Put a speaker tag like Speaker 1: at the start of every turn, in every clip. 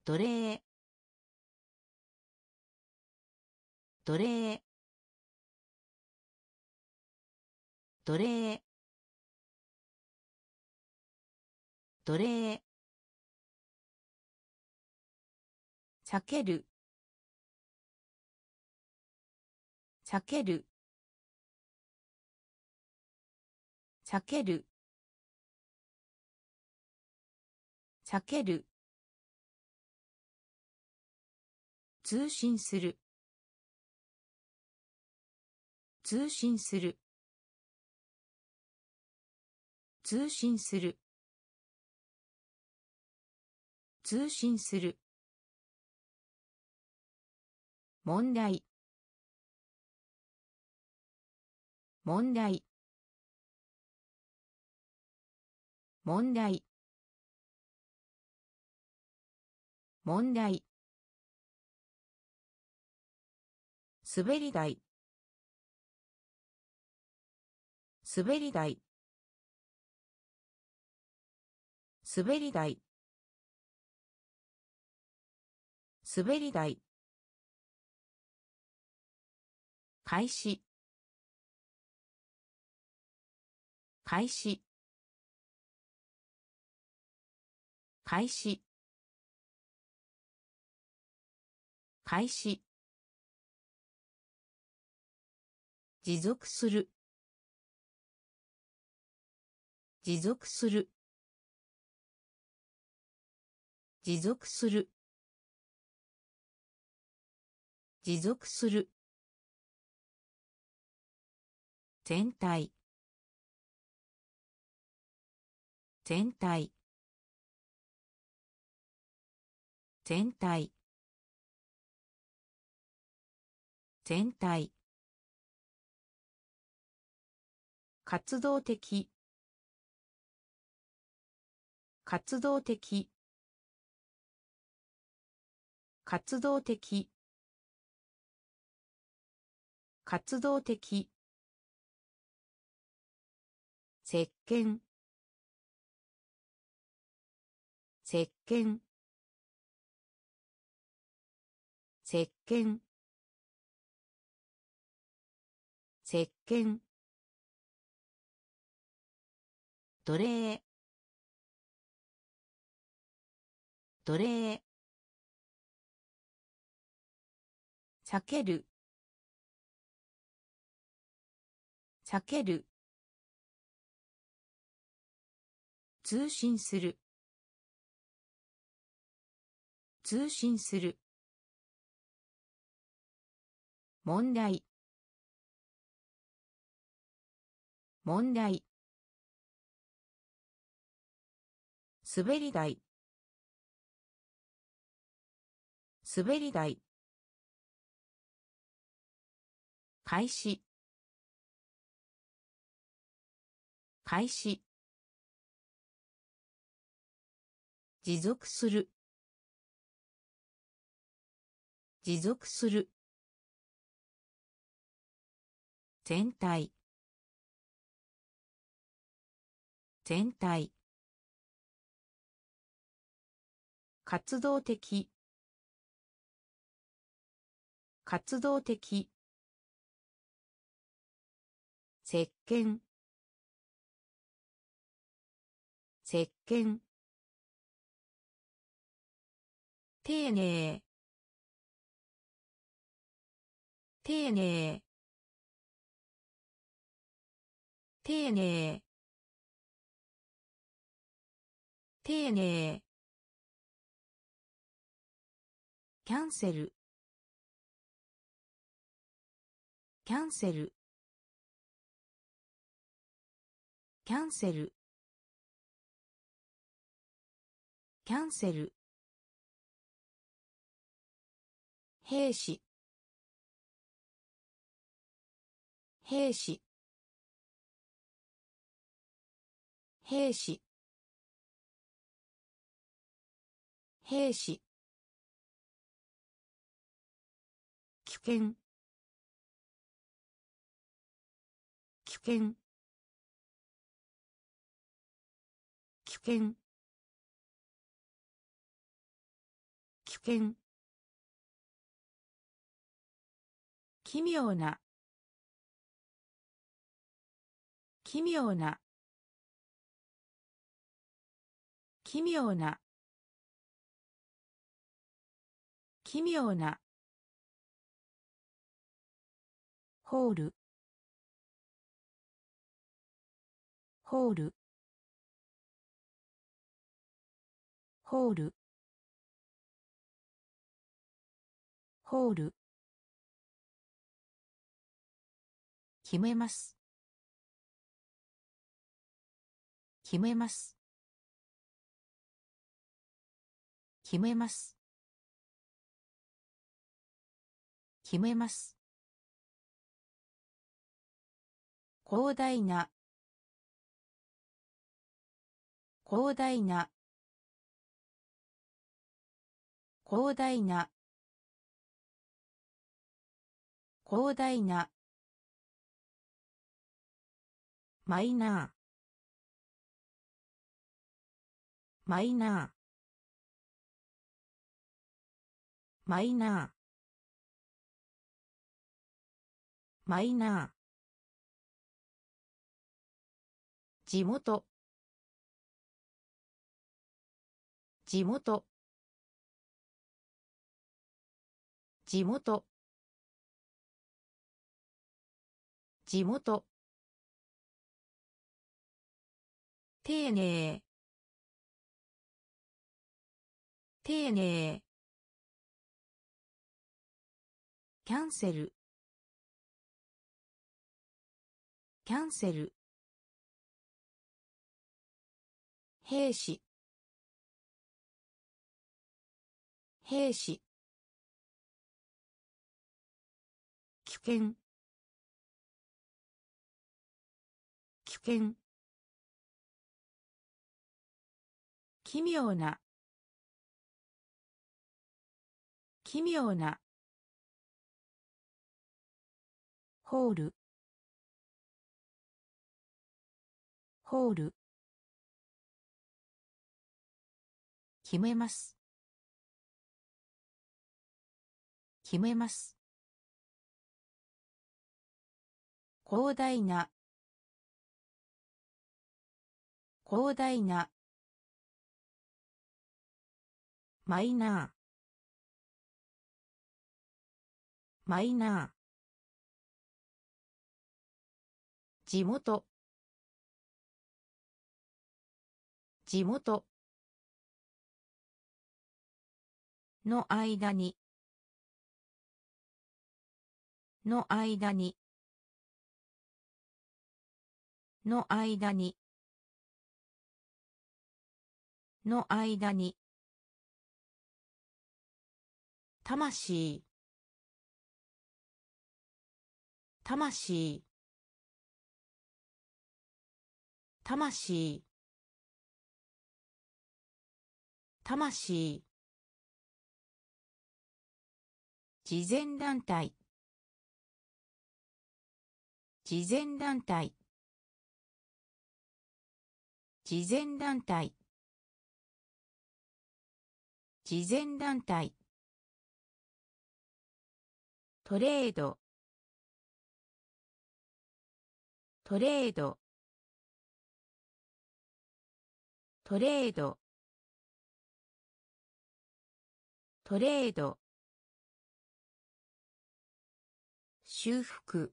Speaker 1: 奴隷奴隷奴隷奴隷避ける避ける避ける避ける通信する通信する通信する通信する問題問題問題問題滑り台滑り台滑り台滑り台開始開始開始開始持続する持続する持続する持続する全体全体全体全体活動的活動的活動的活動的石鹸石鹸石鹸石鹸奴隷奴隷避ける避ける通信する通信する問題問題滑り台滑り台開始開始持続する持続する全体全体活動的活動的石鹸石鹸丁寧丁寧丁寧丁寧キャンセルキャンセルキャンセルキャンセル兵士兵士兵士兵士危険危険危険危険、奇妙な、奇妙な、奇妙な、奇妙な、ホール、ホール、ホール、ホール、決めます、決めます、決めます、決めます、広大な、広大な、広大な、広大な、マイナー、マイナー、マイナー、マイナー、地元、地元、地元、地元、丁寧、丁寧、キャンセル、キャンセル、兵士、兵士、危険、危険、奇妙な、奇妙な、ホール、ホール、決めます、決めます、広大な、広大な、マイナー、マイナー、地元、地元の間に、の間に、の間に、の間に、魂、魂、魂、魂、慈善団体、慈善団体、慈善団体、慈善団体、トレード、トレード、トレード、トレード、修復、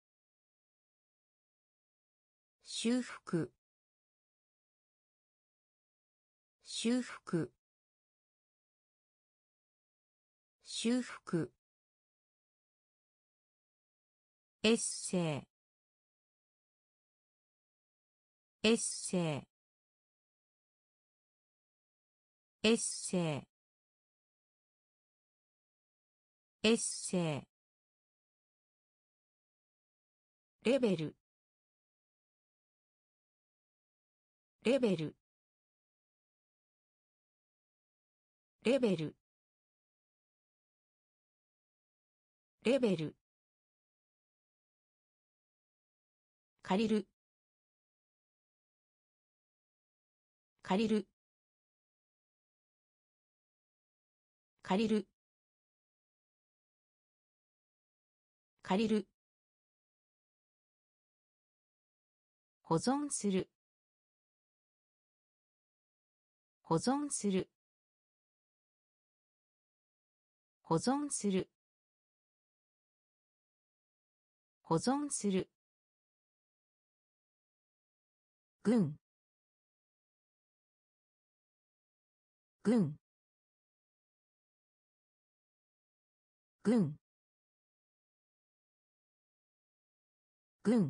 Speaker 1: 修復、修復、修復、エッセイ、エッセイ、エッセイ、エッセイ、レベル、レベル、レベル、レベル、借りる、借りる、 借りる借りる保存する保存する保存する保存する軍軍軍軍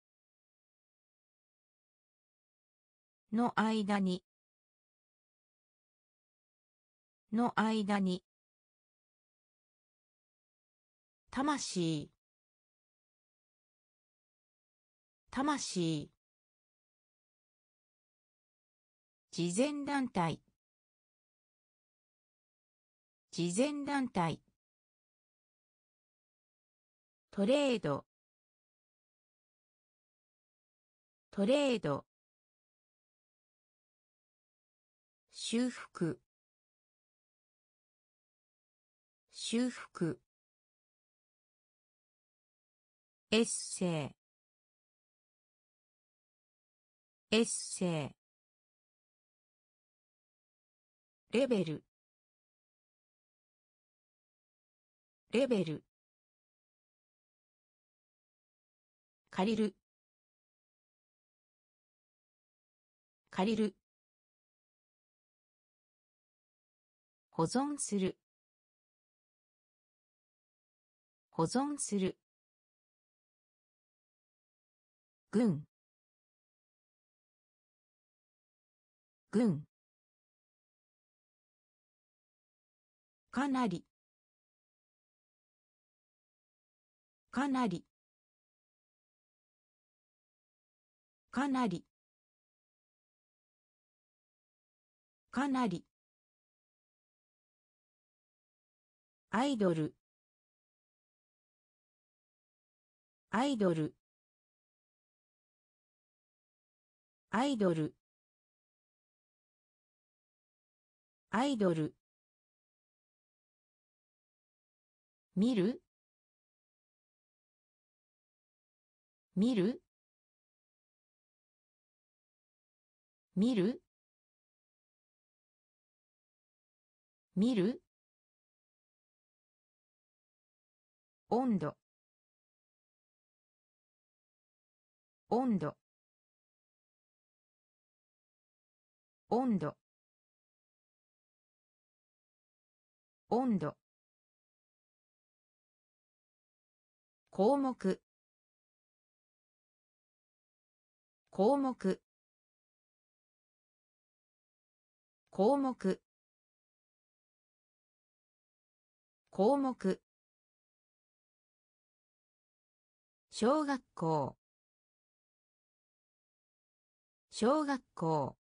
Speaker 1: の間にの間に魂魂慈善団体慈善団体トレードトレード修復修復エッセイエッセイレベルレベル借りる借りる保存する保存する軍軍かなりかなりかなりかなりアイドルアイドルアイドルアイドル見る見る見る見る温度温度温度温度項目項目項目項目小学校小学校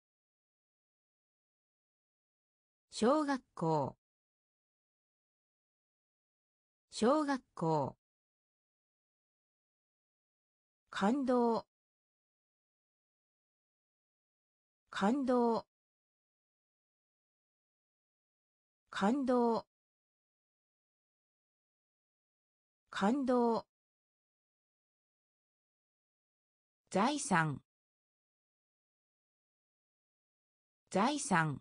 Speaker 1: 小学校小学校感動感動感動感動財産財産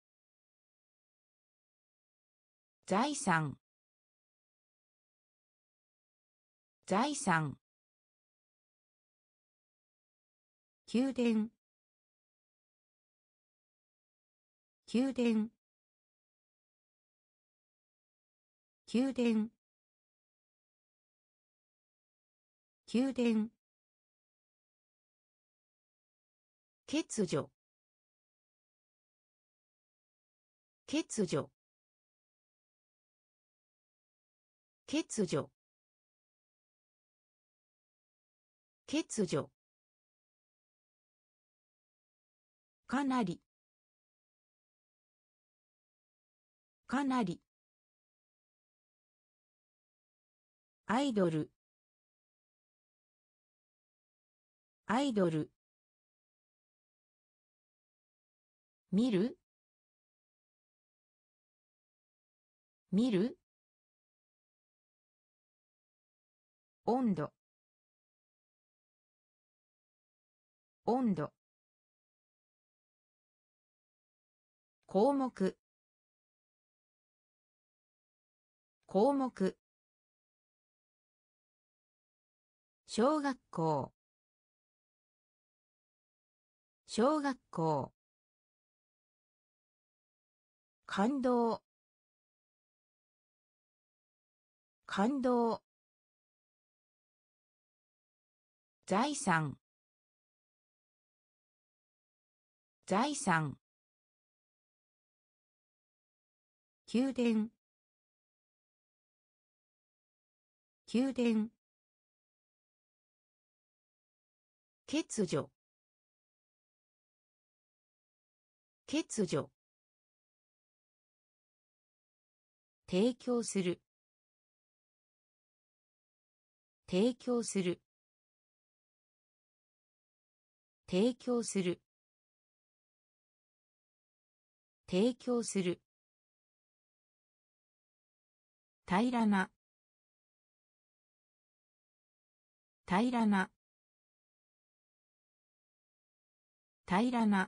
Speaker 1: 財産財産宮殿宮殿宮殿宮殿欠如欠如欠如欠如かなりかなりアイドルアイドル見る見る。温度。温度。項目。項目。小学校。小学校。感動。感動。財産。財産。宮殿。宮殿。欠如。欠如。提供する。提供する。提供する。提供する。平らな。平らな。平らな。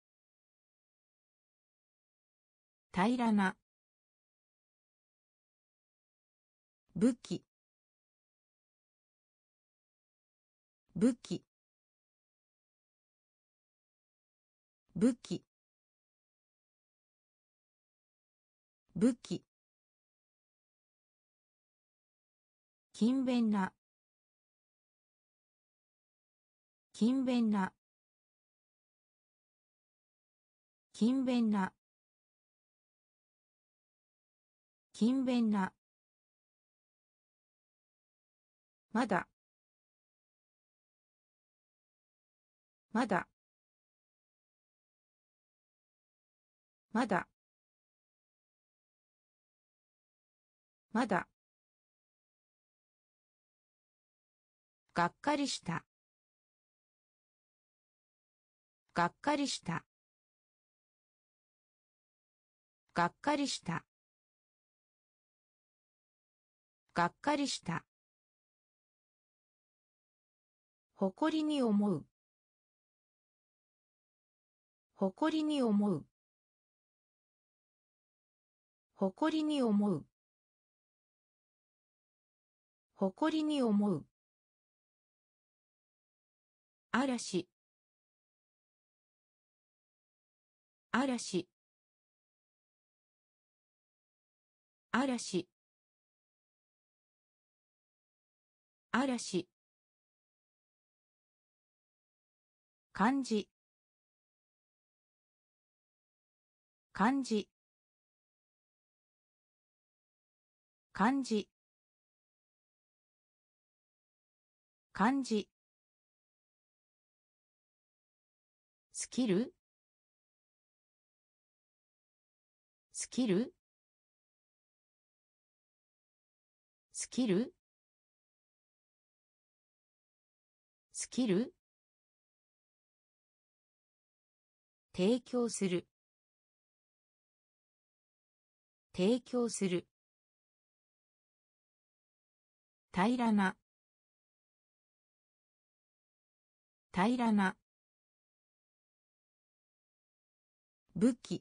Speaker 1: 平らな。武器。武器。武器。武器。勤勉な。勤勉な。勤勉な。勤勉な。まだ。まだ。まだ。まだ。がっかりした。がっかりした。がっかりした。がっかりした。誇りに思う。誇りに思う。誇りに思う。誇りに思う。嵐。嵐。嵐。嵐。漢字。漢字。漢字。漢字。スキル。スキル。スキル。スキル。提供する。提供する。平らな。平らな。武器。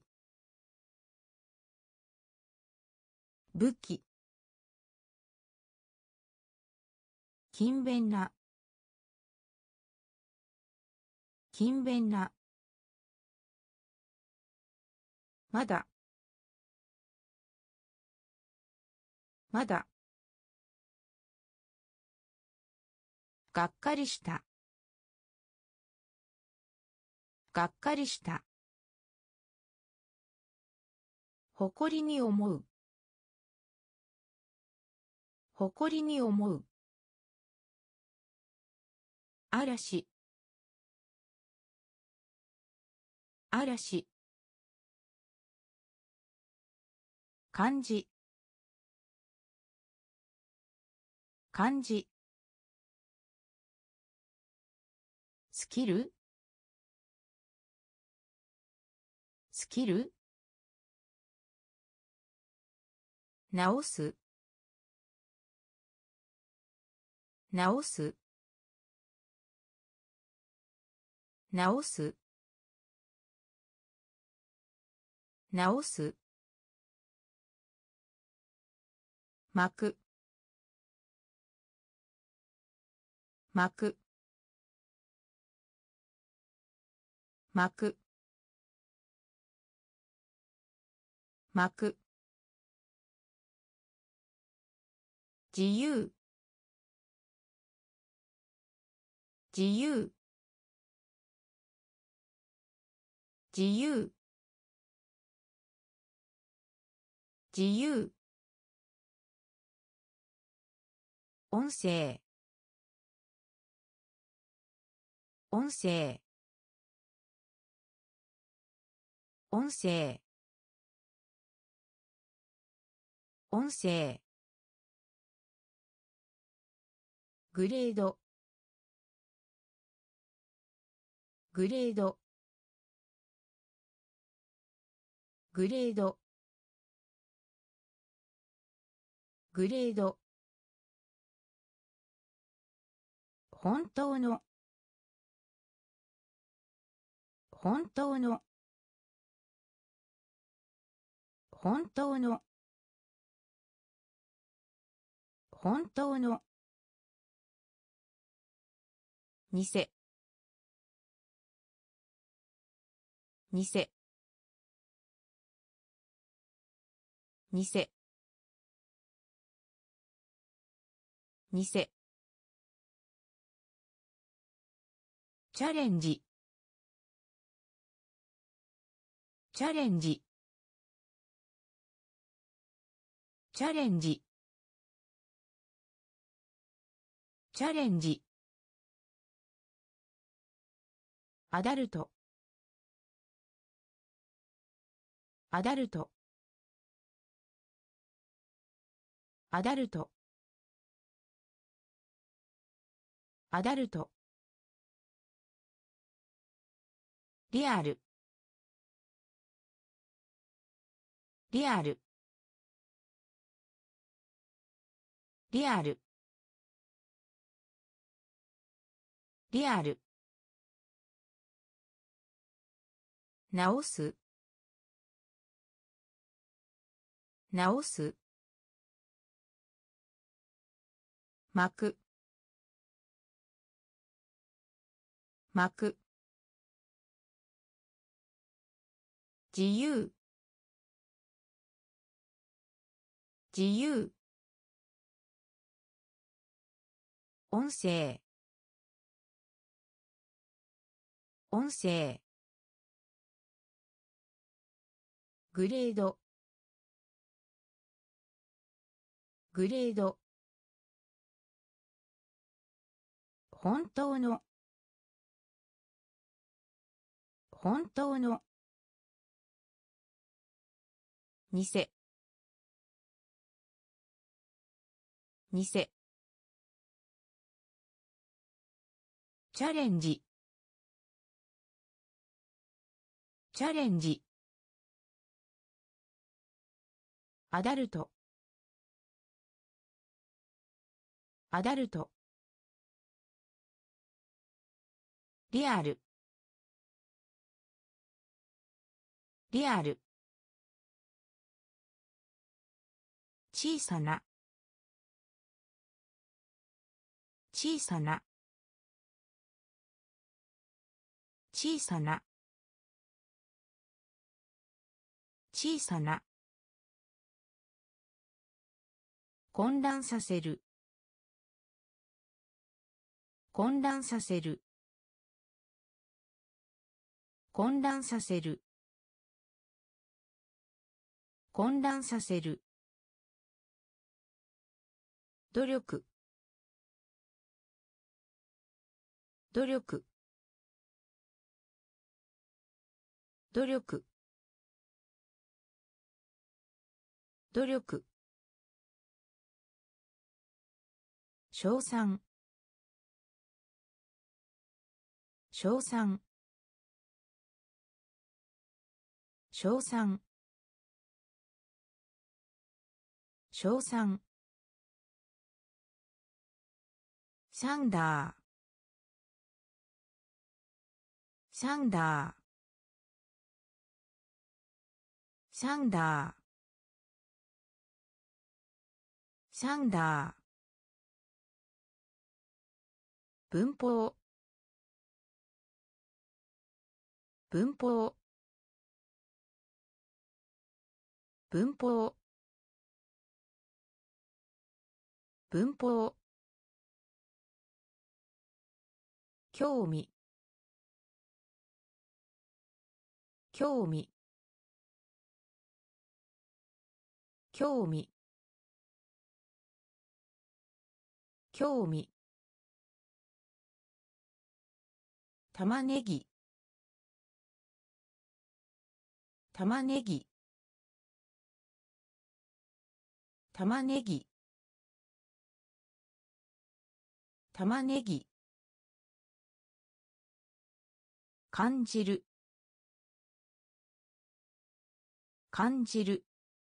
Speaker 1: 武器。勤勉な。勤勉な。まだ。まだ。がっかりした。がっかりした。誇りに思う。誇りに思う。嵐。嵐。漢字。漢字。スキル。スキル。 直す直す直す直す巻く巻く巻く巻く自由自由自由自由音声音声音声音声グレードグレードグレードグレード本当の本当の本当の本当の偽偽偽偽チャレンジチャレンジチャレンジチャレンジアダルトアダルトアダルトアダルトリアルリアルリアルリアル直す直す巻く巻く自由自由音声音声グレードグレード本当の本当の偽偽チャレンジチャレンジアダルトアダルトリアルリアル小さな小さな小さな小さな混乱させる混乱させる混乱させる混乱させる努力努力努力努力称賛称賛称賛称賛サンダーサンダーサンダーサンダー文法文法文法文法興味興味興味興味玉ねぎ玉ねぎ玉ねぎ玉ねぎ感じる感じる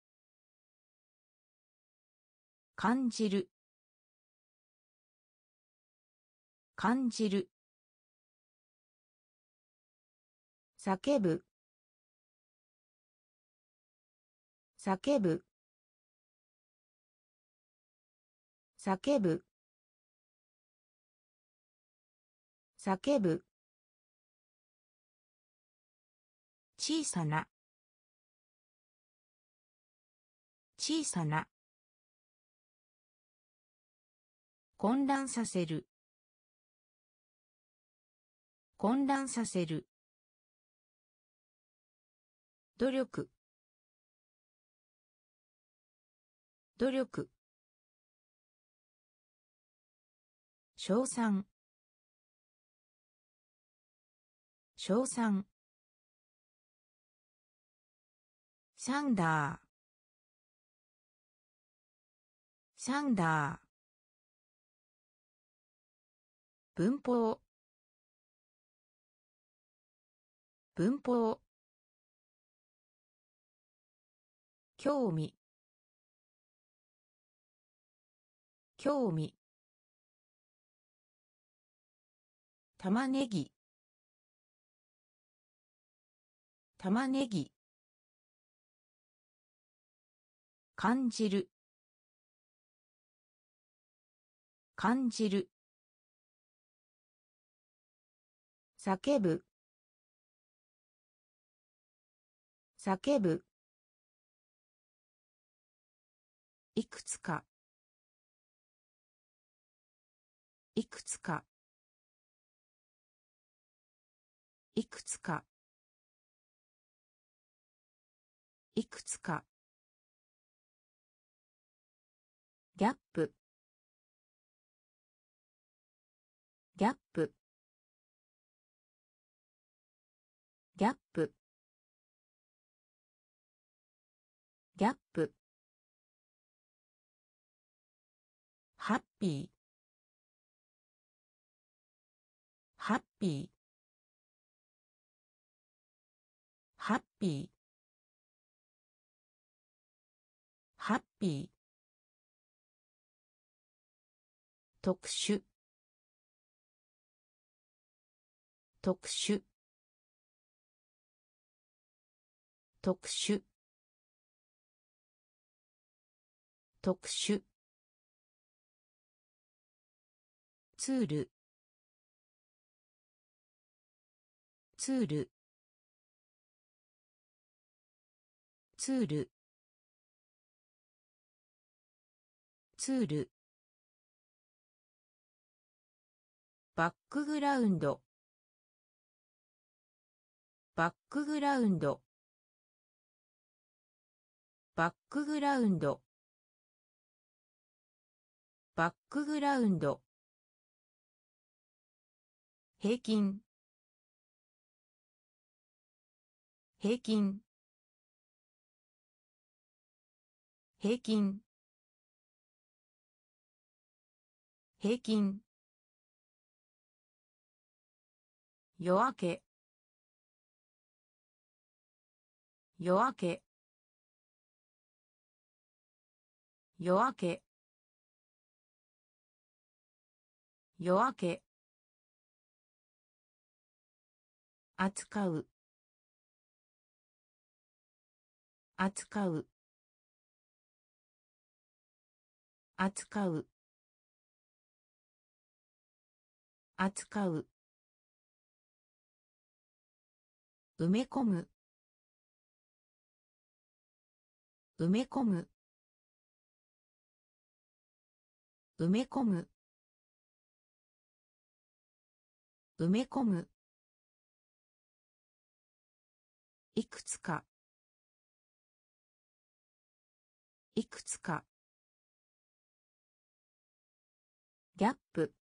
Speaker 1: 感じる感じる叫ぶ叫ぶ叫ぶ叫ぶ小さな小さな混乱させる混乱させる努力努力称賛称賛サンダーサンダー文法文法興味興味玉ねぎ玉ねぎ感じる感じる叫ぶ叫ぶいくつかいくつかいくつかいくつかギャップギャップギャップギャップハッピーハッピーハッピーハッピー特殊特殊特殊特殊ツールツールツールツールバックグラウンドバックグラウンドバックグラウンドバックグラウンド平均平均平均平均夜明け夜明け夜明け夜明け扱う扱う扱う扱う埋め込む埋め込む埋め込む埋め込むいくつかいくつかギャップ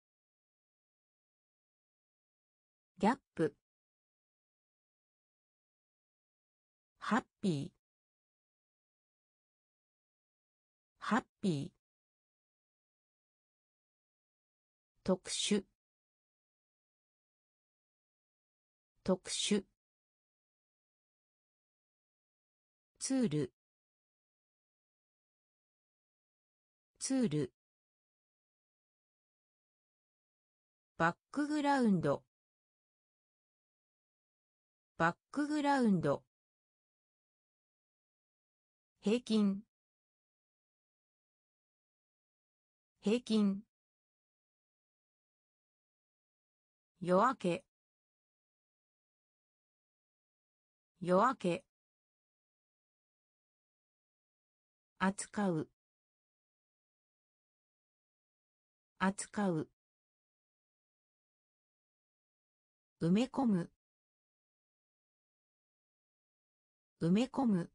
Speaker 1: ギャップハッピーハッピー特殊特殊ツールツールバックグラウンドバックグラウンド平均平均夜明け夜明け扱う扱う埋め込む埋め込む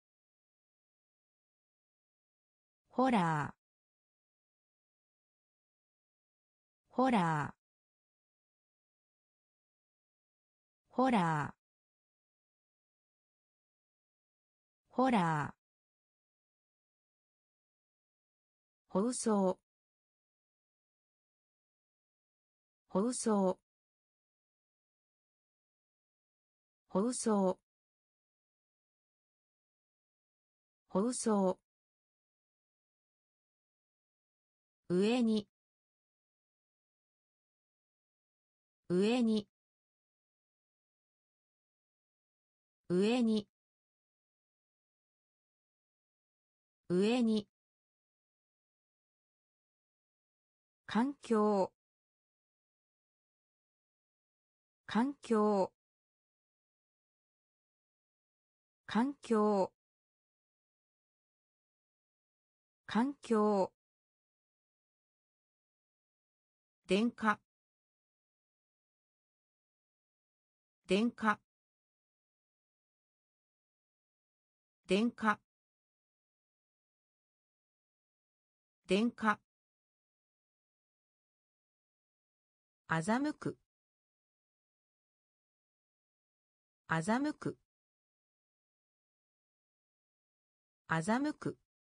Speaker 1: ホラーホラーホラーホラー放送放送放送放送上に上に上に上に環境環境環境環境電化電化電化電化欺く欺く欺く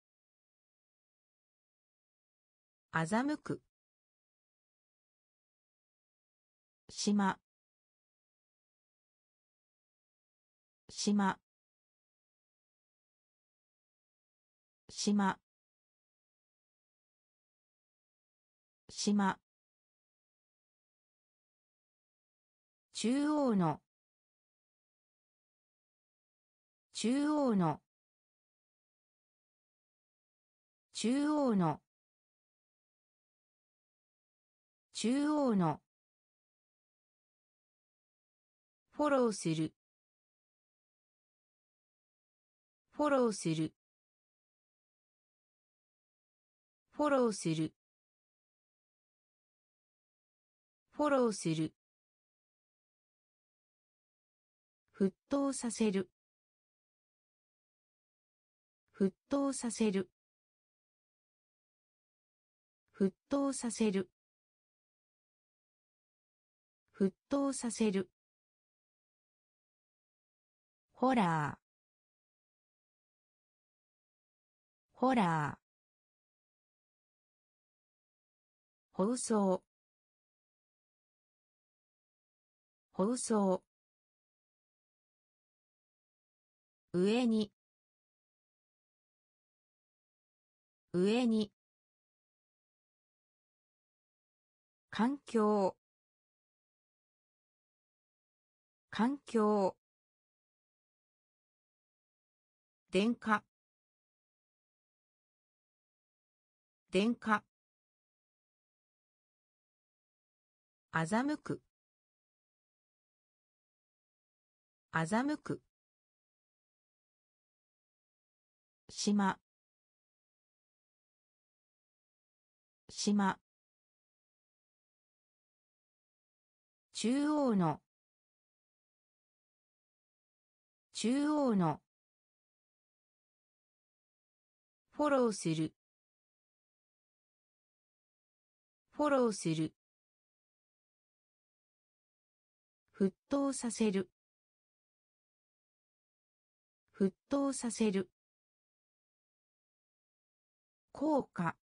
Speaker 1: 欺く島島島島中央の中央の中央の中央のフォローするフォローするフォローするフォローする沸騰させる沸騰させる沸騰させる沸騰させるホラーホラー放送放送上に上に環境環境電化電化欺く欺く島島中央の中央のフォローするフォローする沸騰させる沸騰させる効果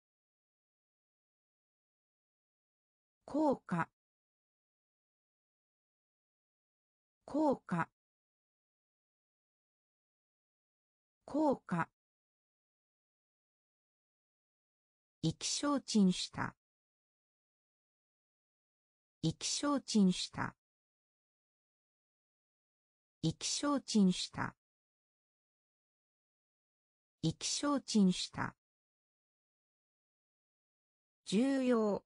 Speaker 1: 効果効果効果意気消沈した意気消沈した意気消沈した意気消沈した重要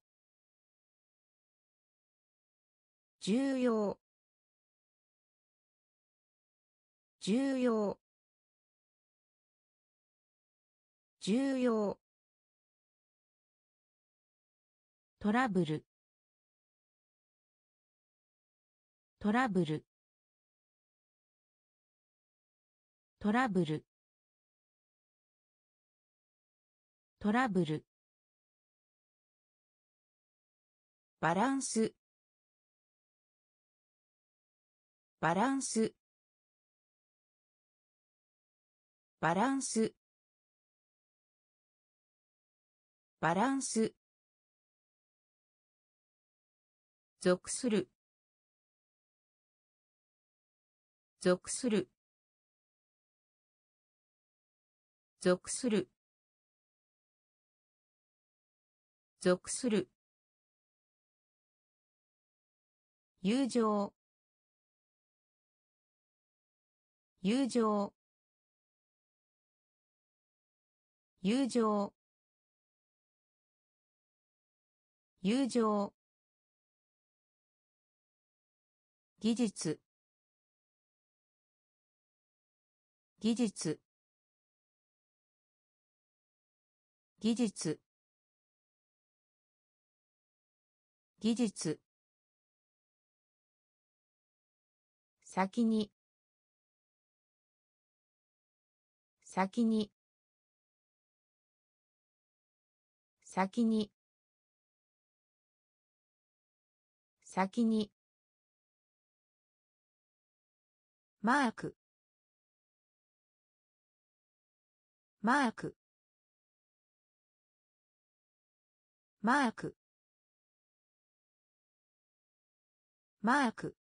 Speaker 1: 重要重要重要トラブルトラブルトラブルトラブルバランスバランスバランスバランス属する属する属する属する友情友情友情友情技術技術技術技術先に先に先に先にマークマークマークマーク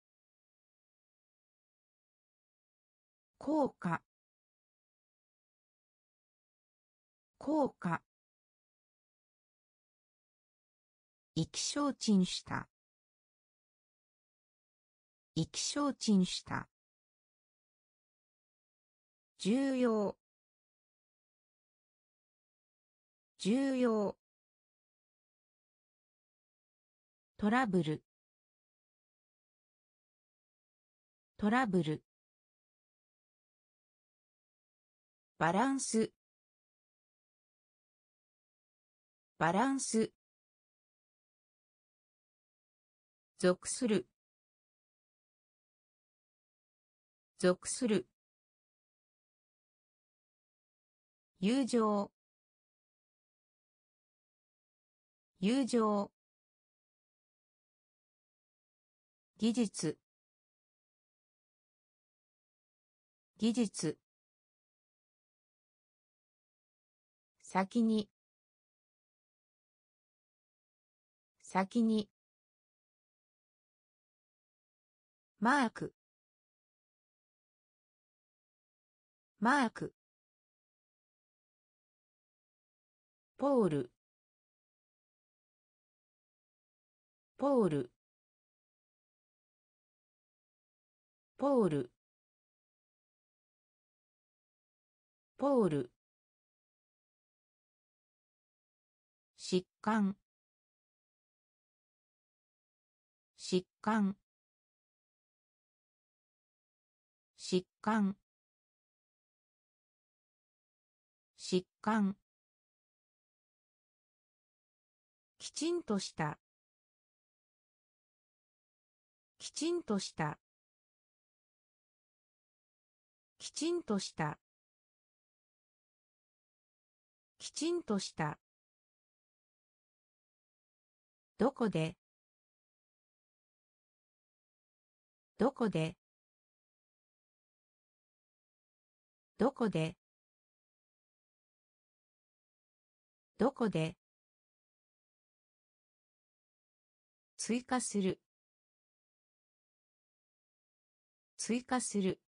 Speaker 1: 効果効果意気消沈した意気消沈した重要重要トラブルトラブルバランスバランス属する属する友情友情技術技術先に先にマークマークポールポールポールポール疾患疾患疾患疾患きちんとしたきちんとしたきちんとしたきちんとしたどこでどこでどこでどこで追加する追加する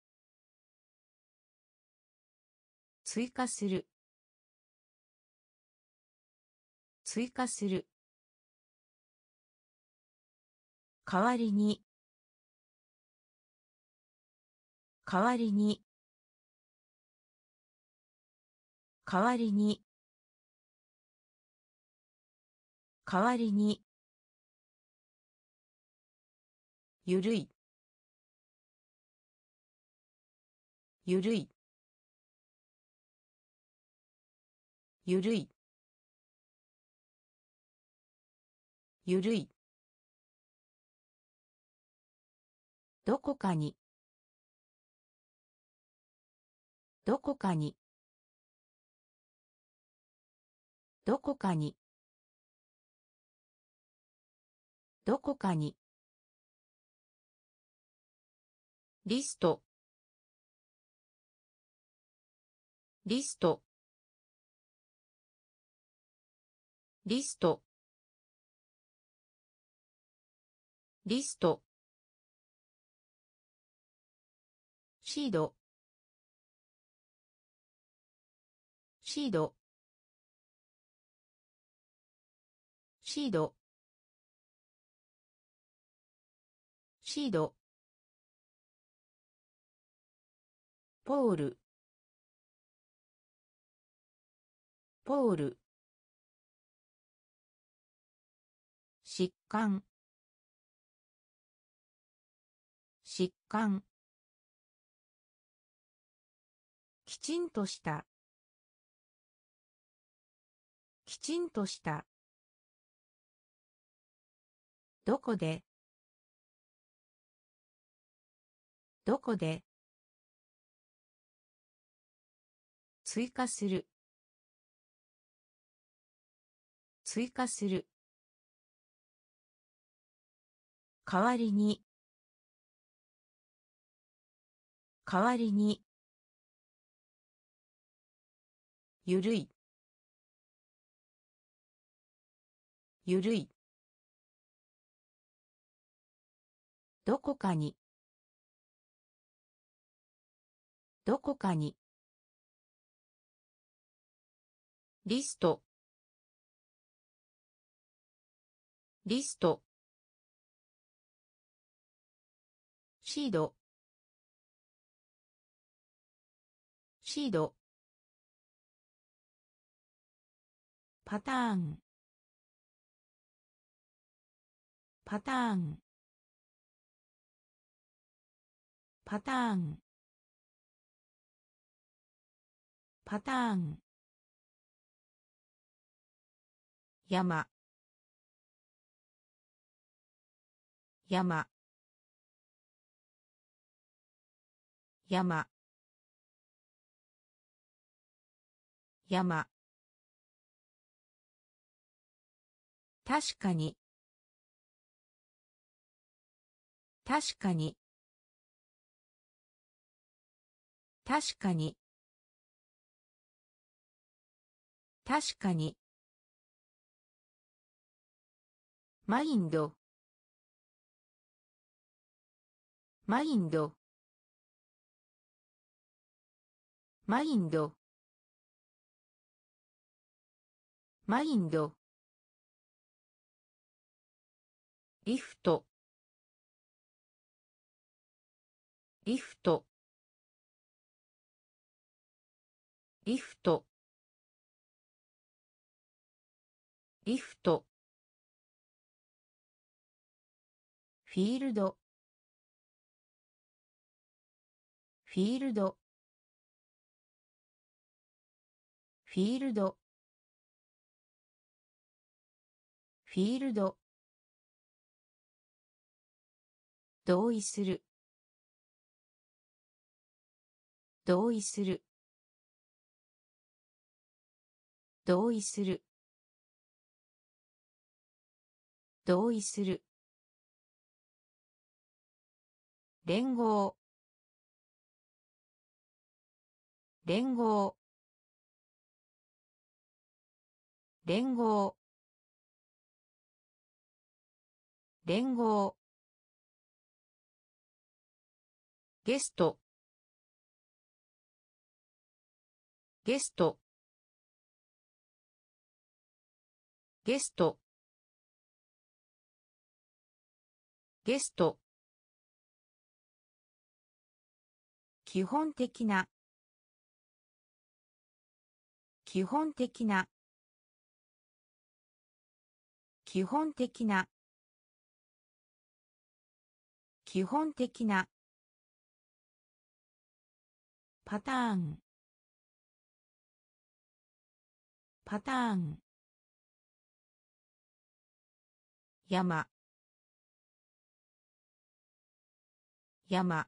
Speaker 1: 追加する追加する代わりに代わりに代わりに代わりにゆるいゆるいゆるいゆるいどこかにどこかにどこかにどこかにリストリストリストリストシードシードシードシードポールポール疾患疾患きちんとしたきちんとしたどこでどこで追加する追加する代わりに代わりにゆるいゆるいどこかにどこかにリストリストシードシードパターンパターンパターンパターン山山山山確かに確かに確かに確かにマインドマインドマインドマインド、リフト、リフト、リフト、リフト、フィールド、フィールド、フィールド、フィールド、同意する、同意する、同意する、同意する、連合、連合、連合、連合、ゲスト、ゲスト、ゲスト、ゲスト、基本的な、基本的な、基本的な、基本的な、パターン、パターン、山、山、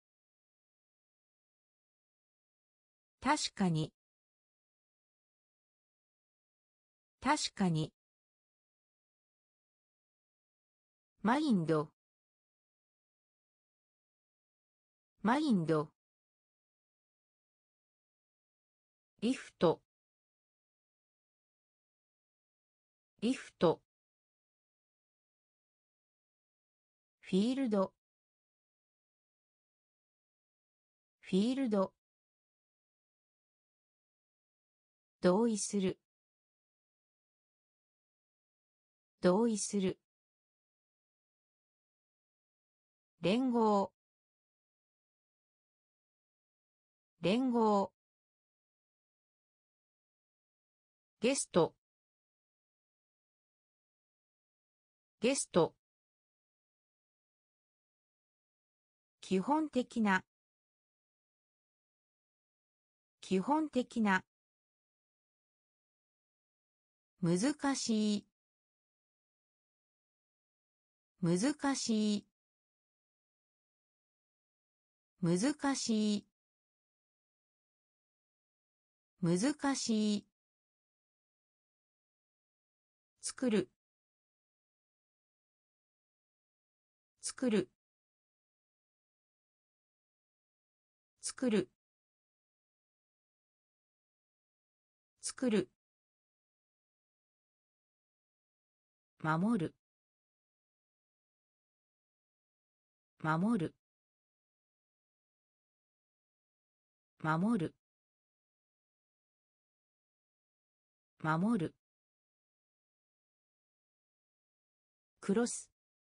Speaker 1: 確かに、確かに、マインド、マインド、リフト、リフト、フィールド、フィールド、同意する、同意する、連合、連合、ゲスト、ゲスト、基本的な、基本的な、難しい、難しい、難しい、難しい、作る、作る、作る、作る、守る、守る、守る、守る、クロス、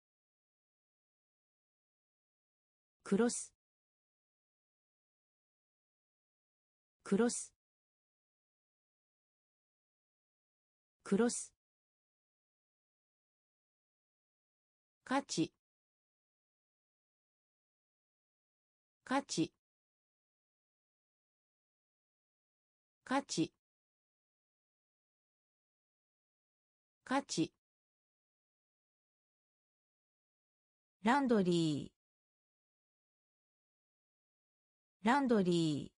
Speaker 1: クロス、クロス、クロス、価値、価値、価値、価値、ランドリー、ランドリ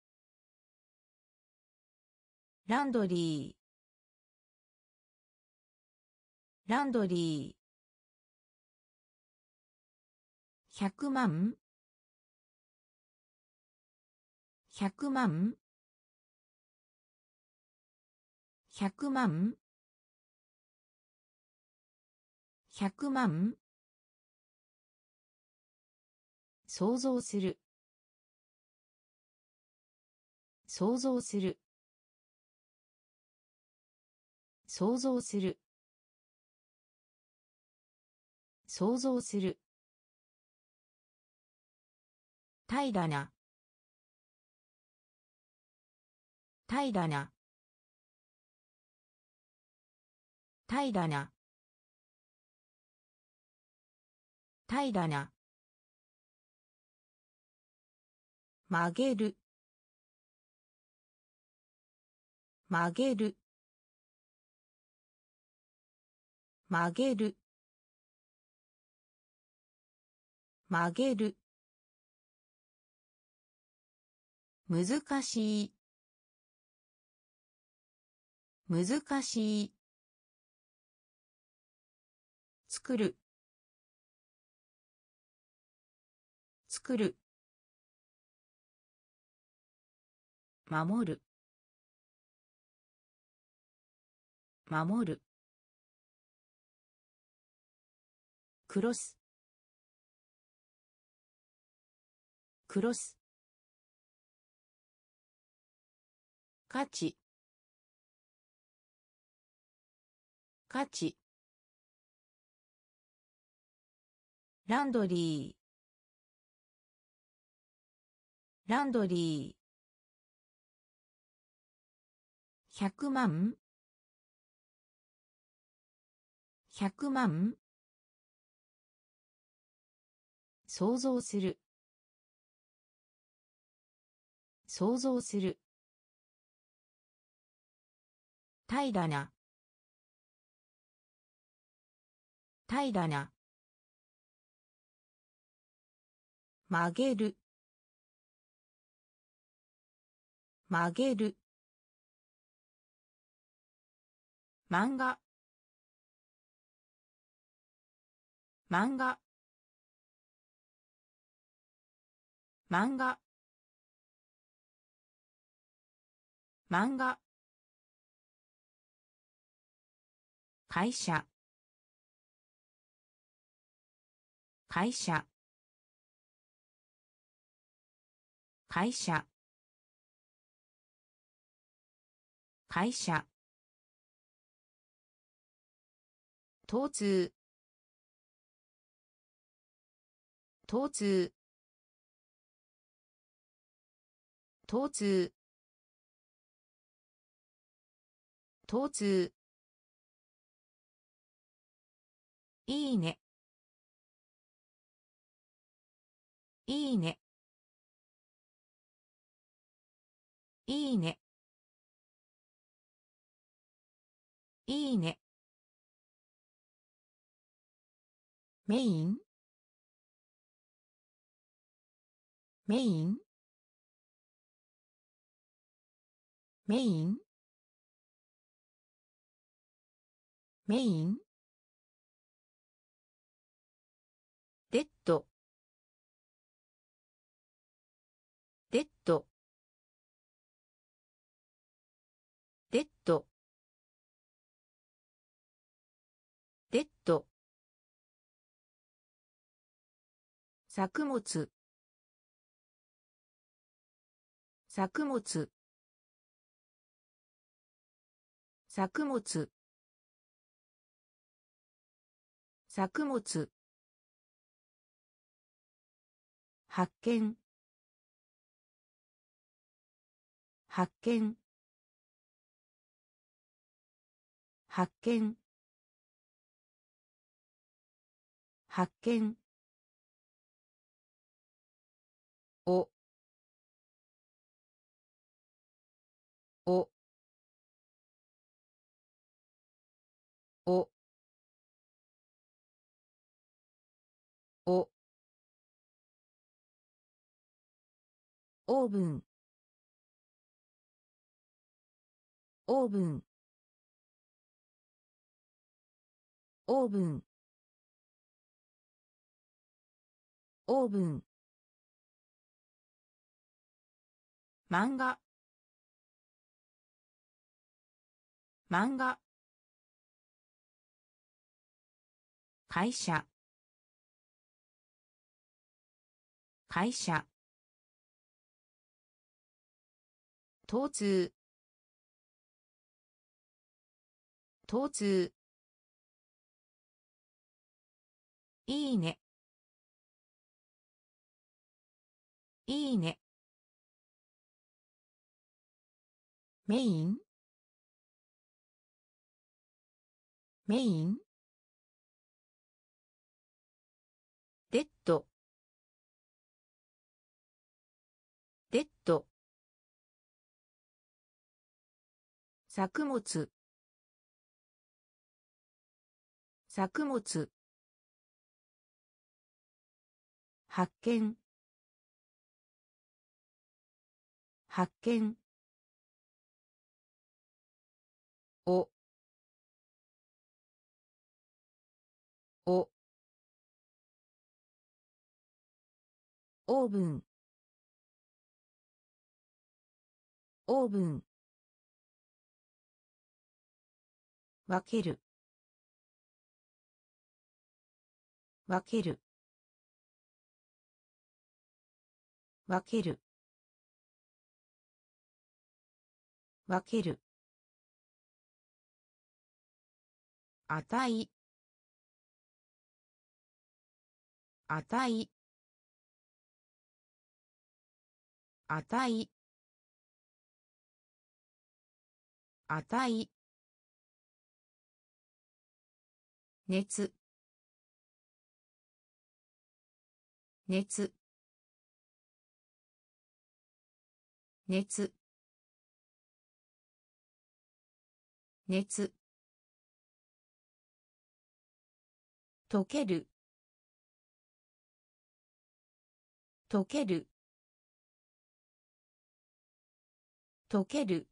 Speaker 1: ー、ランドリー、ランドリー、100万、100万、100万、100万、想像する、想像する、 想像する想像する平らな平らな平らな平らな曲げる曲げる曲げる曲げる難しい難しい作る作る守る守るクロスクロス価値価値ランドリーランドリー100万100万想像する想像する平らな平らな曲げる曲げる漫画漫画漫画漫画会社会社会社会社疼痛疼痛疼痛疼痛いいねいいねいいねいいねメインメインメインメインデッドデッドデッドデッド作物作物作物作物発見発見発見発見おおおおオーブンオーブンオーブンオーブン漫画漫画会社会社疼痛疼痛。いいね。いいね。メイン。メイン。デッド。デッド。作物。作物。発見。発見。お。お。オーブン。オーブン。分ける。分ける。分ける。分ける。値。値。値。値。熱。熱。熱。熱。溶ける。溶ける。溶ける。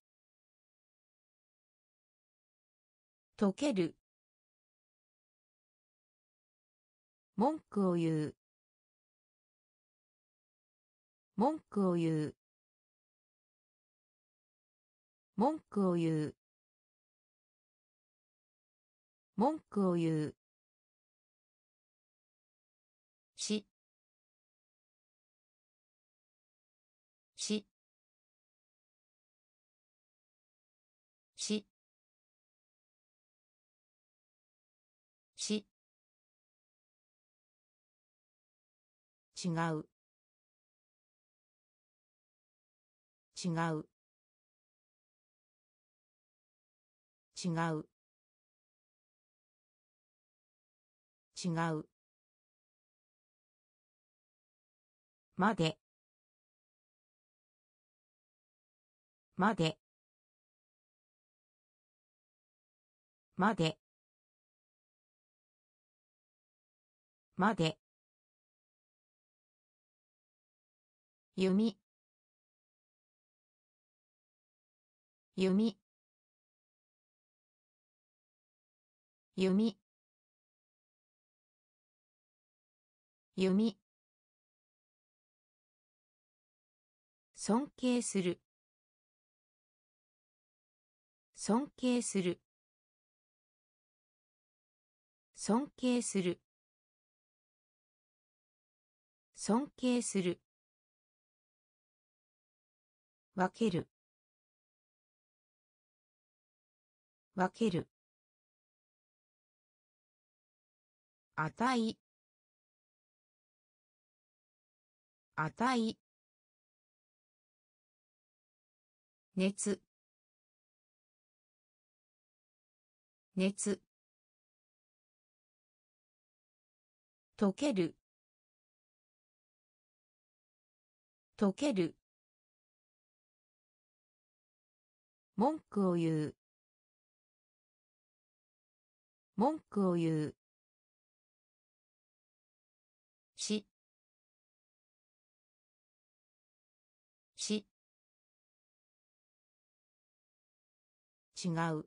Speaker 1: 溶ける。文句を言う。文句を言う。文句を言う。文句を言う。し。し。し。し。違う。違う。違う。違う。まで。まで。まで。まで。弓。弓。弓。弓。尊敬する。尊敬する。尊敬する。尊敬する。分ける。分ける。値。値。熱。熱。溶ける。溶ける。文句を言う。文句を言う。し。し。違う。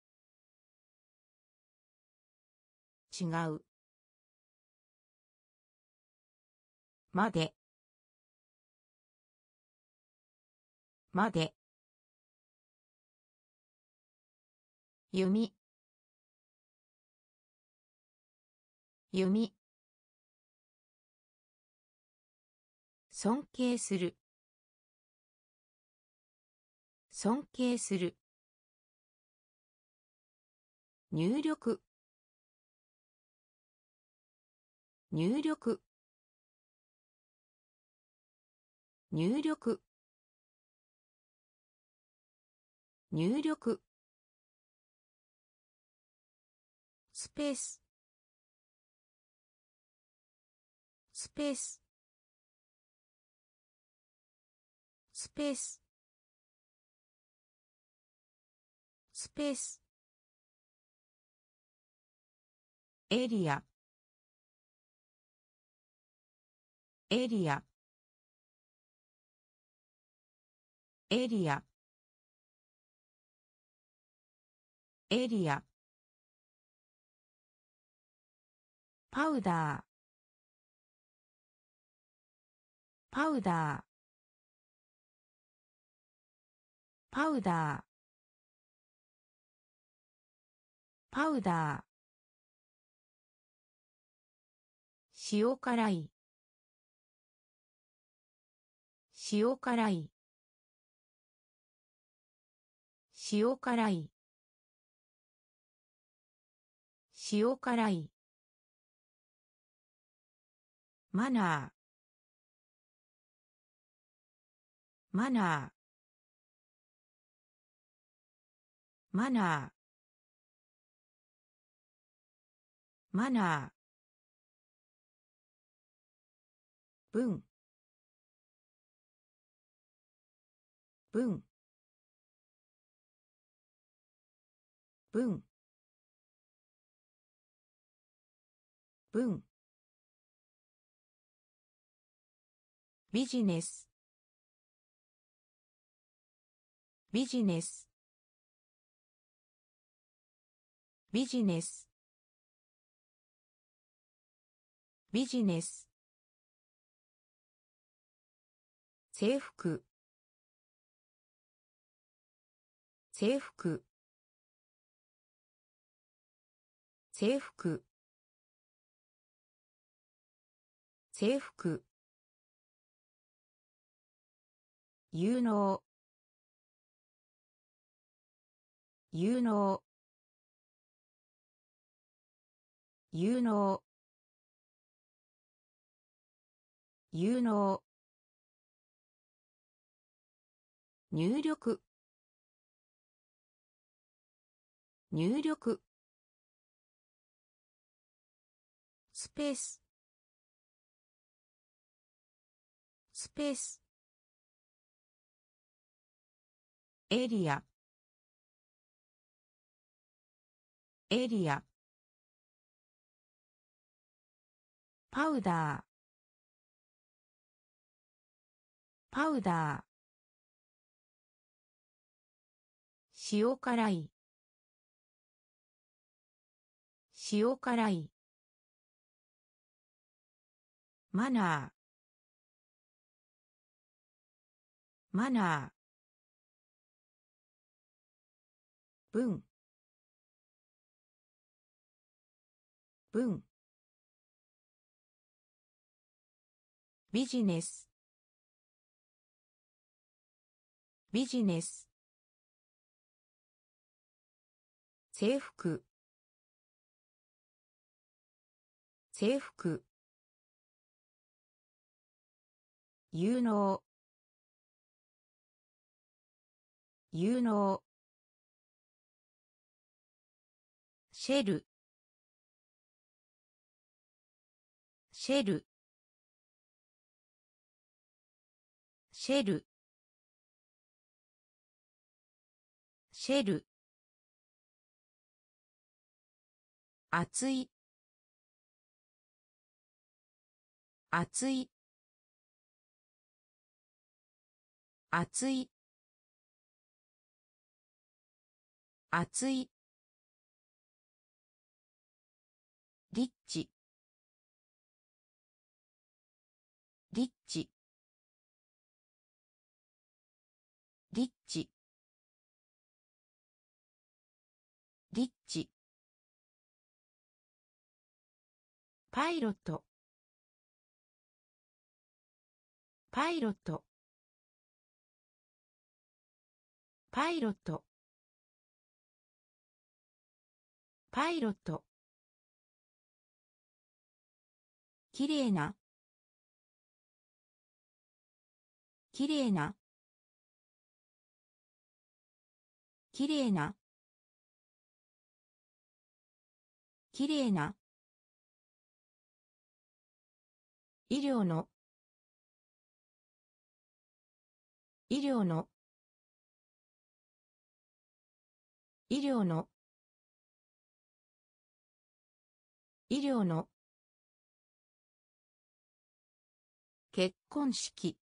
Speaker 1: 違う。まで。まで。弓。弓。尊敬する。尊敬する。 入力入力入力入力スペーススペーススペーススペースエリアエリアエリアエリアパウダーパウダーパウダーパウダー塩辛い塩辛い塩辛い塩辛いマナーマナーマナーマナー文文文文ビジネスビジネスビジネスビジネス制服制服制服制服有能有能有能有能入力入力スペーススペースエリアエリアパウダーパウダー塩辛い塩辛いマナーマナー文文ビジネスビジネス制服制服有能有能シェルシェルシェルシェル熱い熱い熱い熱いリッチリッチリッチリッチパイロットパイロットパイロットパイロット。きれいな。きれいな。きれいな。きれいな。医療の。医療の。医療の。医療の。結婚式。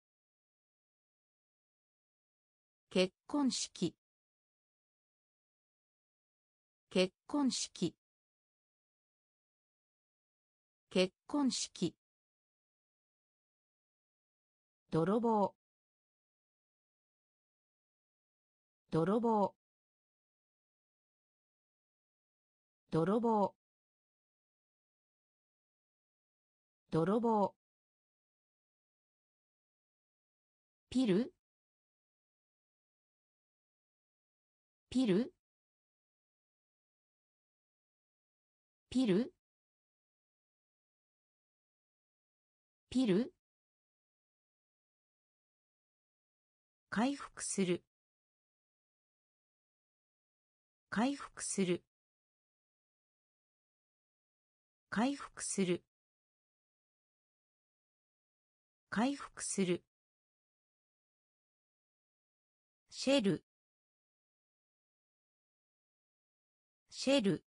Speaker 1: 結婚式。結婚式。結婚式。泥棒。泥棒。泥棒。泥棒。ピル。ピル。ピル。ピル。回復する。回復する。回復する。回復する。シェル。シェル。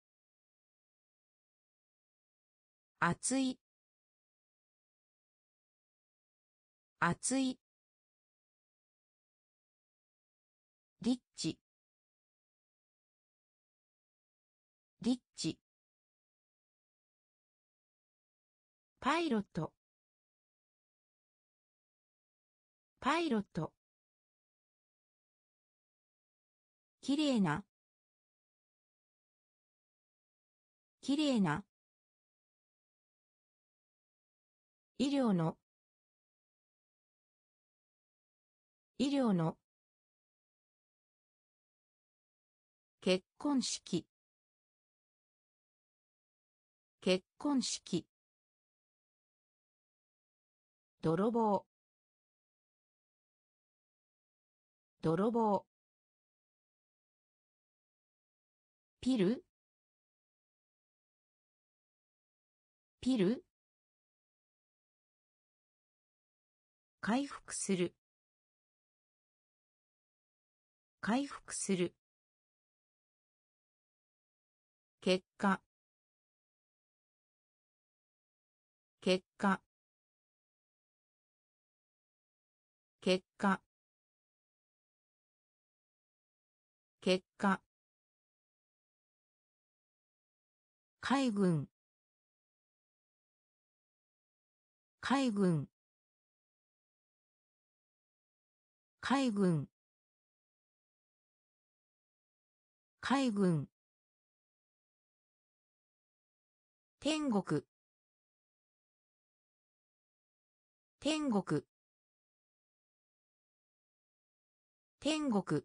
Speaker 1: 熱い。熱い。リッチ。リッチ。パイロット。パイロット。きれいな。きれいな。医療の。医療の。結婚式。結婚式。泥棒。泥棒。ピル。ピル。回復する。回復する。結果。結果。結果。結果。海軍。海軍。海軍。海軍。天国。天国。天国。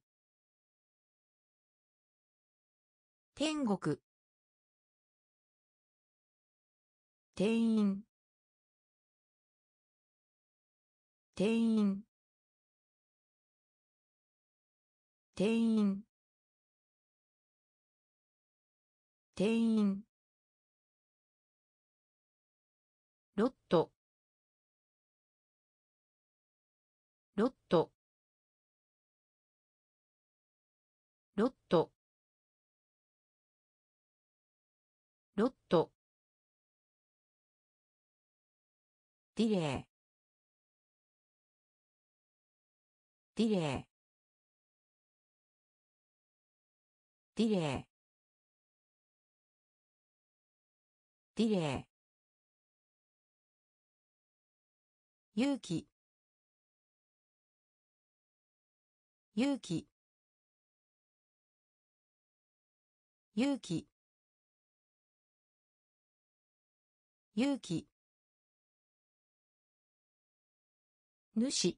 Speaker 1: 天国。店員。店員。店員。店員。ロット。ロット。ロット。ロット。ディレイ。ディレイ。ディレイ。ディレイ。勇気。勇気。勇気。勇気。主。主。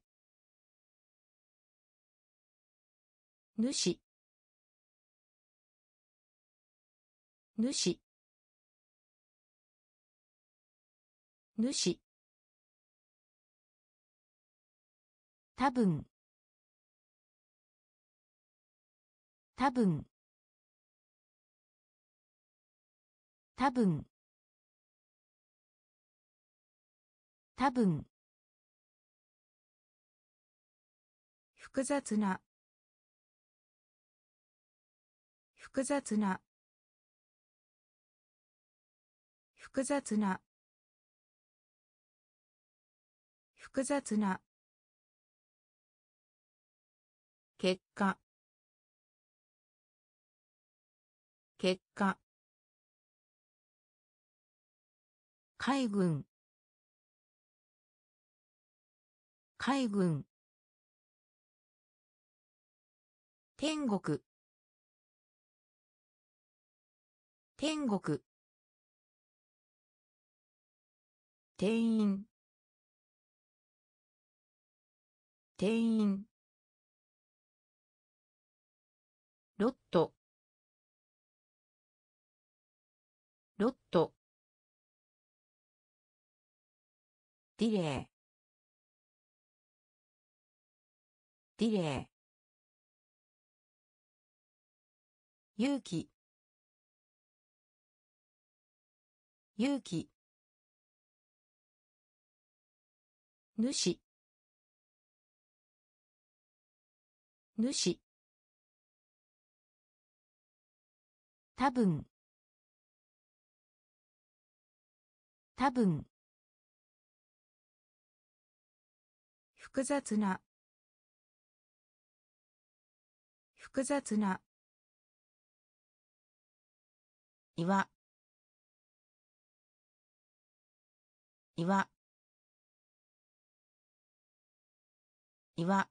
Speaker 1: 主。 主主多分多分多分多分複雑な複雑な複雑な複雑な結果結果海軍海軍天国天国店員店員ロットロットディレイディレイ勇気勇気主主多分多分複雑な複雑な岩岩岩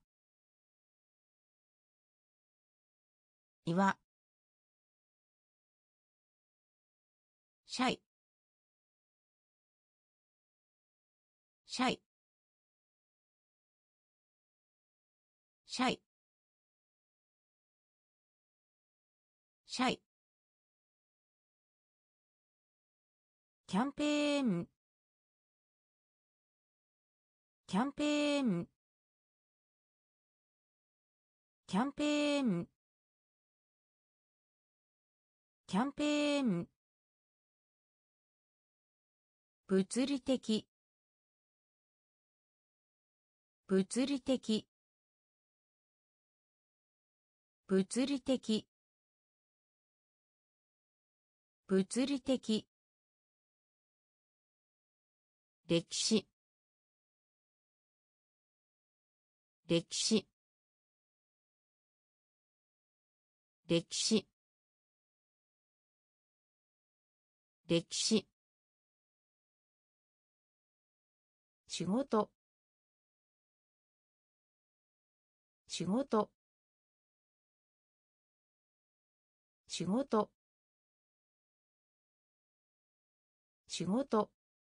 Speaker 1: 岩シャイシャイシャイシャイキャンペーンキャンペーンキャンペーンキャンペーン物理的物理的物理的物理的歴史歴史歴史歴史仕事仕事仕事仕事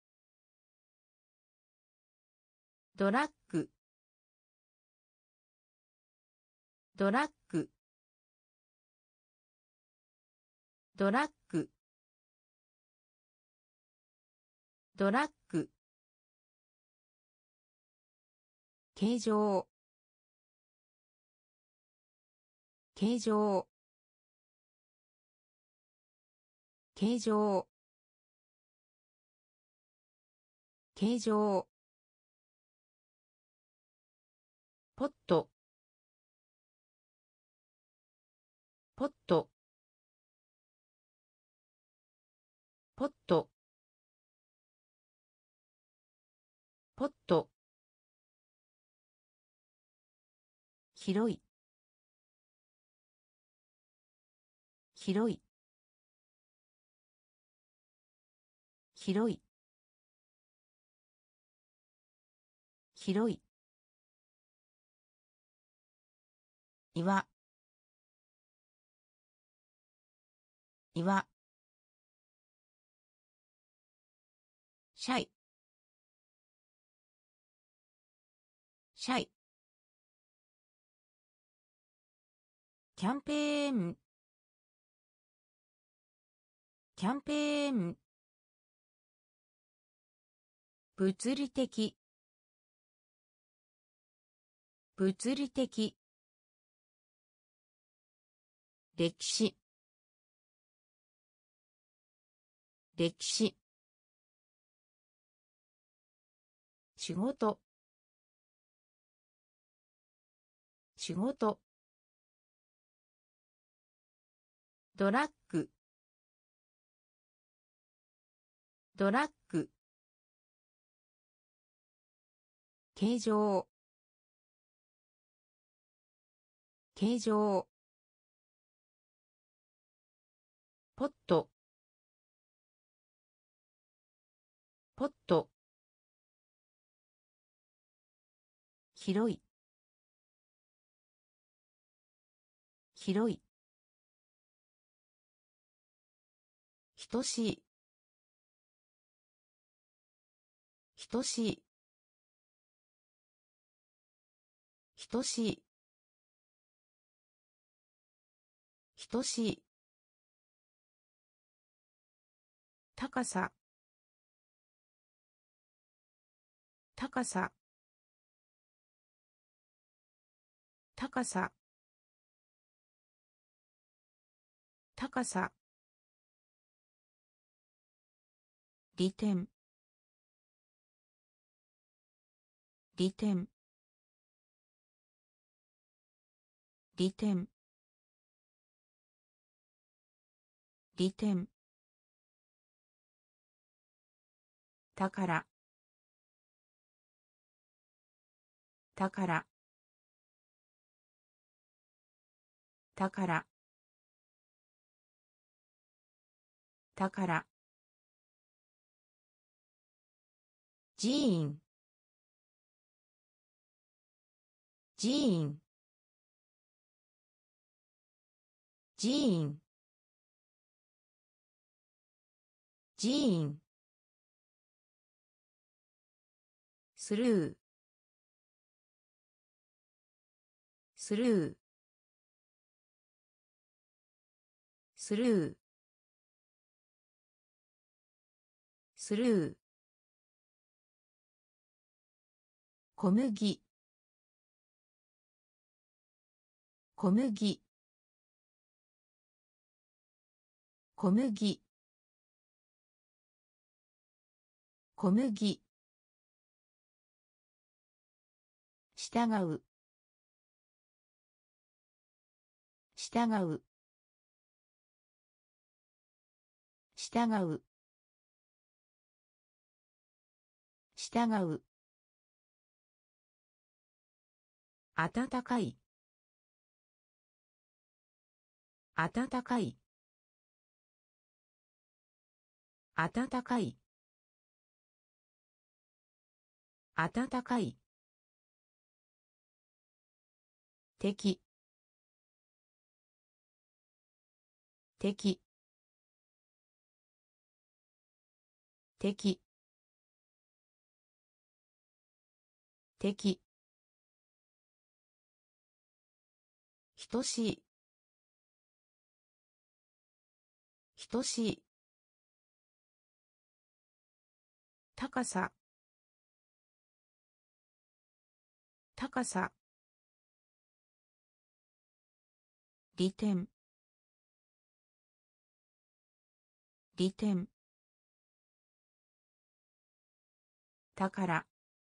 Speaker 1: ドラッグドラッグドラッグドラッグ形状形状形状形状ポットポットポットポット広い広い広い広い岩岩シャイシャイキャンペーンキャンペーン物理的物理的歴史歴史仕事仕事ドラッグドラッグ形状形状ポットポット広い広い等しい等しい等しい等しい高さ高さ高さ高さ利点利点利点利点宝宝宝宝宝寺院寺院寺院寺院スルースルースルースルー小麦小麦小麦小麦従う従う従う従う暖かい暖かい暖かい暖かい敵敵敵敵等しい等しい高さ高さ利点利点宝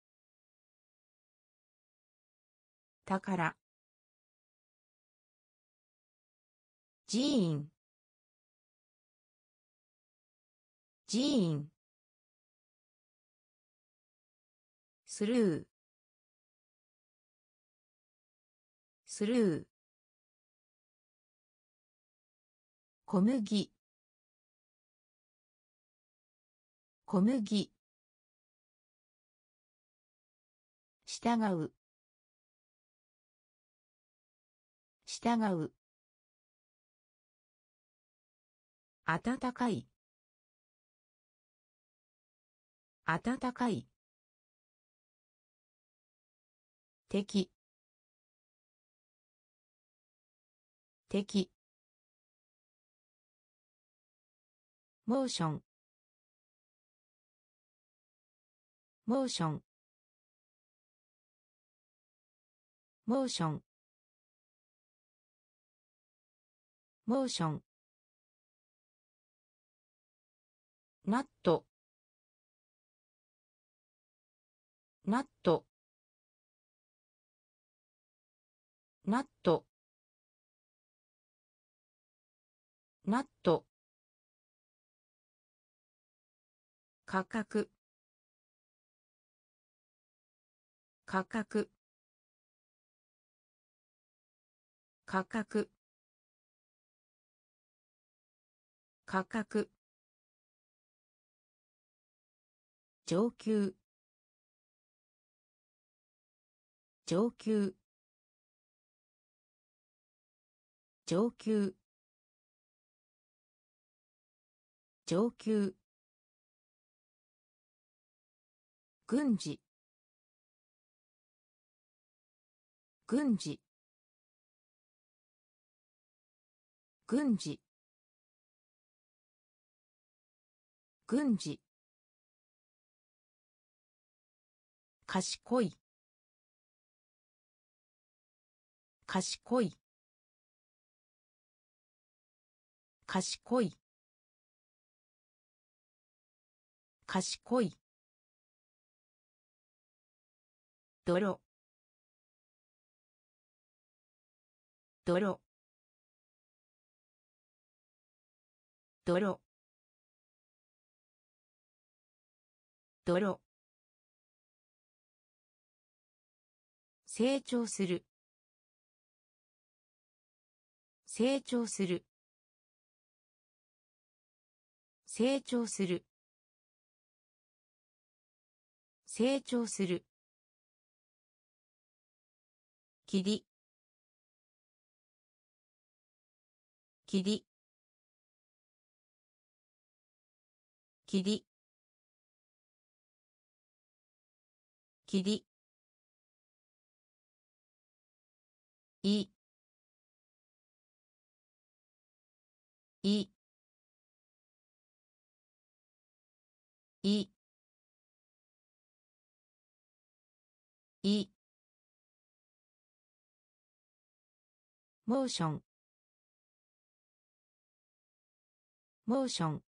Speaker 1: 宝寺院寺院スルースルー小麦小麦従う従う暖かい暖かい敵敵モーションモーションモーションモーションナットナットナットナット価格価格価格価格上級上級上級上級軍事軍事軍事軍事賢い賢い賢い賢い泥泥泥泥成長する成長する成長する成長する霧霧霧霧いいいいモーションモーション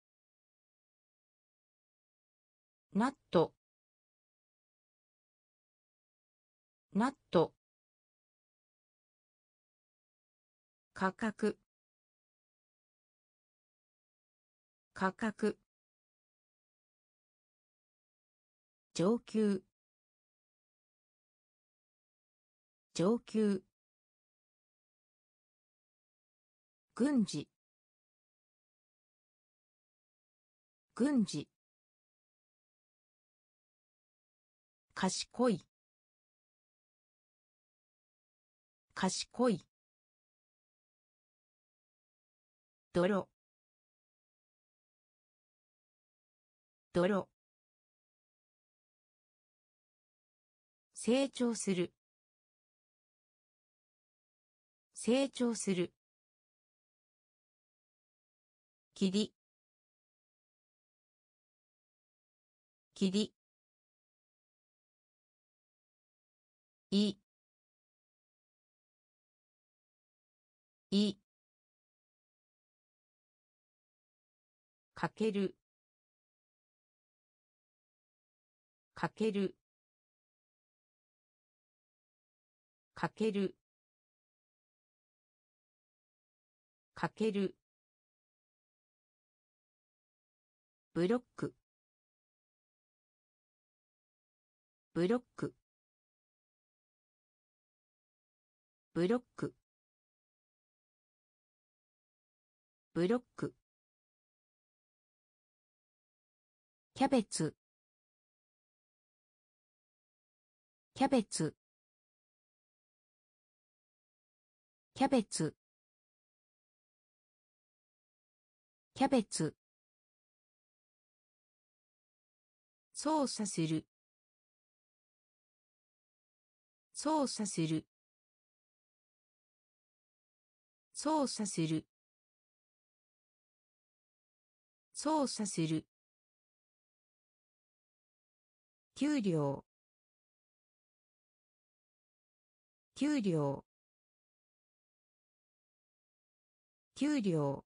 Speaker 1: ナットナット価格価格上級上級軍事軍事賢い賢い泥泥成長する成長する霧霧いいかけるかけるかけるかけるブロックブロックブロックブロックキャベツキャベツキャベツキャベツ操作する操作する操作する操作する。給料、給料、給料、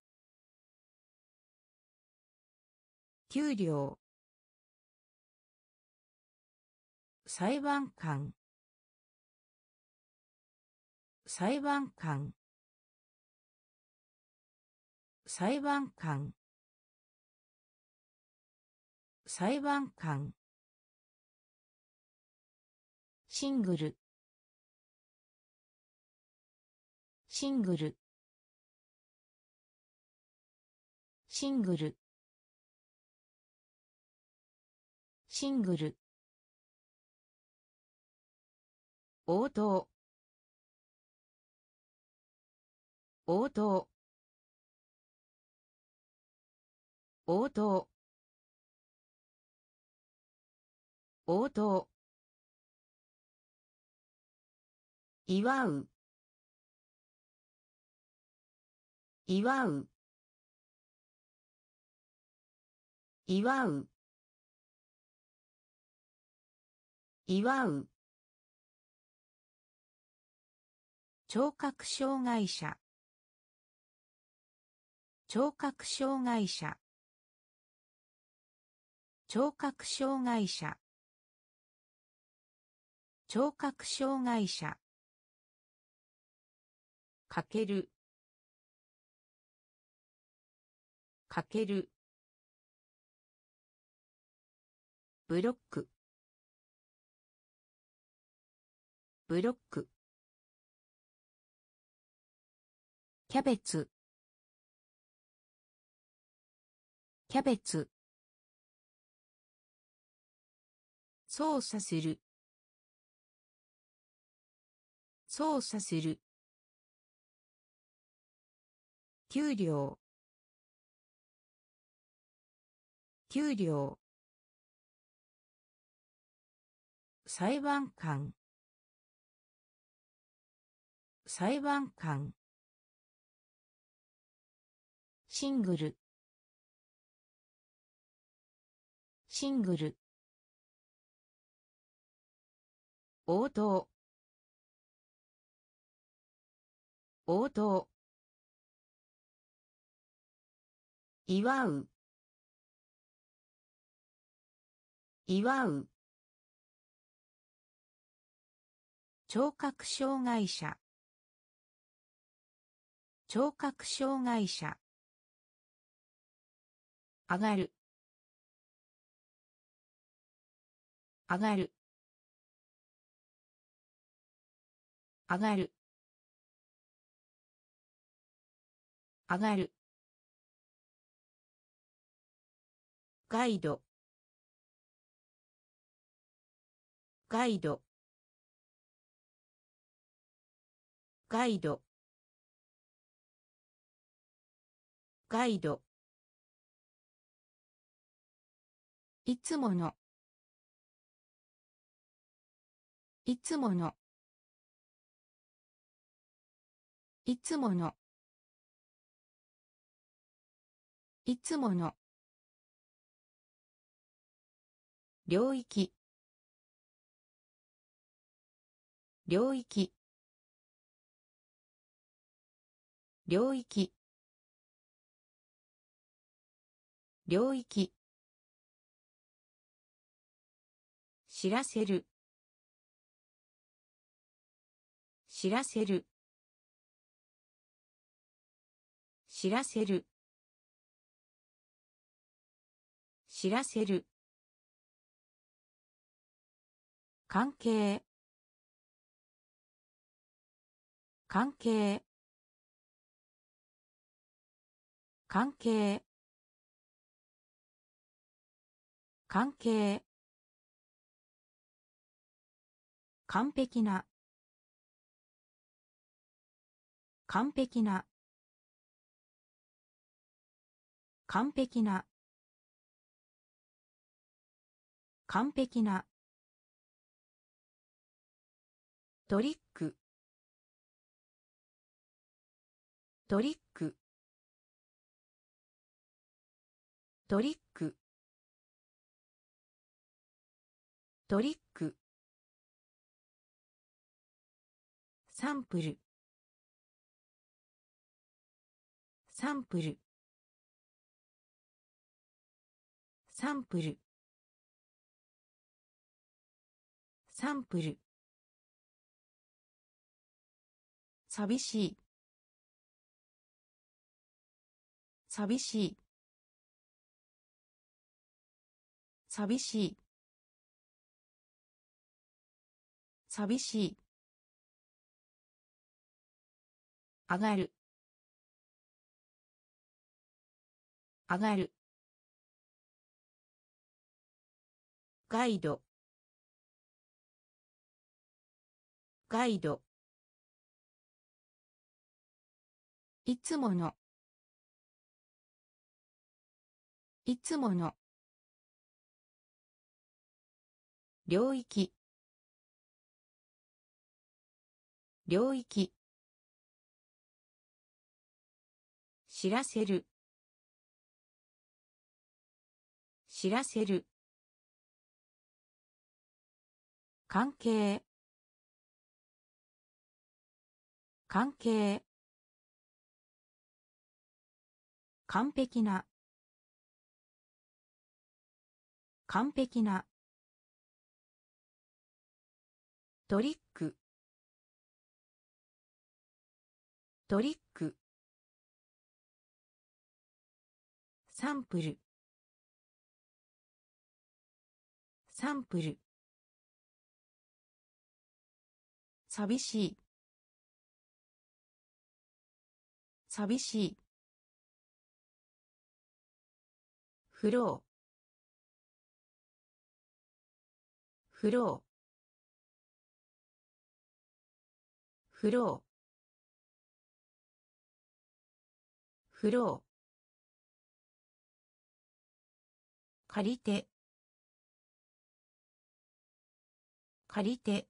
Speaker 1: 給料。裁判官、裁判官、裁判官、裁判官。シングル、シングル、シングル、シングル。応答、応答、応答、応答。祝う、祝う、祝う、祝う。聴覚障害者、聴覚障害者、聴覚障害者、聴覚障害者。かける、かける。ブロック、ブロック。キャベツ、キャベツ。操作する、操作する。給料、給料。裁判官、裁判官。シングル、シングル。応答、応答。祝う、祝う。聴覚障害者、聴覚障害者。上がる、上がる、上がる、上がる。ガイド、ガイド、ガイド、ガイド。いつもの、いつもの、いつもの、いつもの。領域、領域、領域、領域。知らせる、知らせる、知らせる、知らせる。関係、関係、関係、関係。完璧な、完璧な、完璧な、完璧な。トリック、トリック、 トリックトリックサンプルサンプルサンプルサンプル寂しい寂しい寂しい寂しい上がる上がるガイドガイドいつものいつもの領域領域知らせる知らせる関係関係完璧な完璧なトリックトリックサンプルサンプル寂しい寂しいフローフローフローフロー借りて借りて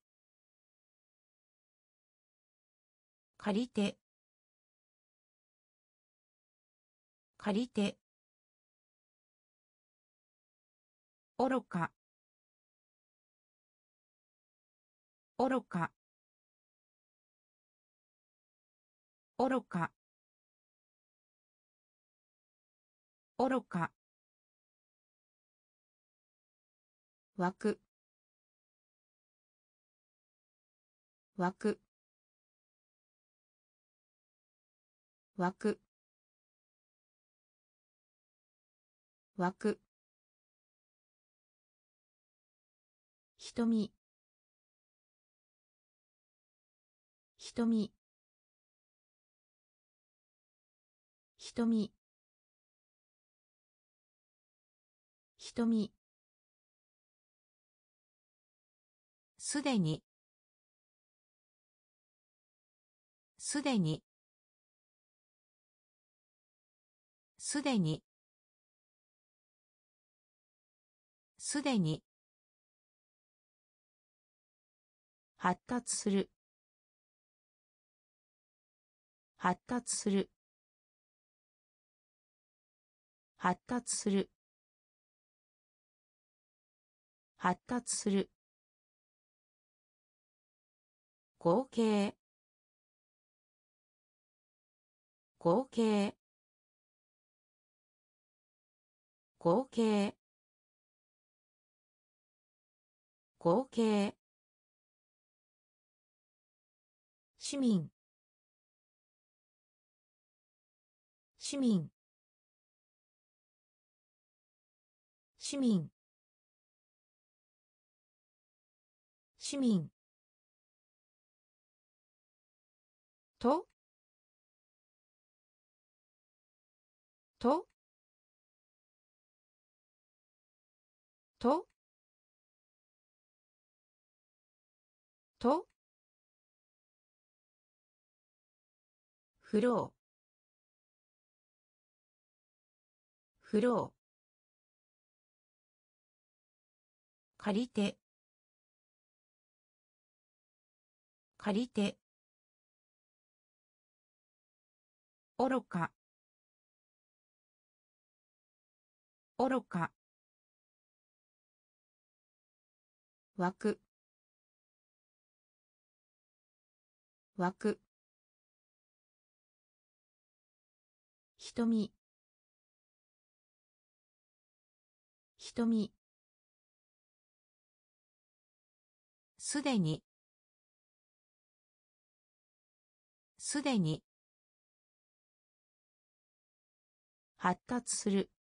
Speaker 1: 借りて借りて愚か愚か愚か愚か枠枠枠枠瞳瞳瞳瞳すでにすでにすでにすでに発達する発達する発達する発達する合計合計合計合計市民市民市民市民ととととフローフロー借りて借りて愚か愚か枠枠瞳瞳すでにすでに発達する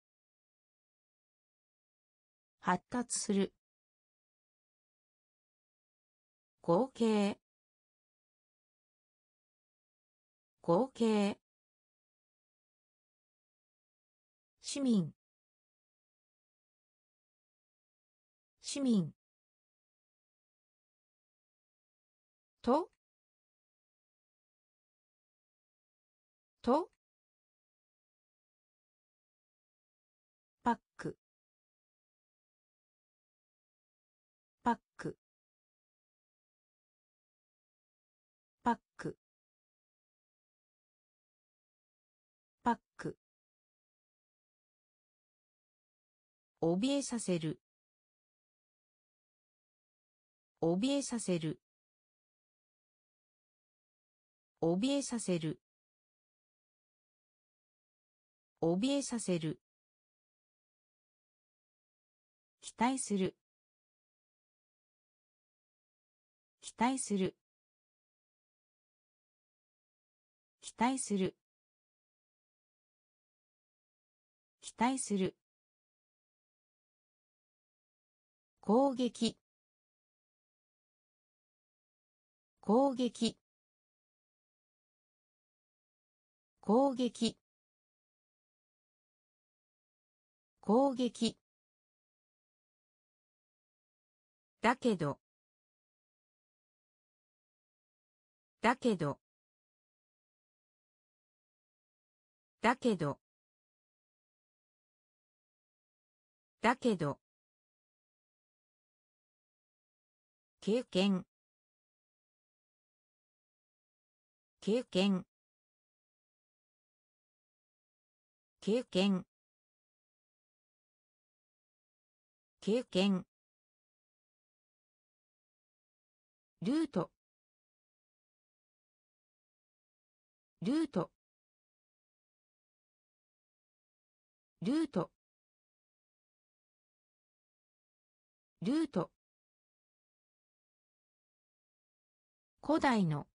Speaker 1: 発達する合計合計市民市民ととパックパックパックパック怯えさせる怯えさせる怯えさせる怯えさせる期待する期待する期待する期待する攻撃攻撃攻撃攻撃だけどだけどだけどだけど経験経験経験経験ルートルートルートルート古代の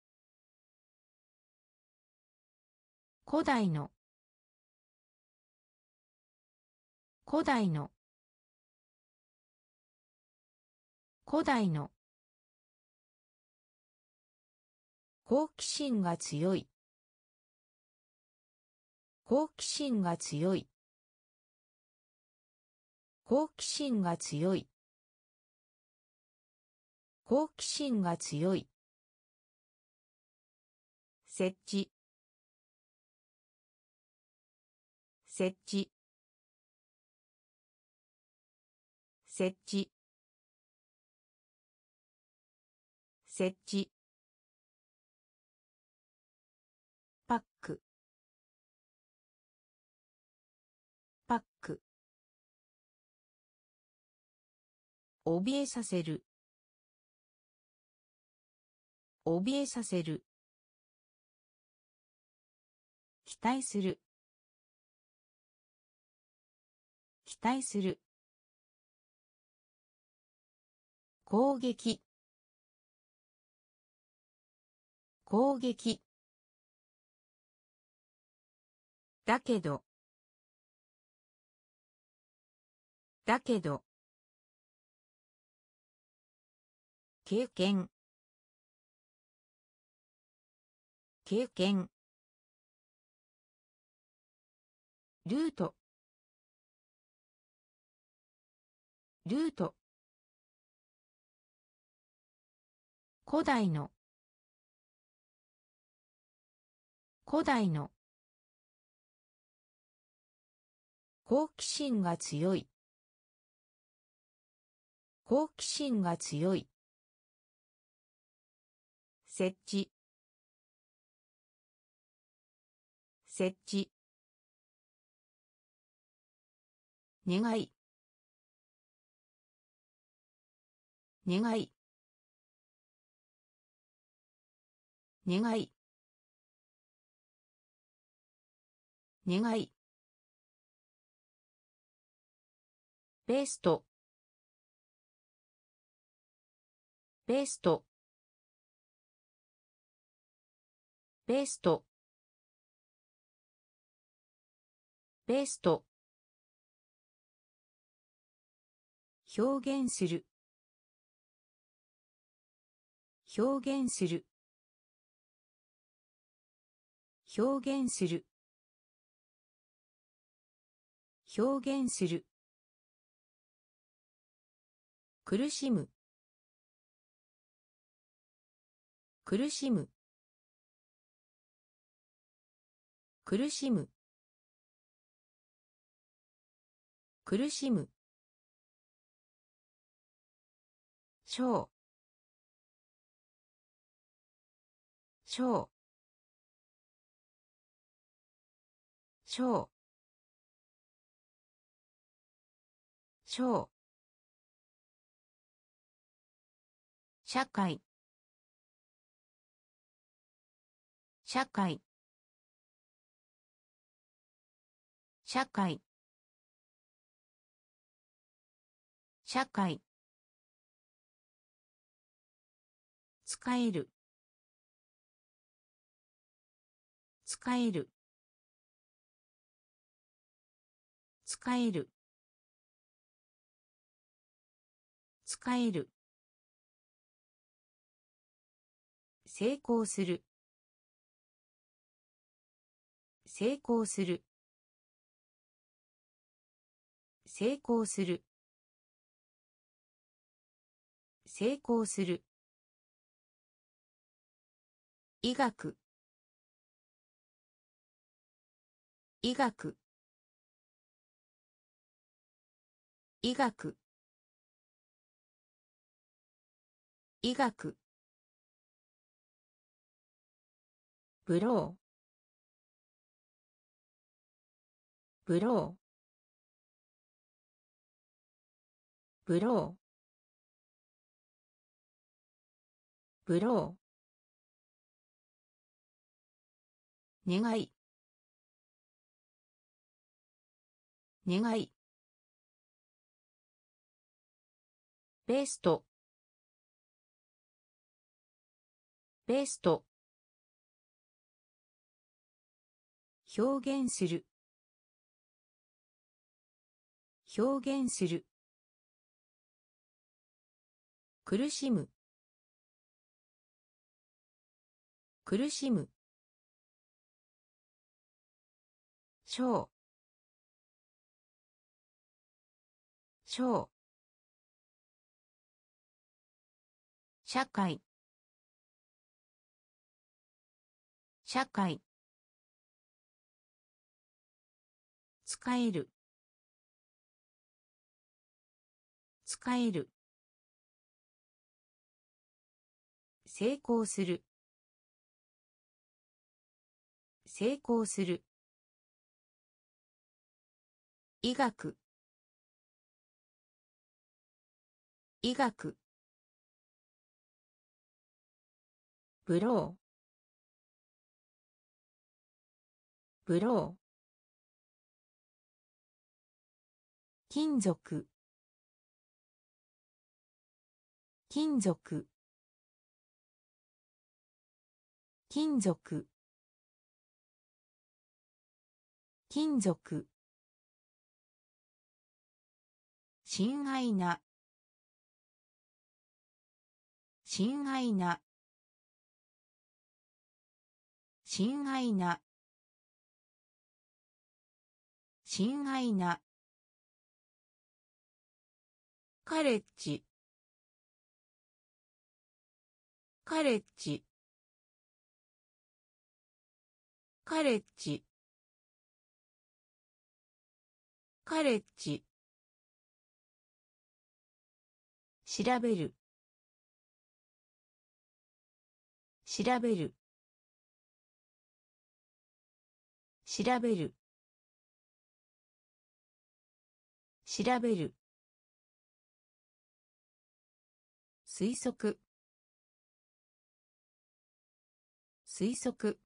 Speaker 1: 古代の古代の古代の好奇心が強い好奇心が強い好奇心が強い好奇心が強い設置設置設置設置パックパック怯えさせる怯えさせる期待する期待する攻撃攻撃だけどだけど経験経験ルートルート古代の古代の好奇心が強い好奇心が強い設置設置願い願い願い願いベストベストベストベスト表現する表現する表現する表現する苦しむ苦しむ苦しむ苦しむ小小小小社会社会社会社会使える使える使える使える成功する成功する成功する成功する医学医学医学医学ブローブローブローブロー願い願いベストベスト表現する表現する苦しむ苦しむ小小社会社会使える使える成功する成功する医学医学ブローブロー金属金属金属金属親愛な親愛な親愛な親愛なカレッジカレッジカレッジカレッジ調べる調べる調べる調べる。推測。推測。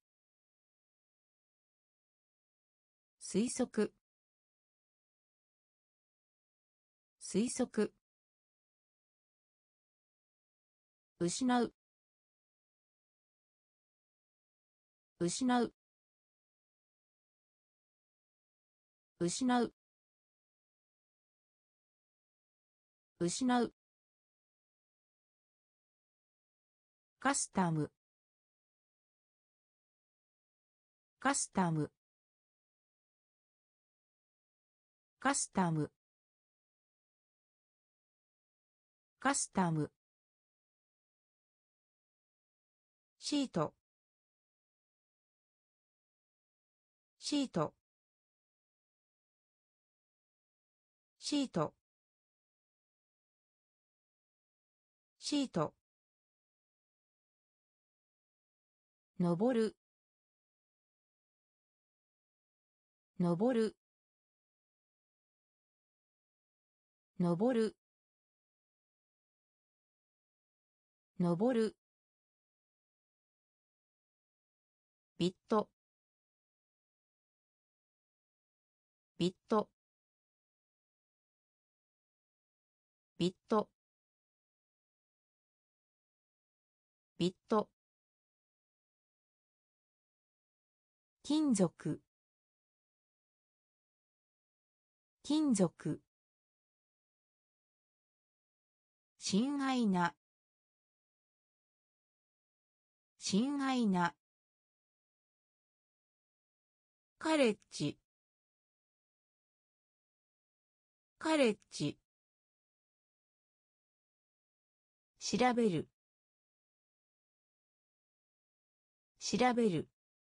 Speaker 1: 推測。推測。失う。失う。失う。失う。カスタム。カスタム。カスタム。カスタム。シート。シート。シート。シート。登る。登る。登る。登る。ビット。ビット。ビット。ビット。金属。金属。親愛な。親愛な。カレッジ。カレッジ。調べる。調べる。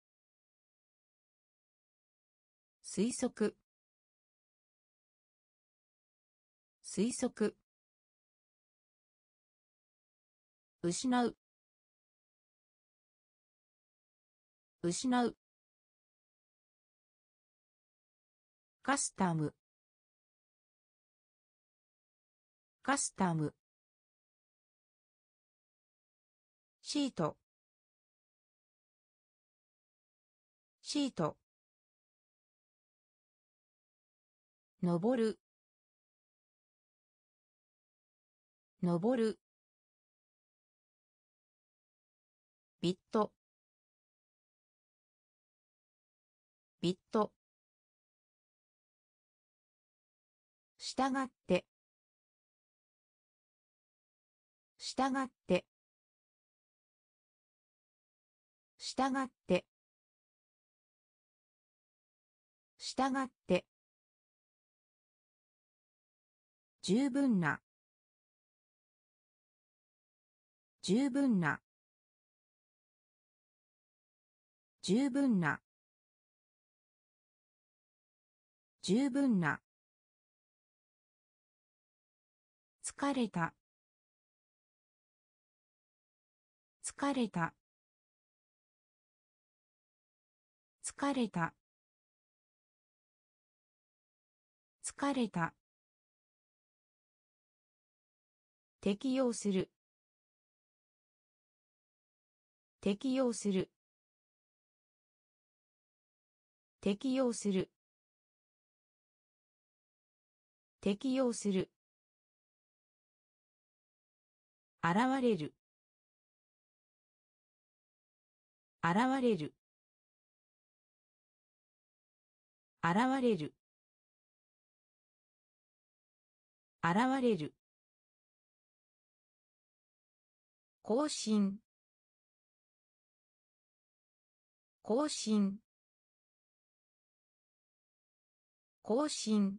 Speaker 1: 推測。推測。失う。失う。カスタム。カスタム。シート。シート。登る。登る。ビット。ビット。したがって。したがって。したがって。したがって。十分な。十分な。十分な。十分な。疲れた。疲れた。疲れた。疲れた。適用する。適用する。適用する。適用する。現れる。現れる。現れる。現れる。更新。更新。更新。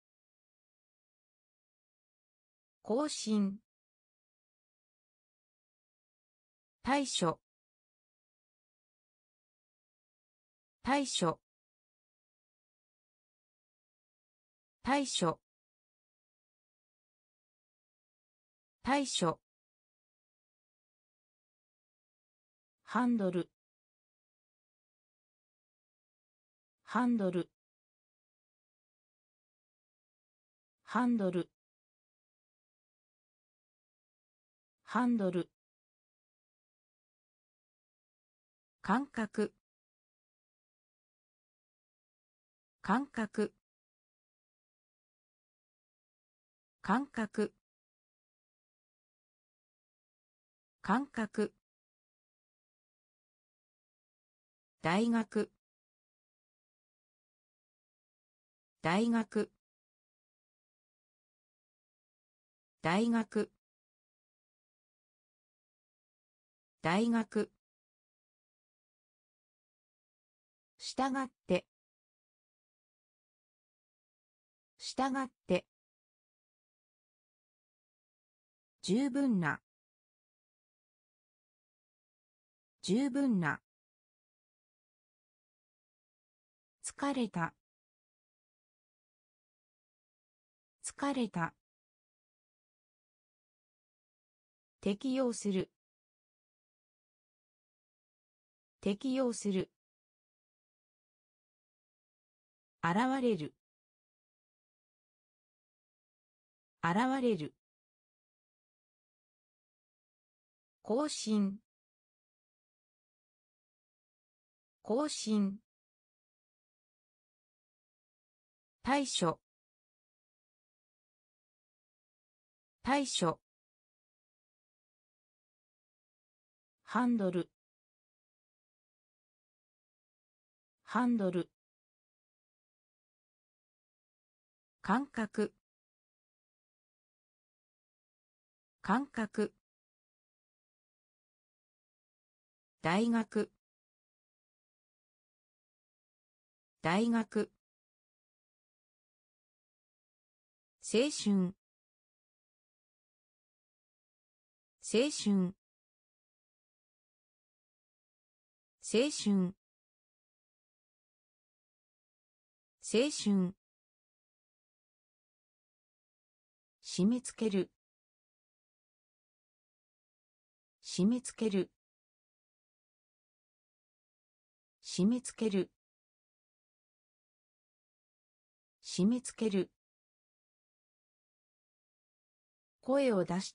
Speaker 1: 更新。対処。対処。対処。対処。ハンドル。ハンドル。 ハンドル、ハンドル、感覚、感覚、感覚、感覚、大学、大学、大学、大学、したがって、したがって、十分な、十分な、疲れた、疲れた、適用する、適用する、現れる、現れる、更新、更新、対処、対処、ハンドル、ハンドル、感覚、感覚、大学、大学、青春、青春、青春、青春、締め付ける、締め付ける、締め付ける、締め付ける、声を出して、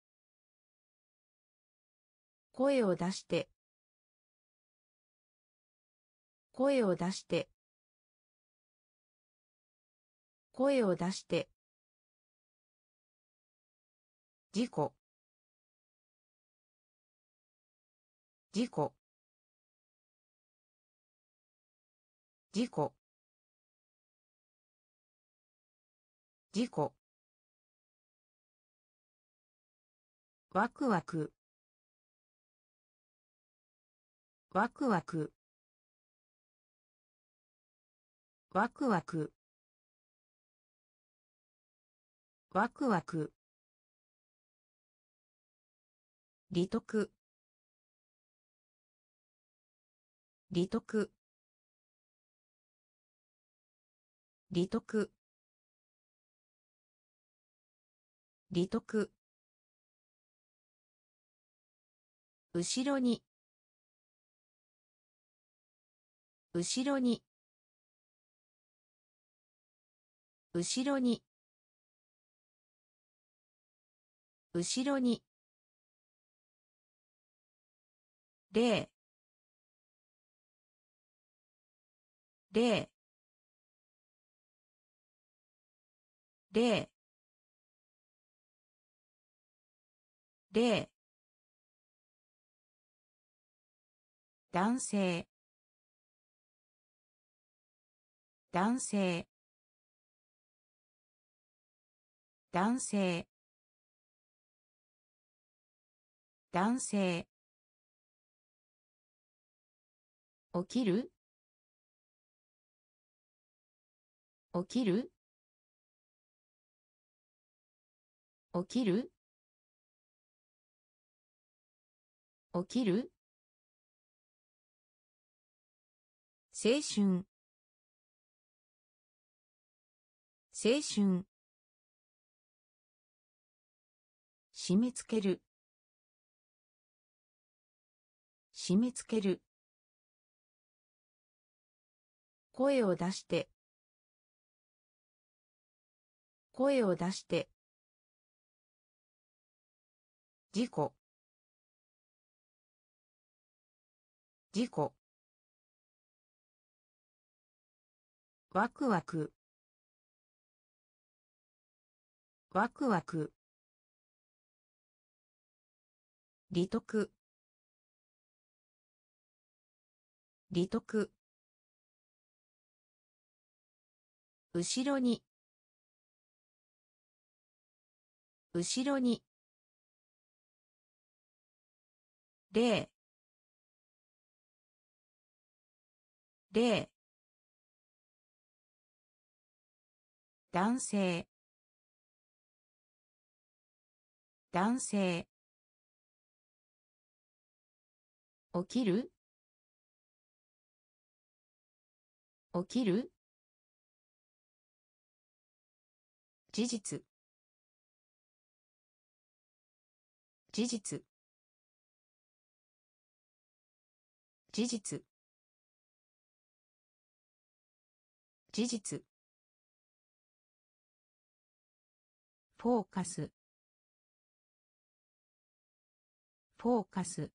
Speaker 1: 声を出して、声を出して、声を出して、事故、事故、事故、事故、ワクワク、ワクワク、ワクワク、ワクワク、利得、利得、利得、利得、後ろに、後ろに、後ろに、後ろに、例、例、例、例、男性、男性、男性、男性、起きる、起きる、起きる、起きる、青春、青春、締め付ける、締め付ける、声を出して、 声を出して。事故。事故。ワクワク。ワクワク。利得。利得。後ろに。後ろに。例。例。男性。男性。起きる。起きる。事実。事実。事実。事実。フォーカス。フォーカス。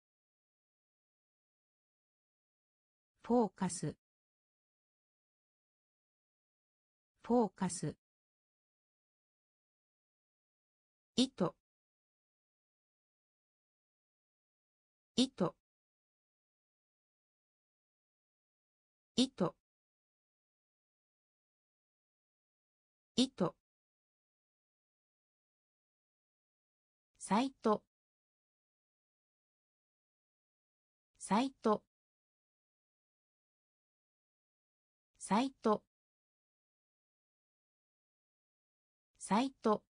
Speaker 1: フォーカス。フォーカス。糸。糸。糸。糸。サイト。サイト。サイト。サイト。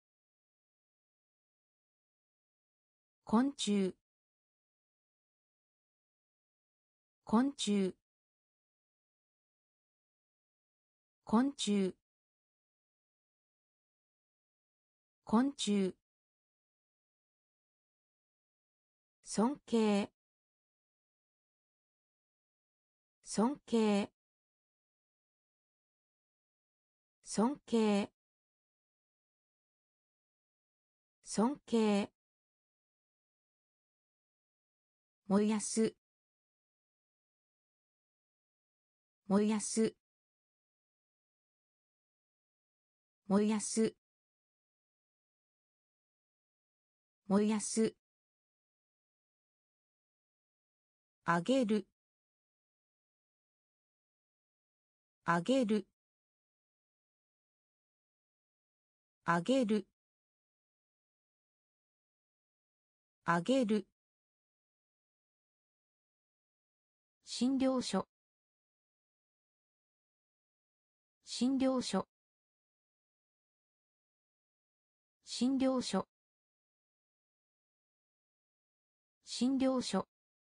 Speaker 1: 昆虫。昆虫。昆虫。昆虫。尊敬。尊敬。尊敬。尊敬。燃やす。燃やす。燃やす。燃やす。あげる。あげる。あげる。あげる。診療所。診療所。診療所。診療所。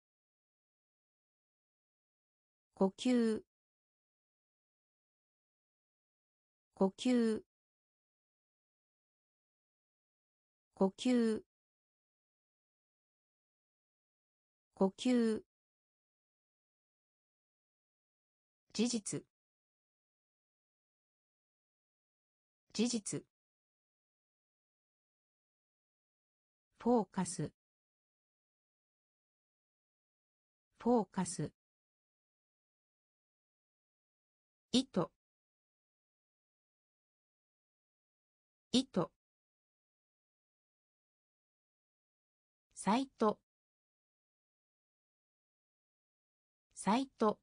Speaker 1: 呼吸。呼吸。呼吸。呼吸。事実。事実。フォーカス。フォーカス。糸。糸。サイト。サイト。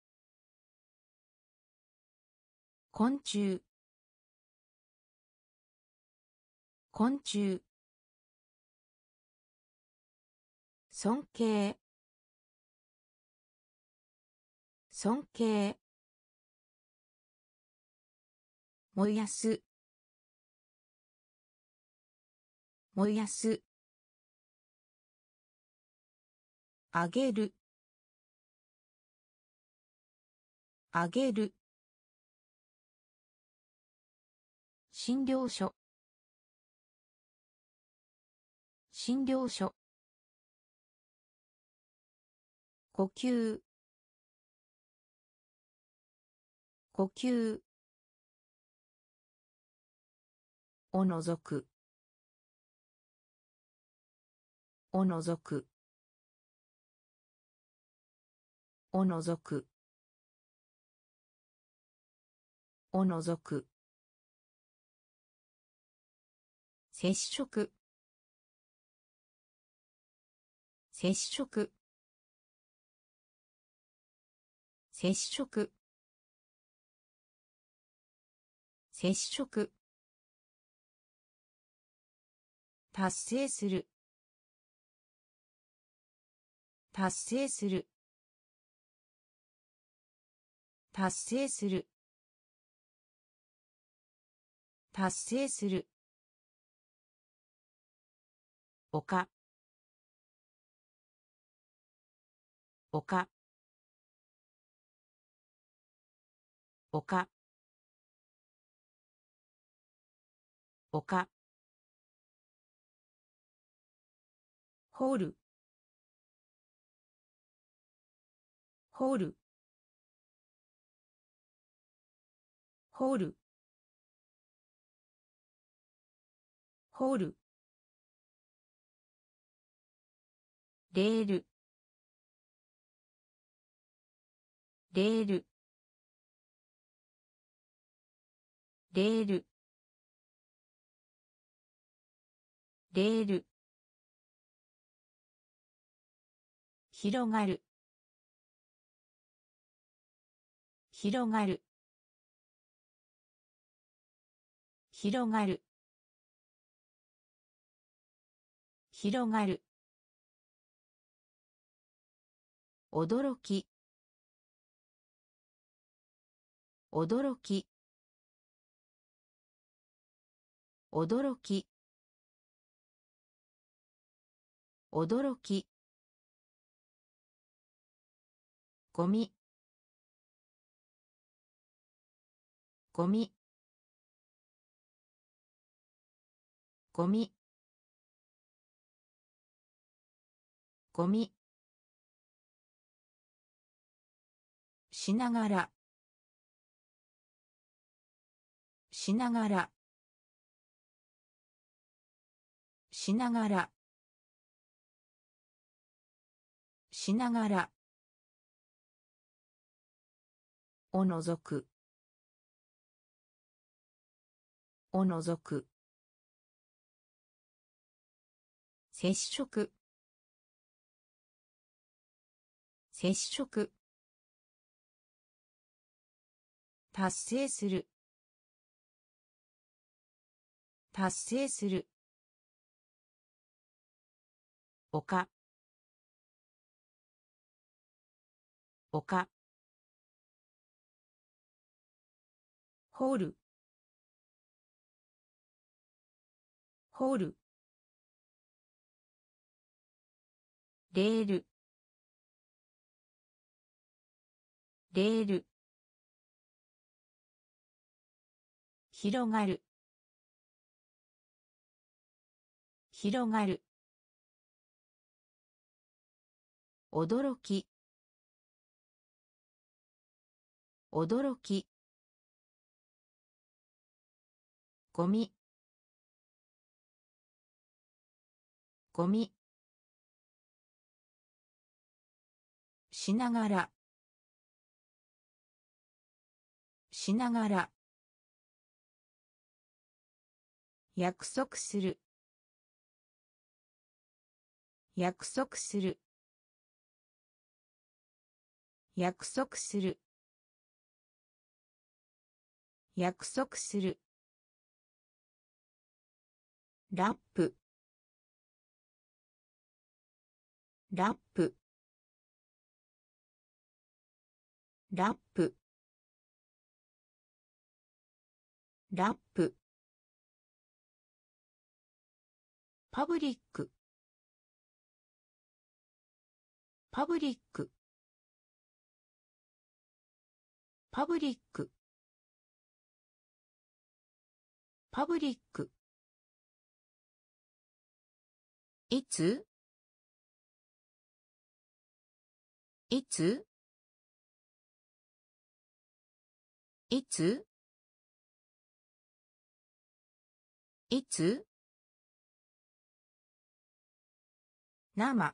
Speaker 1: 昆虫。昆虫。尊敬。尊敬。燃やす。燃やす。あげる。あげる。診療所。診療所。呼吸。呼吸。 おのぞくおのぞくおのぞくおのぞく接触接触接触接触達成する達成する達成する達成する丘丘丘丘ホールホールホールホールレールレールレールレール広がる広がる広がる広がる驚き驚き驚き驚きゴミゴミゴミゴミしながらしながらしながらしながらおのぞくおのぞく接触接触達成する達成する丘丘ホールホールレールレール広がる広がる驚き驚きゴミゴミしながらしながら約束する約束する約束する約束するラップラップラップラップパブリックパブリックパブリックパブリックいついついついつ生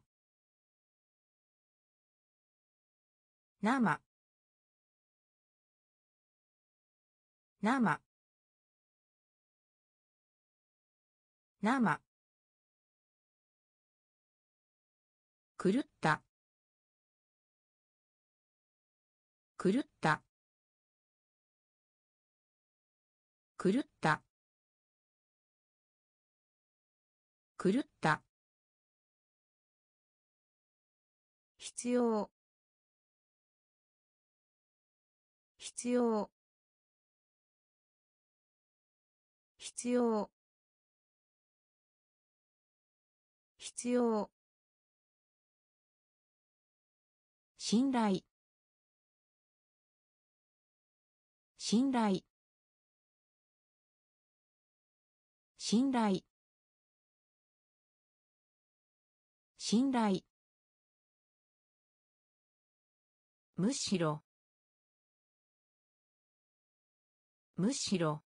Speaker 1: 生生生狂った狂った狂った狂った必要必要必要必要信頼信頼信頼信頼むしろむしろ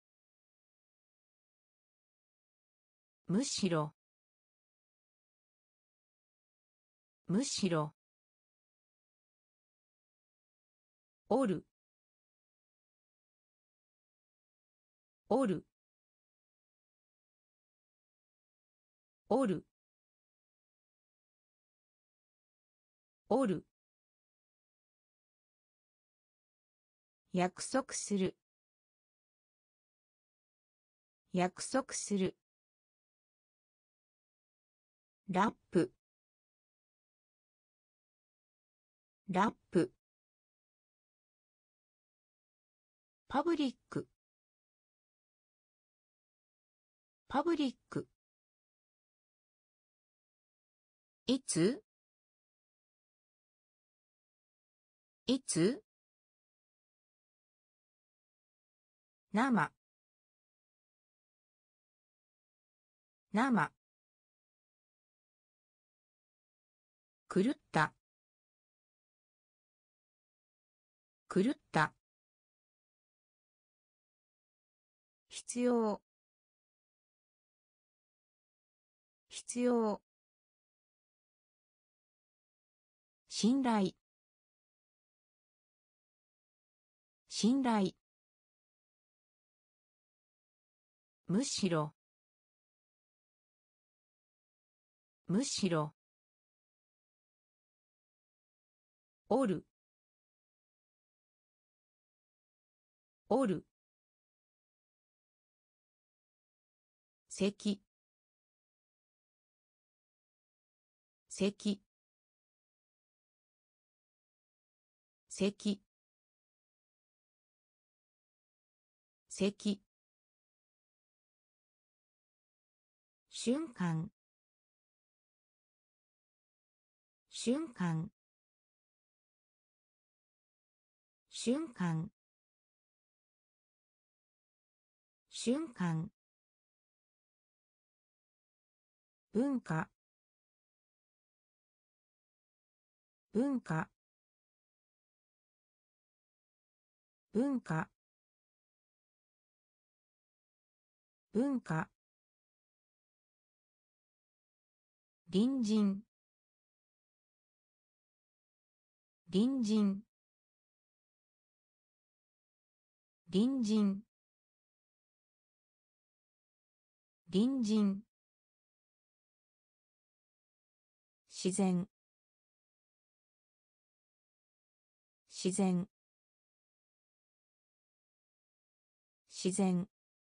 Speaker 1: むしろむしろおるおるおるおる約束する約束するラップラップパブリックパブリックいついつ生生狂った狂った必要必要信頼信頼むしろむしろおるおる咳咳咳咳瞬間瞬間瞬間瞬間文化文化文化文化隣人隣人隣人隣人自然自然自然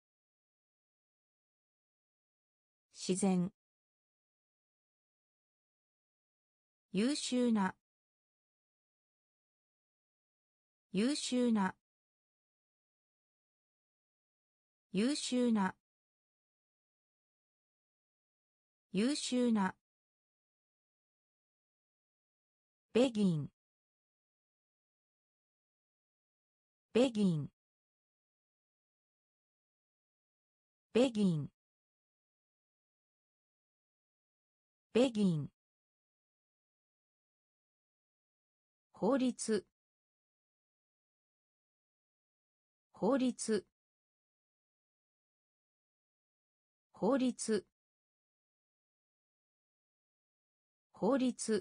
Speaker 1: 自然優秀な優秀な優秀な優秀なベギンベギンベギンベギン法律法律法律法律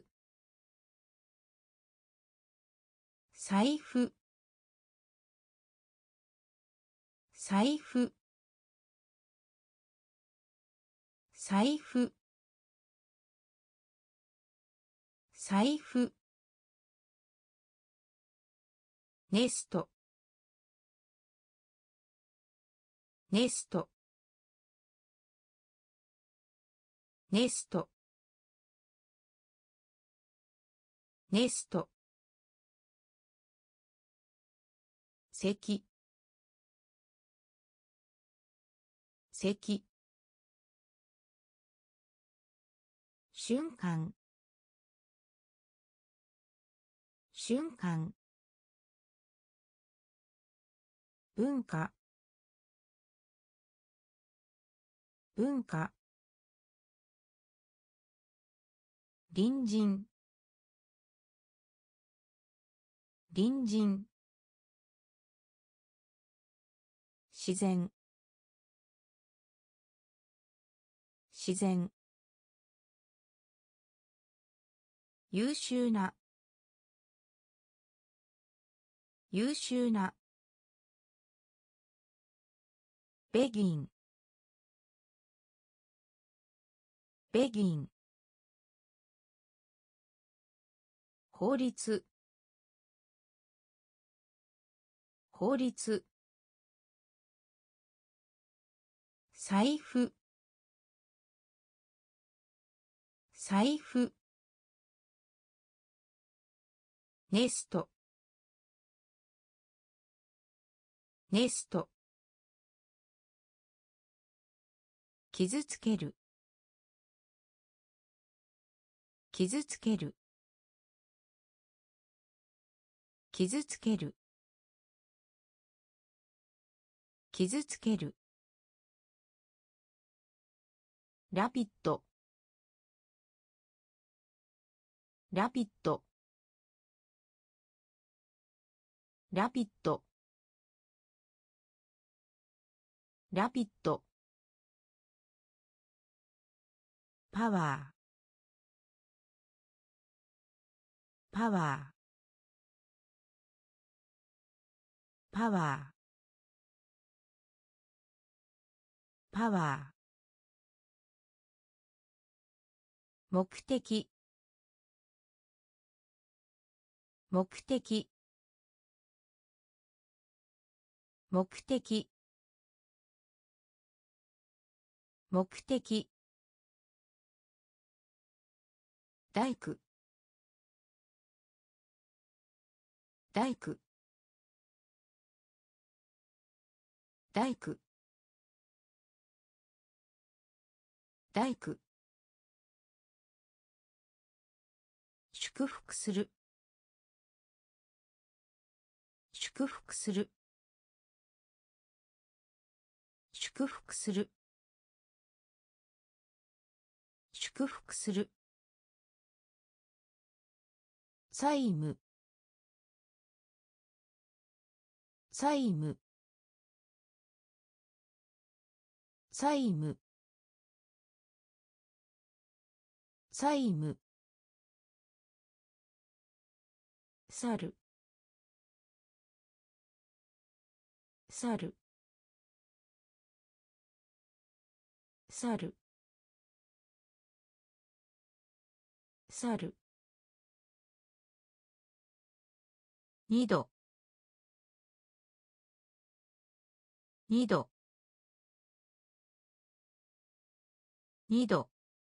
Speaker 1: 財布財布財布財布ネストネストネストネスト席席瞬間瞬間文化文化隣人隣人自然自然優秀な優秀なベギンベギン法律法律財布財布ネストネスト傷つける傷つける傷つける傷つけるラピッドラピッドラピッドラピッドパワーパワーパワーパワー目的目的目的目的大工大工大工大工祝福する祝福する祝福する祝福する債務債務債務債務猿猿猿猿二度二度二度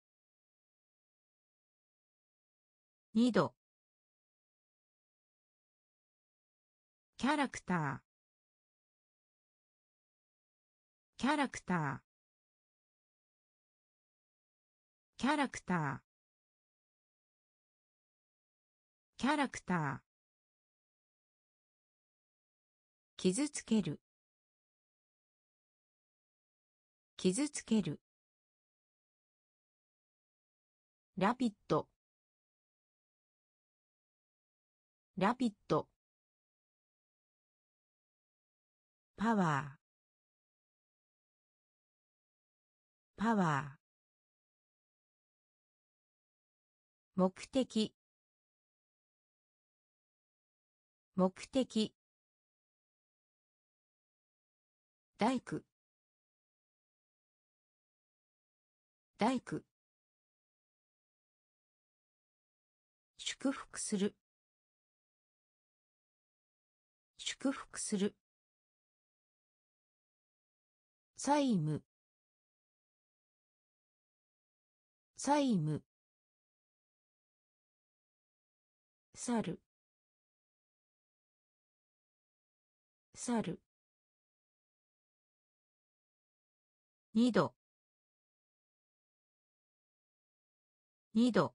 Speaker 1: 二度キャラクターキャラクターキャラクターキャラクター傷つける傷つけるラピッドラピッドパワーパワー、目的、目的、大工、大工、祝福する、祝福する、債務、債務、猿、猿、二度、二度、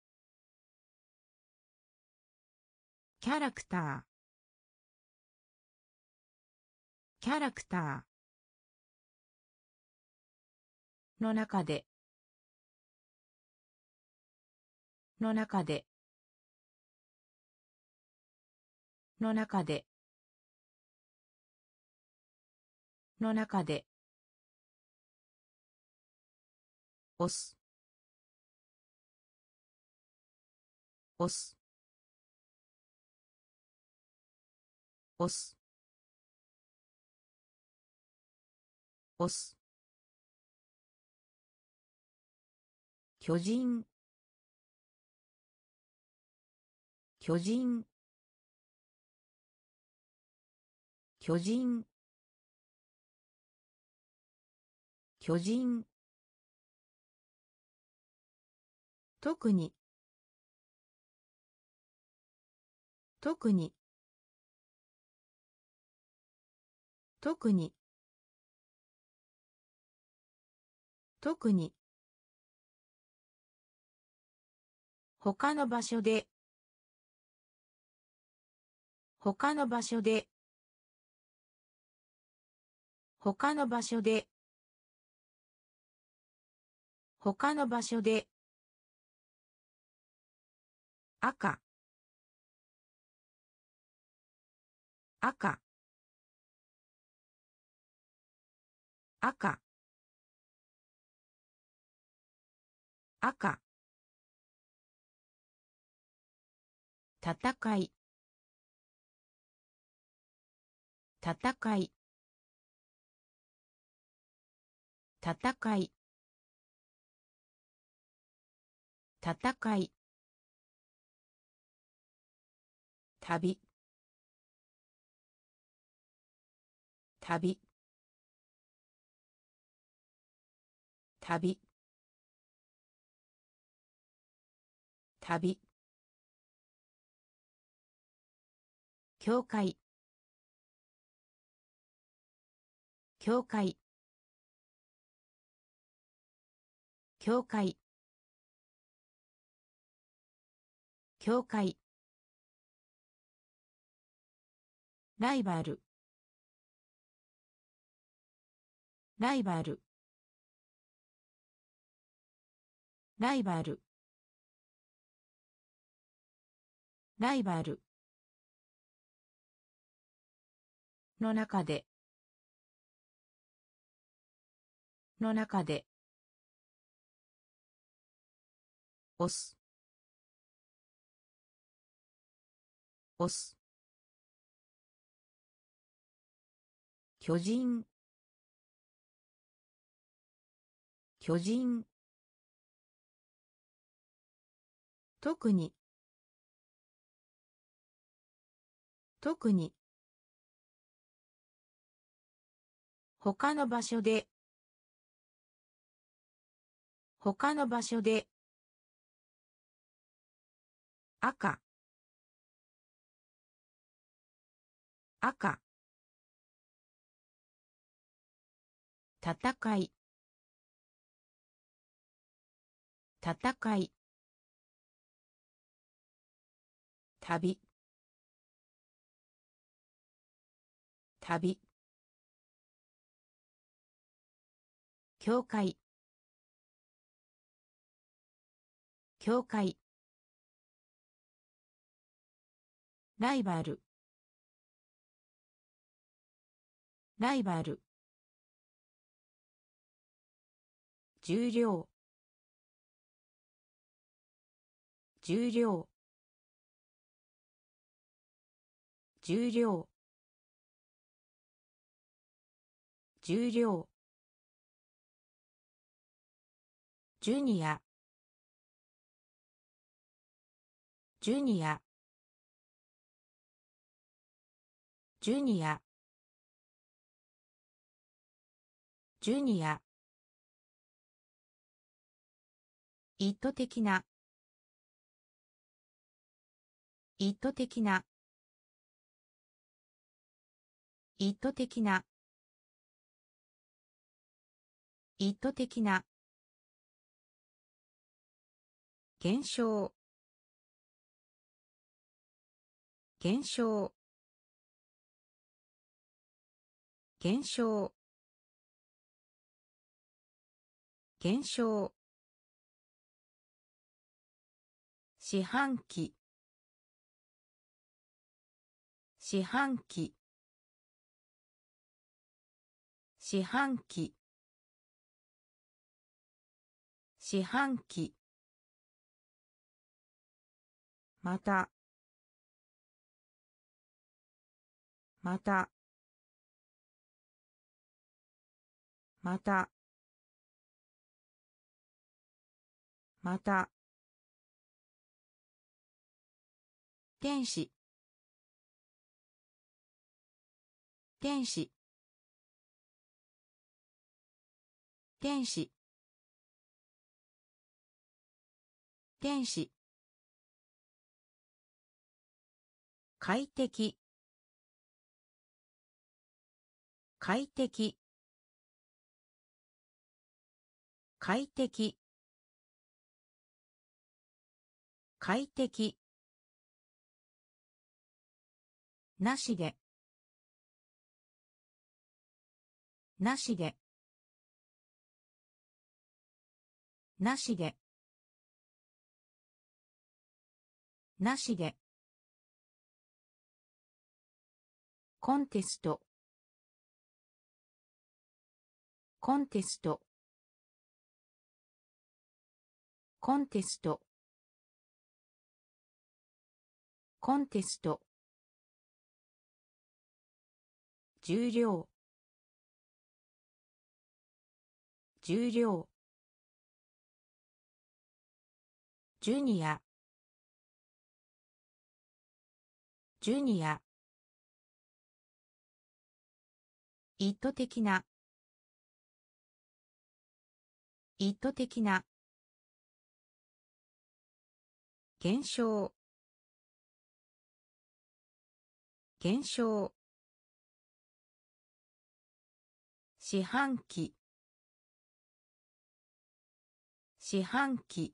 Speaker 1: キャラクター、キャラクターの中で、の中で、の中で、の中で、押す、押す、押す、押す、巨人、巨人、巨人、巨人、特に、特に、特に、特に、他の場所で、他の場所で、他の場所で、他の場所で、赤、赤、赤、赤、戦い、戦い、戦い、戦い、旅、旅、旅、旅、教会、教会、教会、教会、ライバル、ライバル、ライバル、ライバルの中で、の中で、押す、押す、巨人、巨人、特に、特に、他の場所で、他の場所で、赤、赤、戦い、戦い、旅、旅、教会、教会、ライバル、ライバル、 重量重量重量重量ジュニアジュニアジュニアジュニア意図的な意図的な意図的な意図的な現象現象現象現象四半期四半期四半期四半期またまたまたまた天使天使天使天使快適快適快適快適なしでなしでなしでなしでコンテストコンテストコンテストコンテスト重量重量ジュニアジュニア意図的な意図的な現象現象四半期四半期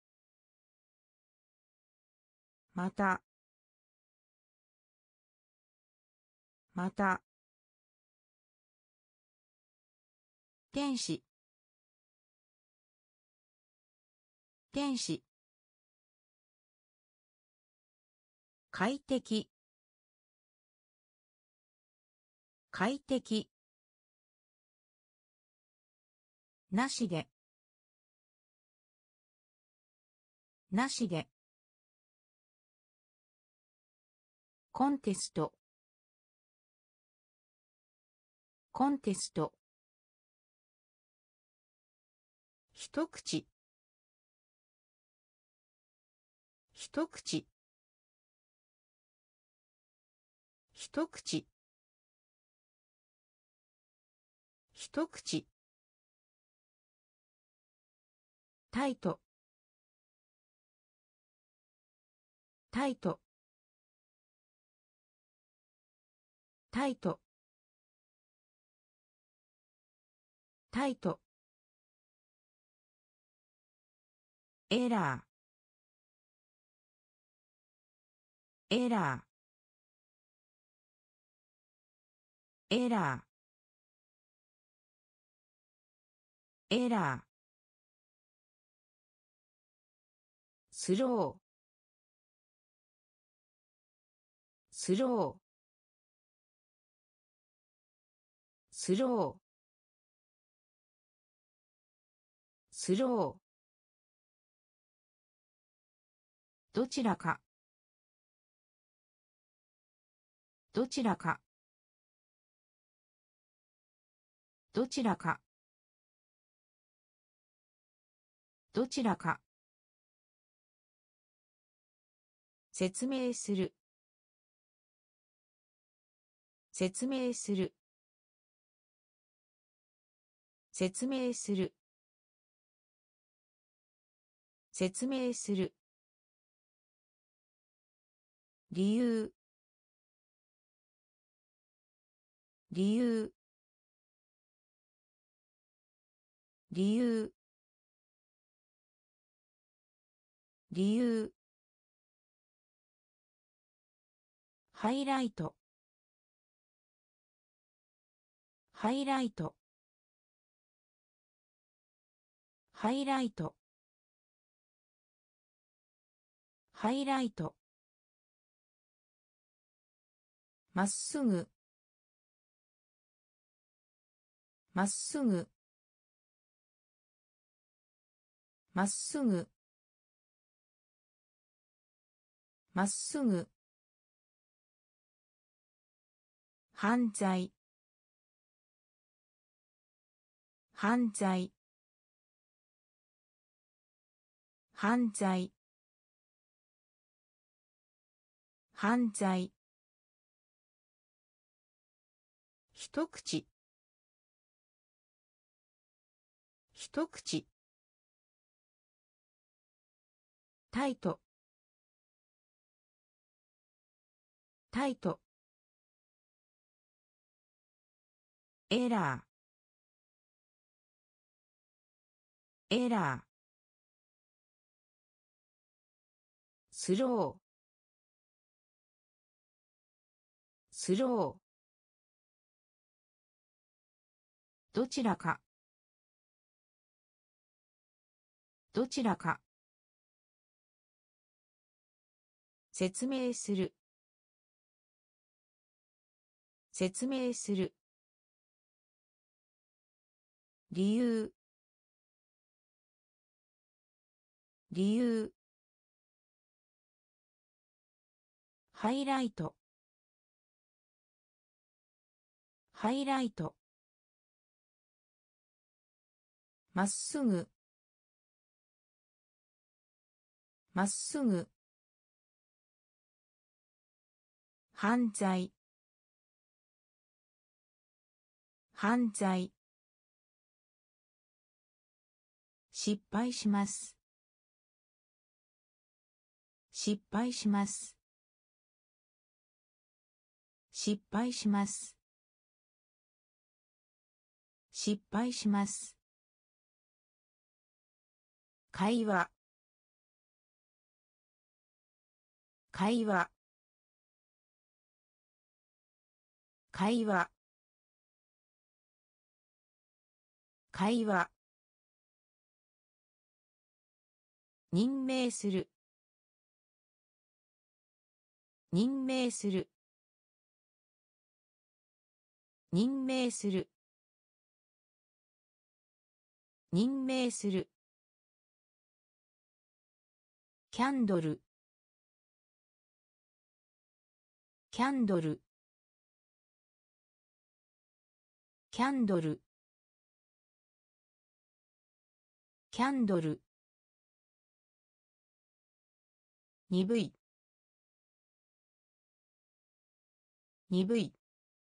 Speaker 1: またまた天使天使快適快適なしでなしでコンテストコンテスト一口一口一口一口タイトタイトタイトタイトエラーエラーエラーエラースロースロースロースロー、どちらか、どちらか、どちらか、どちらか、説明する、説明する、説明する、説明する、理由、理由、理由、理由、ハイライト、ハイライト、ハイライト、ハイライト、まっすぐ、まっすぐ、まっすぐ、まっすぐ、犯罪、犯罪、犯罪、犯罪、一口、一口、タイト、タイト、エラー、エラー、スロー、スロー、どちらか、どちらか、説明する、説明する、理由、理由、ハイライト、ハイライト、まっすぐ、まっすぐ、犯罪、犯罪、失敗します、失敗します、失敗します、失敗します、会話、会話、会話、会話、任命する、任命する、任命する、任命する、キャンドル、キャンドル、キャンドル、キャンドル、鈍い、鈍い、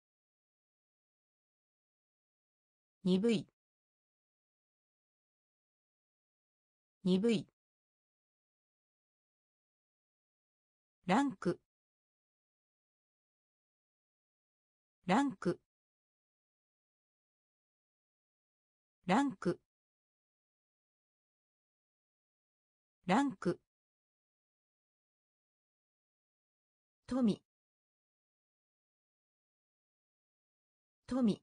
Speaker 1: 鈍い、鈍い、ランク、ランク、ランク、ランク、富、富、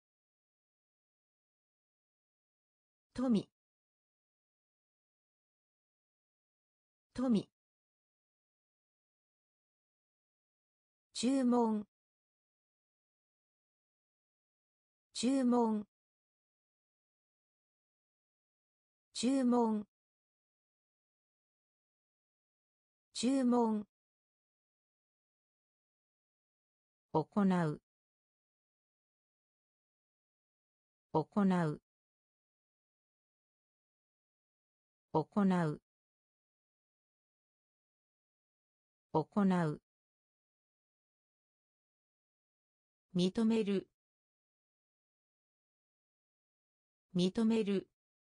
Speaker 1: 富、富、注文、注文、 注文注文行う行う行う行う認める認める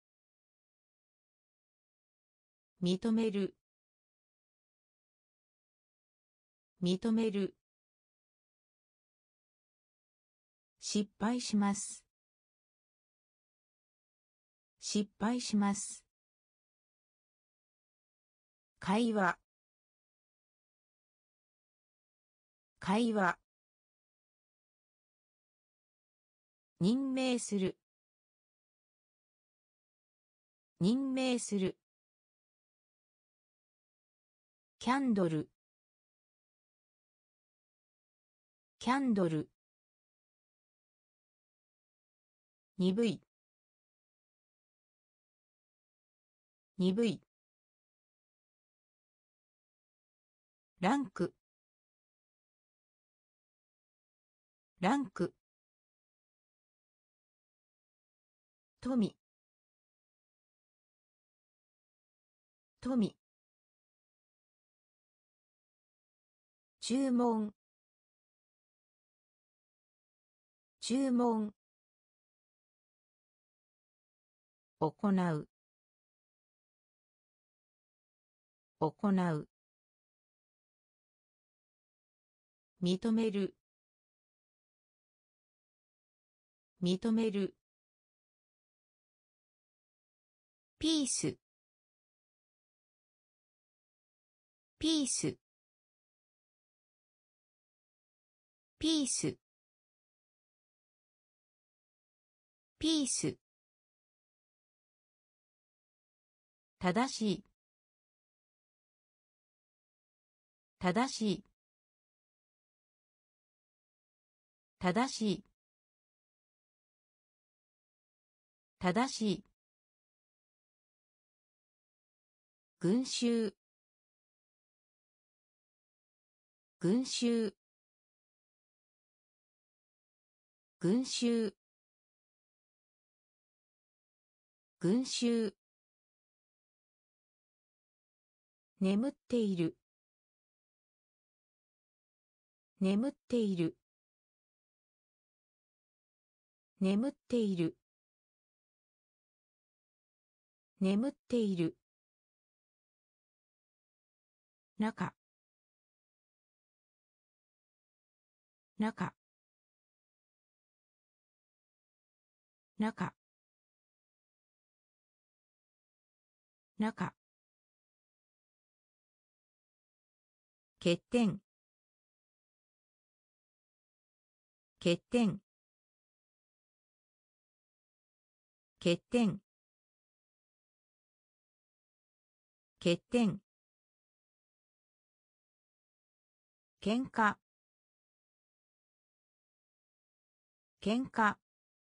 Speaker 1: 認める認める失敗します失敗します会話会話任命する任命するキャンドルキャンドル鈍い鈍いランクランク富富注文注文行う行う認める認めるピースピースピースピース正しい正しい正しい正しい群衆群衆群衆群衆眠っている眠っている眠っている眠っている中中中中欠点欠点欠点欠点喧嘩喧嘩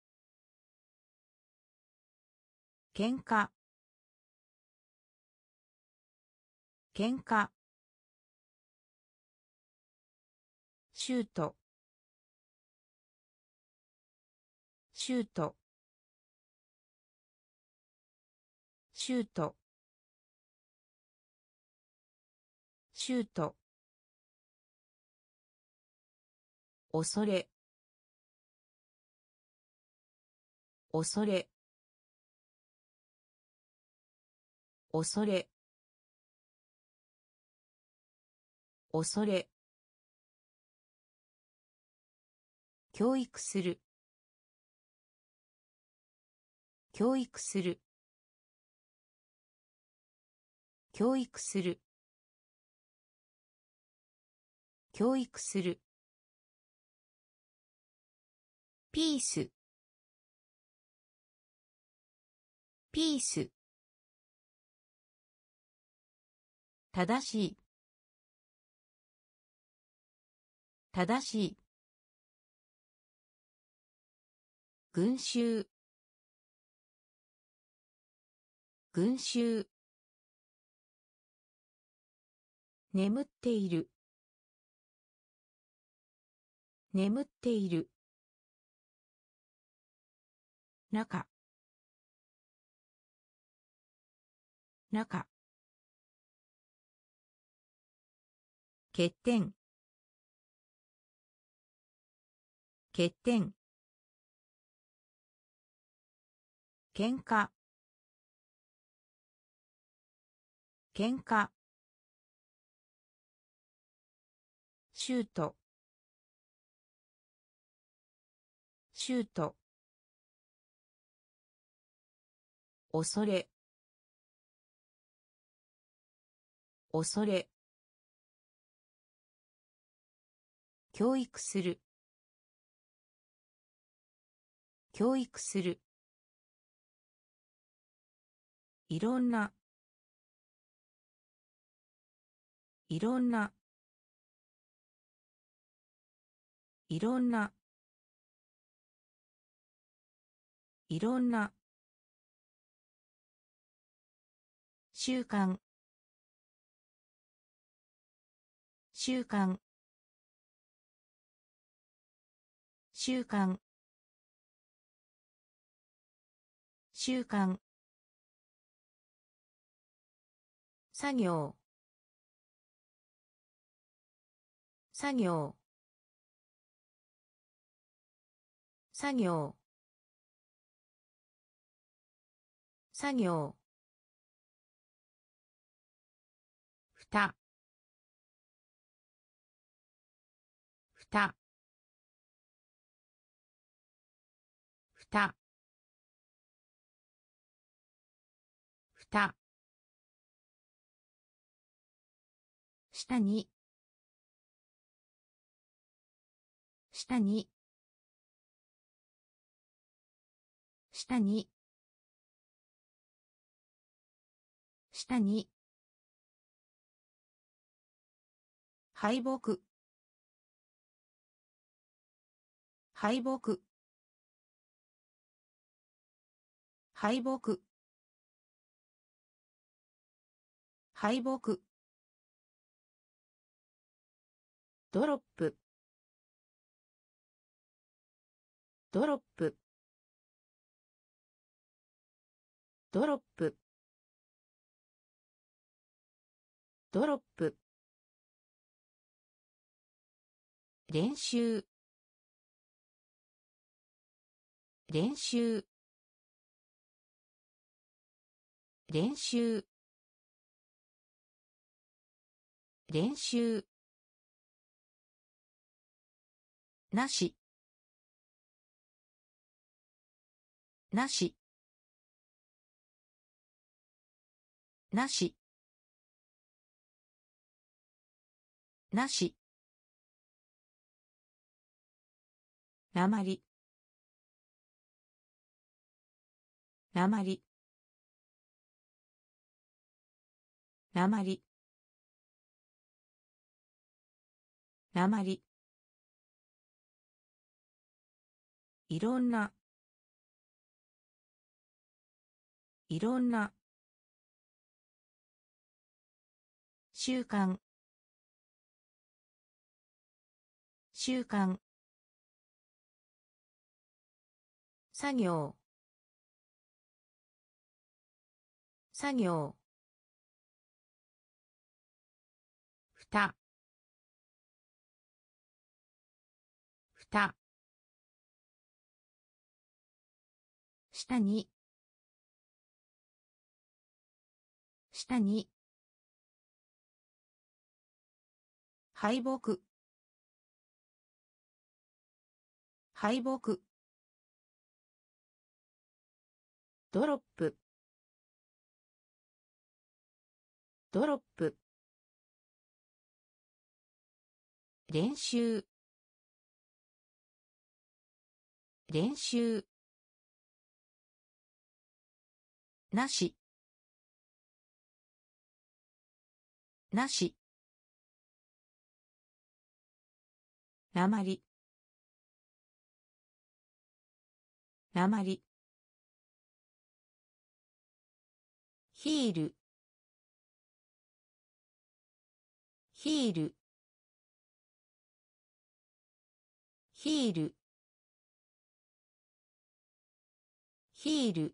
Speaker 1: 喧嘩喧嘩シュートシュートシュートシュート恐れ恐れ恐れ恐れ教育する教育する教育する教育するピースピース正しい正しい群衆群衆眠っている眠っている中中欠点欠点喧嘩喧嘩シュートシュート恐れ恐れ教育する教育するいろんないろんないろんないろんな習慣習慣習慣習慣作業作業作業作業ふたふたふたふた下に下に下に下に敗北敗北敗北敗北ドロップドロップドロップドロップ練習練習練習練習なしなしなしなしなまりなまりなまりなまりいろんないろんな習慣習慣作業作業ふたふた下に下に敗北敗北ドロップドロップ練習練習なしなしなまりなまりヒールヒールヒールヒール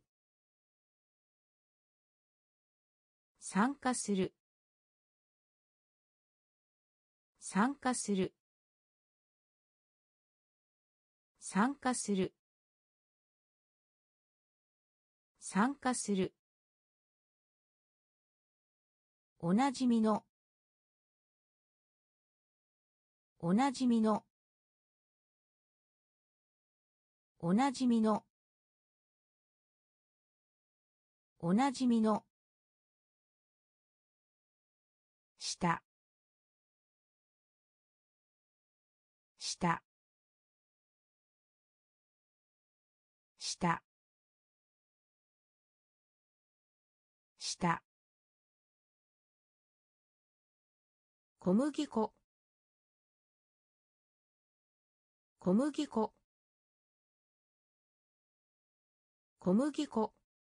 Speaker 1: 参加する参加する参加する参加するおなじみのおなじみのおなじみのおなじみの下下下下小麦粉小麦粉小麦粉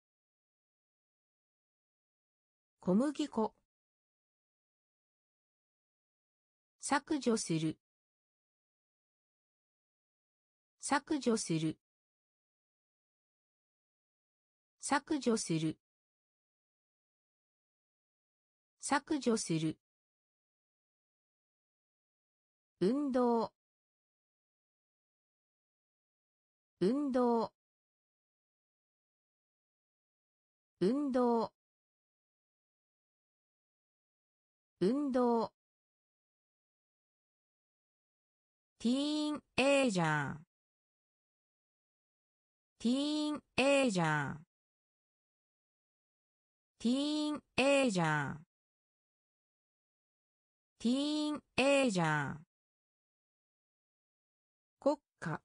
Speaker 1: 小麦粉削除する削除する削除する削除する運動運動運動運動ティーンエイジャーティーンエイジャーティーンエイジャーティーンエイジャー国家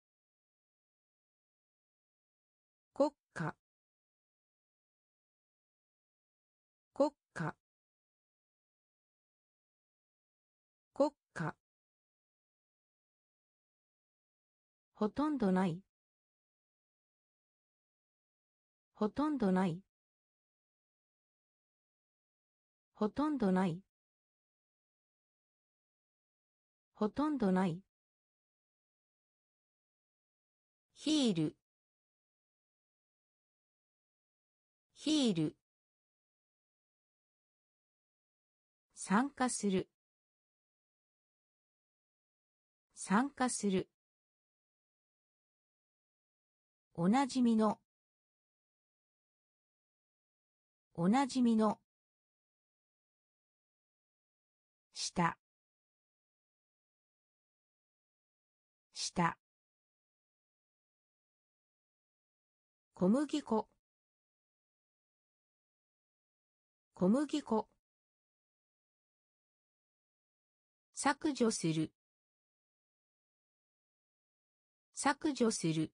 Speaker 1: 国家国家国家ほとんどないほとんどないほとんどないほとんどないヒールヒール参加する参加するおなじみのおなじみの下下小麦粉小麦粉削除する削除する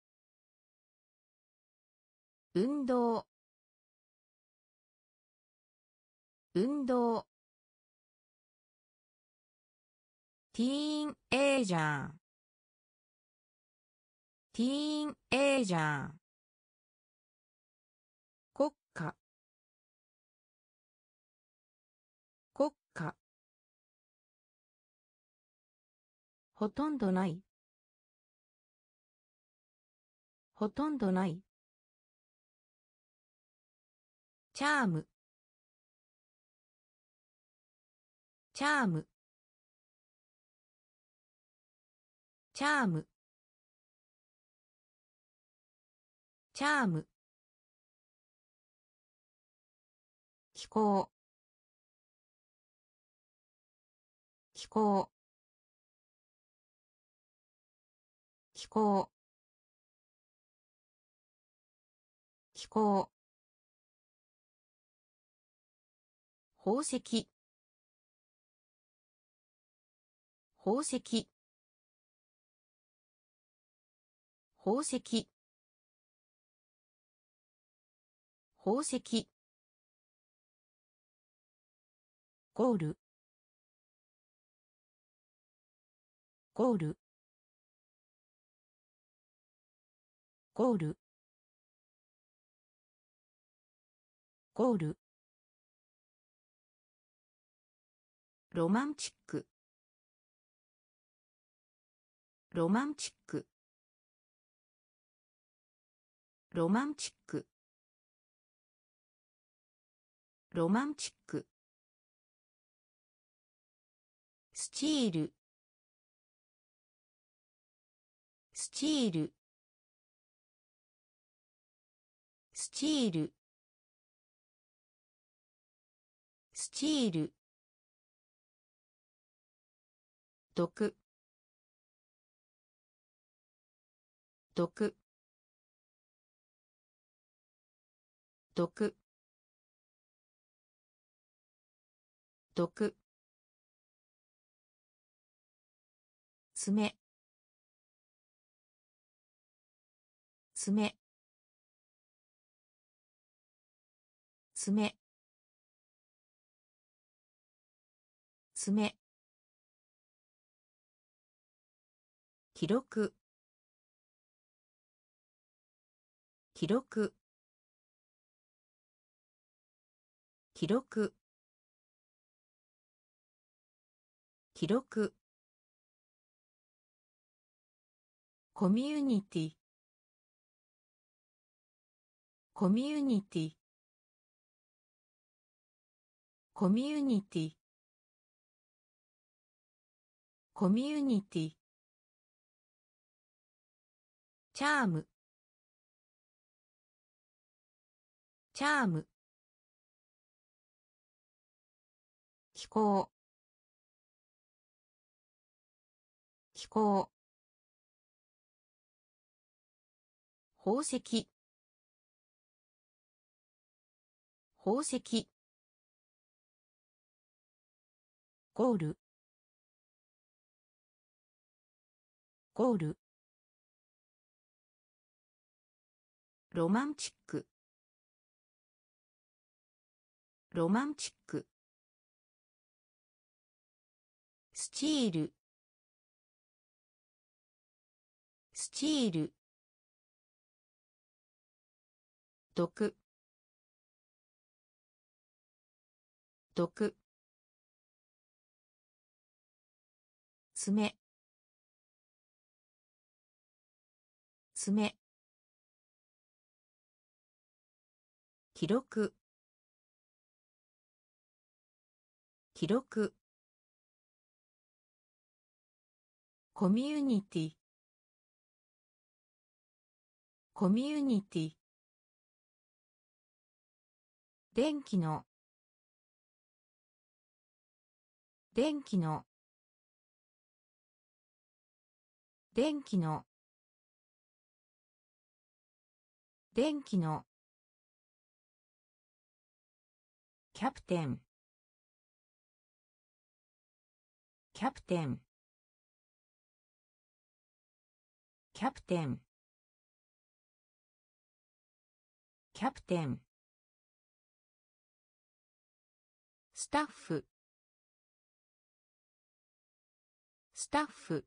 Speaker 1: 運動運動ティーンエイジャーティーンエイジャー国家国家ほとんどないほとんどないチャームチャームチャームチャーム気候気候気候気候宝石宝石宝石宝石ゴールゴールゴールゴール、ロマンチック、ロマンチック、ロマンチック、ロマンチック、スチール、スチール、スチール、スチール、毒、毒、毒、毒、爪、爪、爪、爪、記録、記録、記録、記録、コミュニティ、コミュニティ、コミュニティ、コミュニティ、チャーム、チャーム、気候、気候、宝石、宝石、ゴール、ゴール、ロマンチック、ロマンチック、スチール、スチール、毒、毒、爪、爪、記録、記録、コミュニティ、コミュニティ、電気の、電気の、電気の、電気の、キャプテン、キャプテン、キャプテン、キャプテン、スタッフ、スタッフ、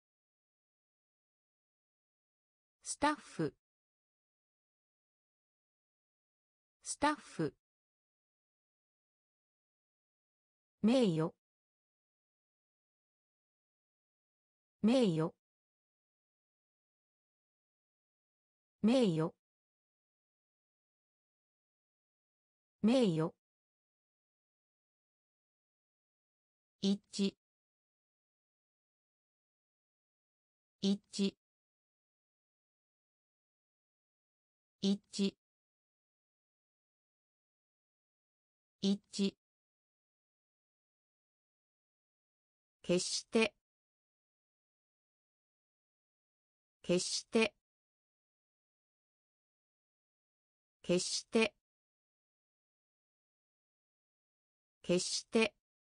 Speaker 1: スタッフ、スタッフ、名誉、名誉、名誉、名誉、一致、一致、一致、一致、決して、決して、決して、決して、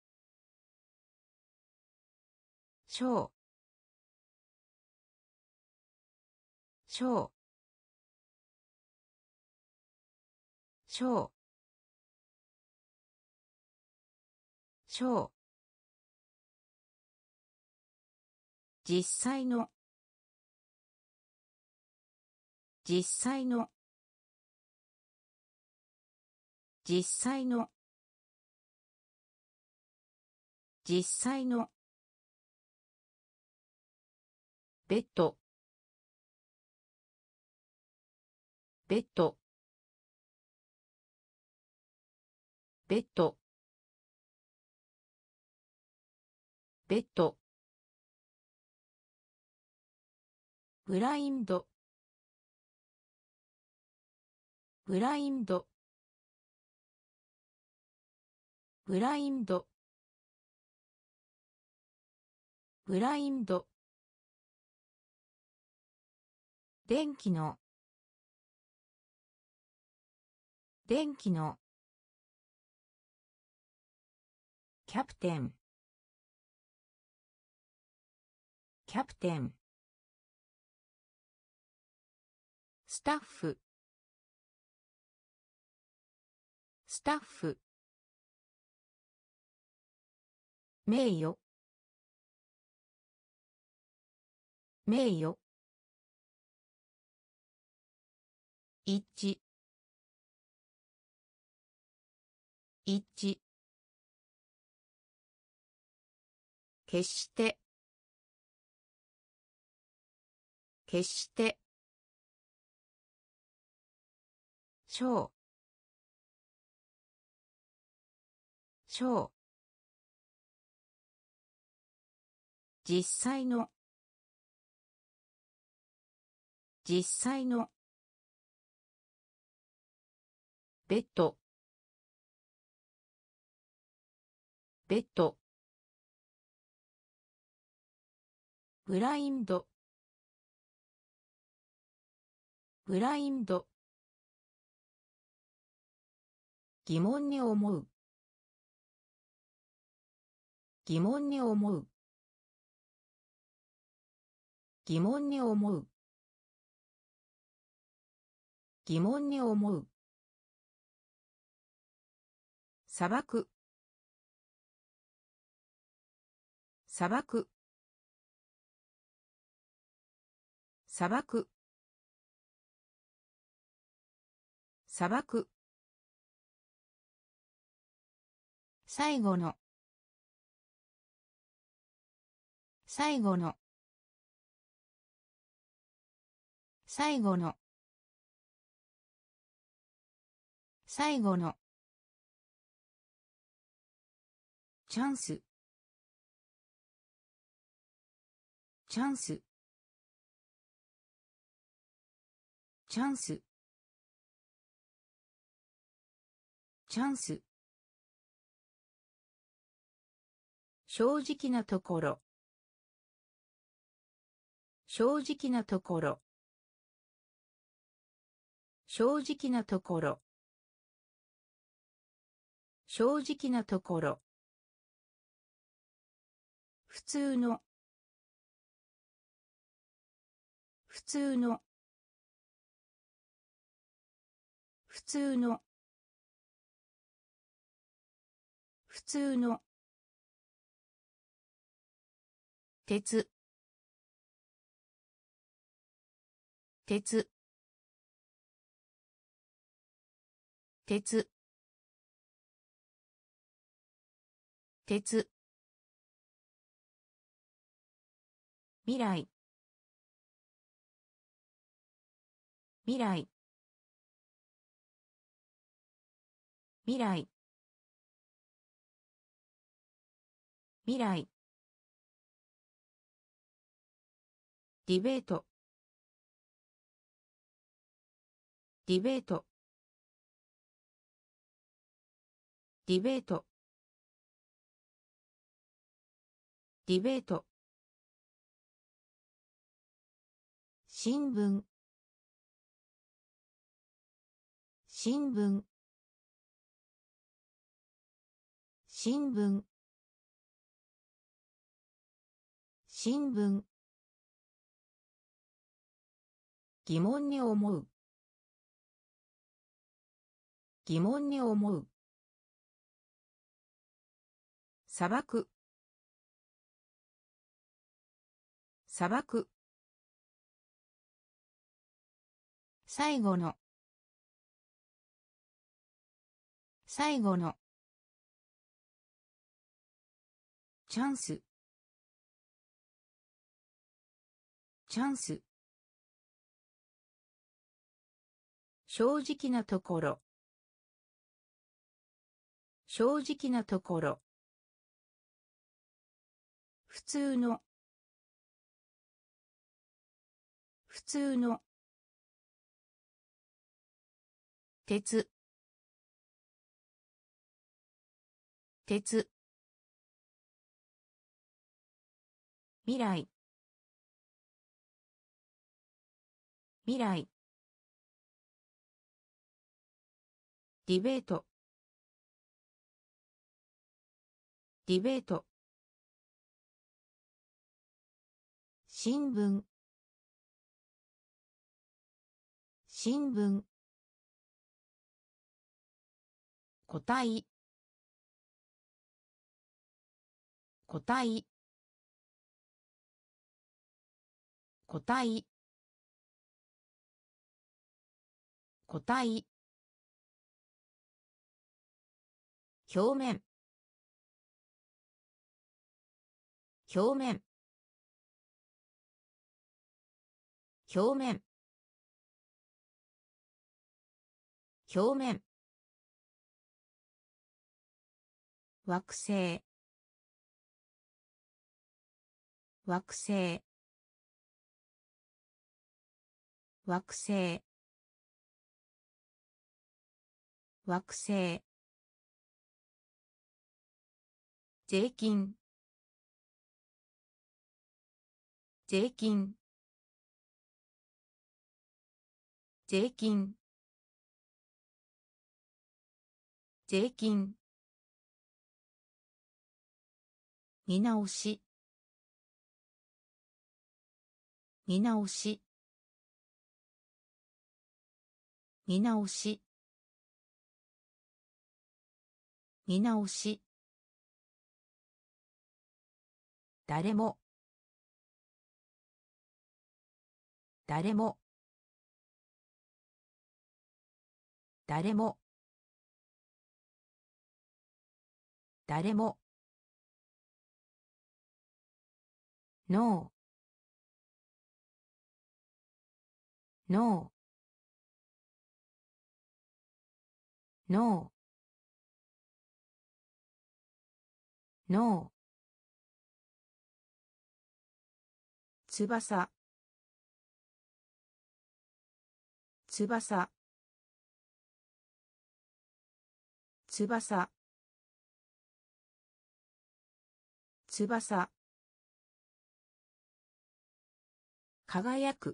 Speaker 1: 小、小、小、小、実際の、実際の、 実際の実際のベッドベッドベッドベッドブラインドブラインドブラインドブラインド電気の電気のキャプテンキャプテンスタッフスタッフ名誉名誉一致一致決して決して小小実際の実際のベッドベッドブラインドブラインド疑問に思う疑問に思う疑問に思う疑問に思う砂漠砂漠砂漠砂漠最後の最後の最後の最後のチャンスチャンスチャンスチャンス正直なところ正直なところ正直なところ正直なところ普通の普通の普通の普通の鉄鉄鉄鉄未来未来未来未来ディベートディベートディベートディベート新聞新聞新聞新聞疑問に思う疑問に思う砂漠砂漠最後の最後のチャンスチャンス正直なところ正直なところ普通の普通の鉄鉄未来未来ディベートディベート新聞新聞個体個体個体個体表面表面表面表面惑星惑星惑星惑星税金税金税金税金見直し見直し見直し見直し誰も誰も誰も誰もノーノーノーノー翼翼翼翼輝く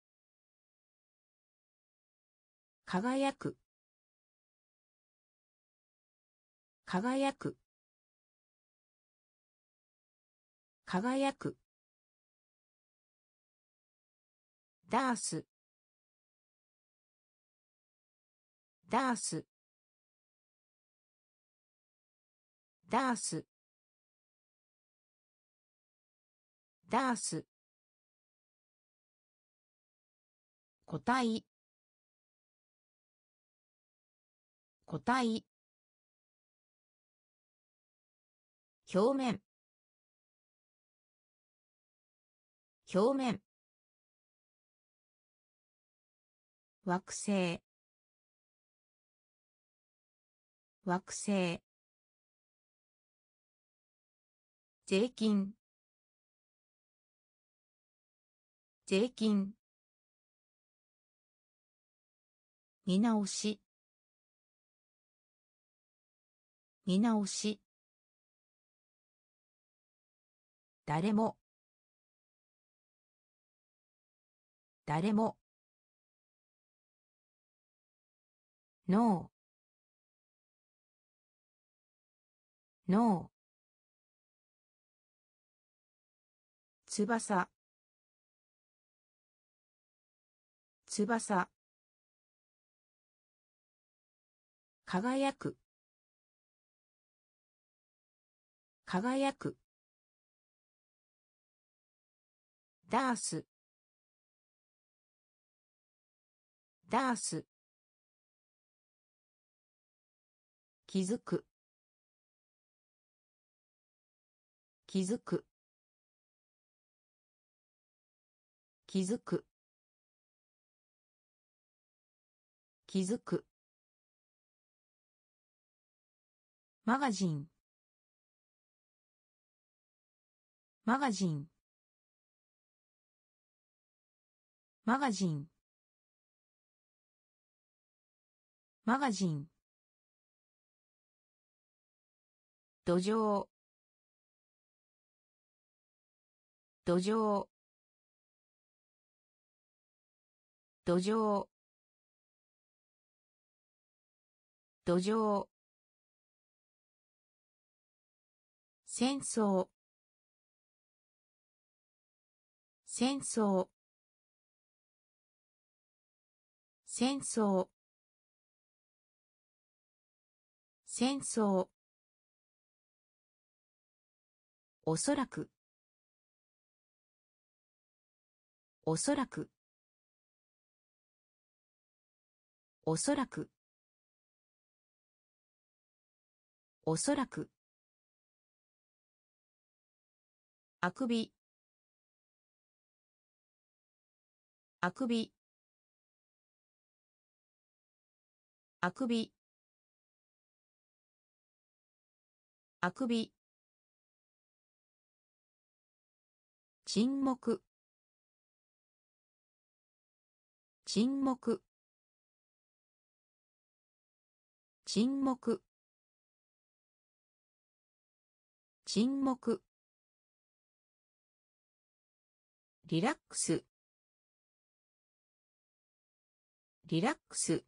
Speaker 1: 輝く輝く輝くダースダースダースダース個体個体表面表面惑星惑星税金税金見直し見直し誰も誰もノーノー翼翼輝く輝くダースダース気づく気づく気づく気づくマガジンマガジンマガジンマガジン土壌土壌土壌土壌戦争戦争戦争戦争おそらくおそらくおそらくおそらくあくびあくびあくびあくび沈黙沈黙沈黙沈黙リラックスリラックス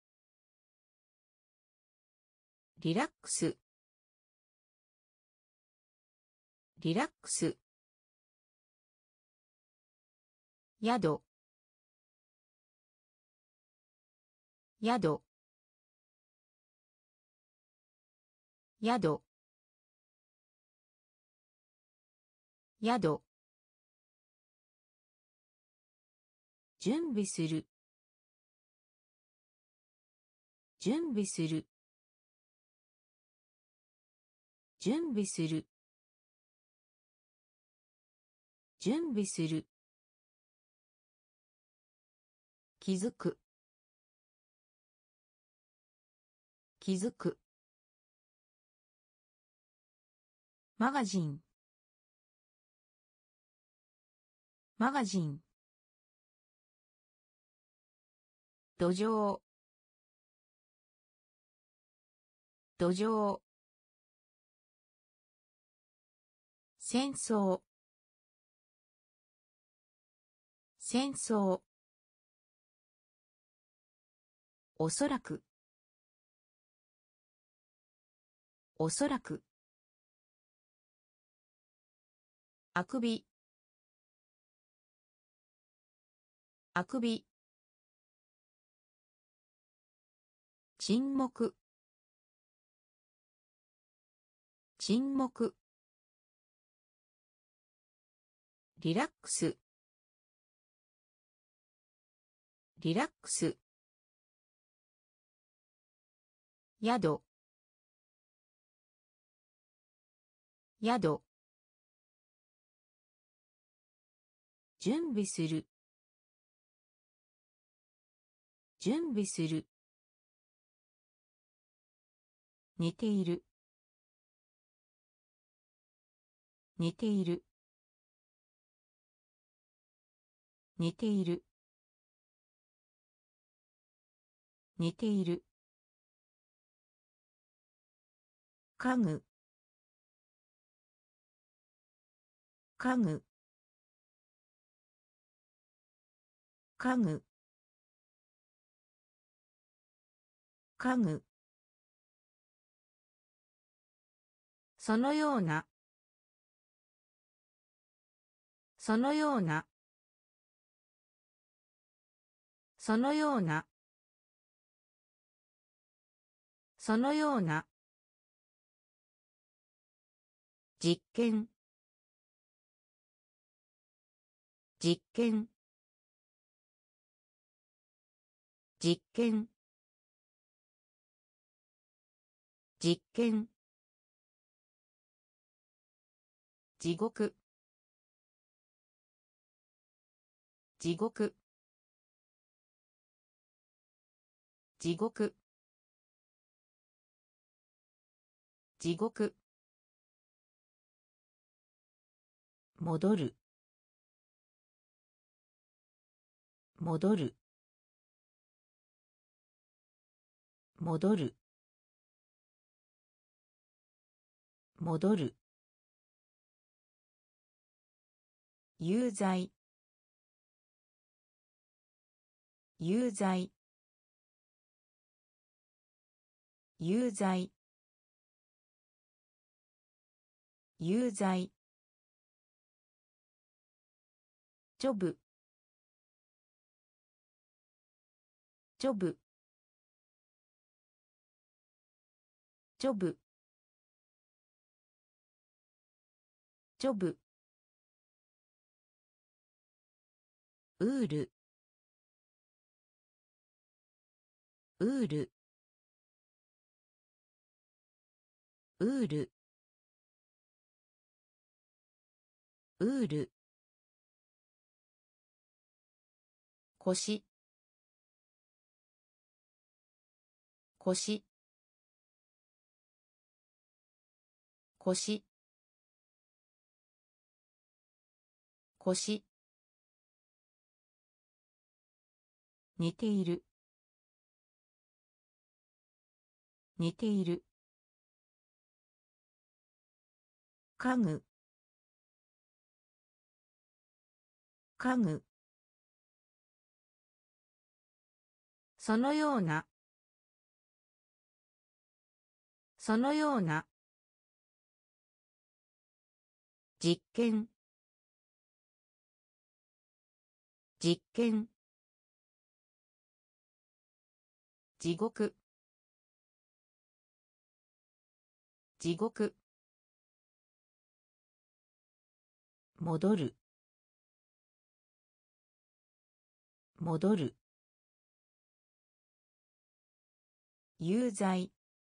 Speaker 1: リラックスリラックス宿宿宿宿準備する準備する準備する準備する気づく気づくマガジンマガジン土壌土壌戦争戦争おそらくおそらくあくびあくび沈黙沈黙リラックスリラックス宿宿準備する準備する似ている似ている似ている似ている家具家具家具家具そのようなそのようなそのようなそのような実験実験実験実験地獄地獄地獄地獄戻る戻る戻る戻る有罪有罪有罪有罪ジョブジョブジョブジョブウールウールウールウール腰腰腰腰似ている似ている家具家具そのようなそのような実験実験地獄地獄戻る戻る有罪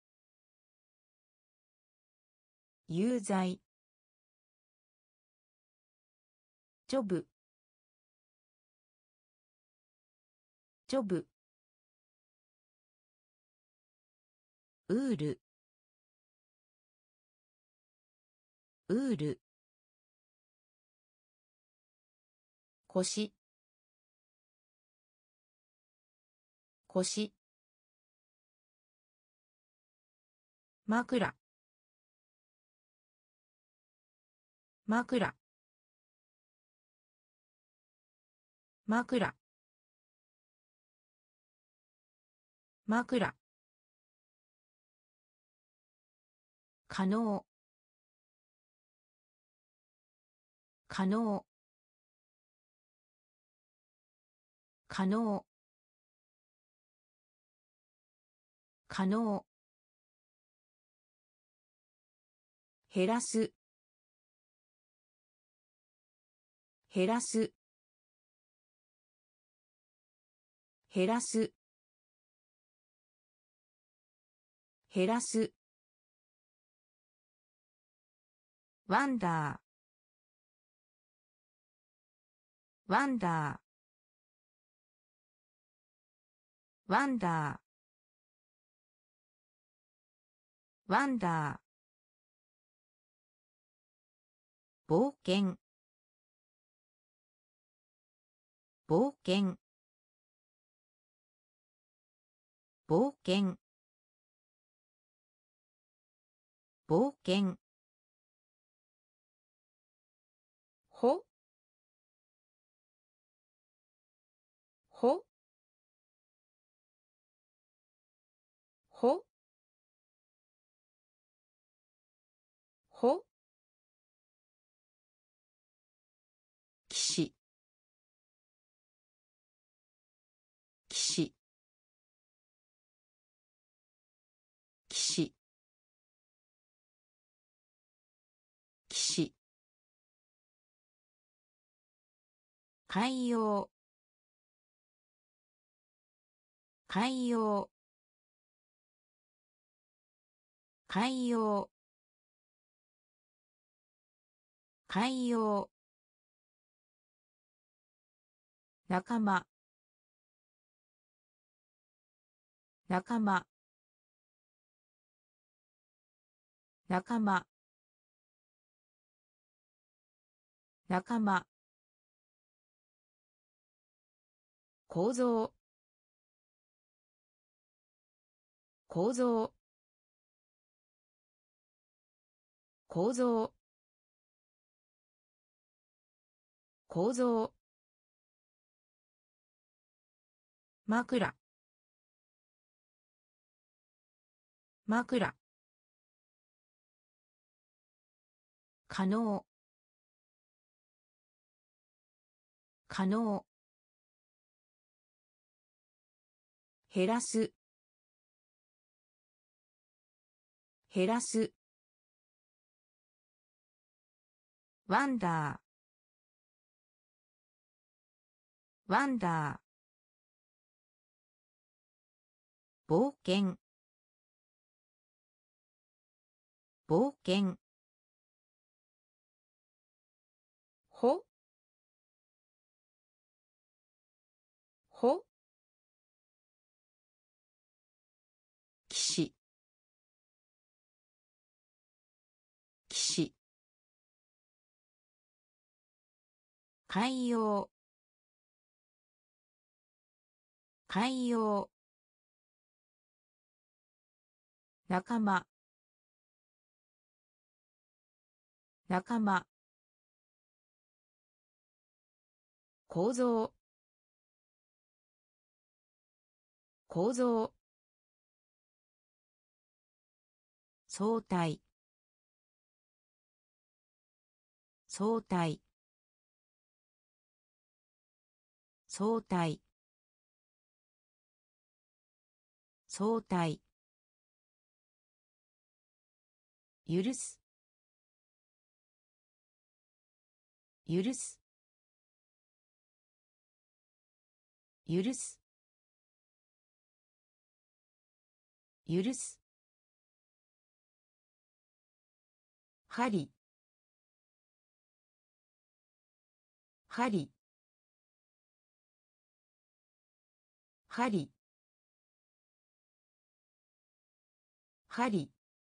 Speaker 1: 有罪ジョブジョブウールウール腰腰枕枕枕枕可能可能可能可能減らす減らす減らす減らすワンダーワンダーワンダーワンダー冒険冒険冒険冒険ほほほほ騎士騎士騎士騎士海洋海洋海洋海洋仲間仲間仲間仲間構造構造構造構造枕枕可能可能減らす減らすワンダーワンダー冒険冒険ほほ騎士騎士海洋海洋仲間仲間構造構造相対相対相対相対許す許す許す許す針針針針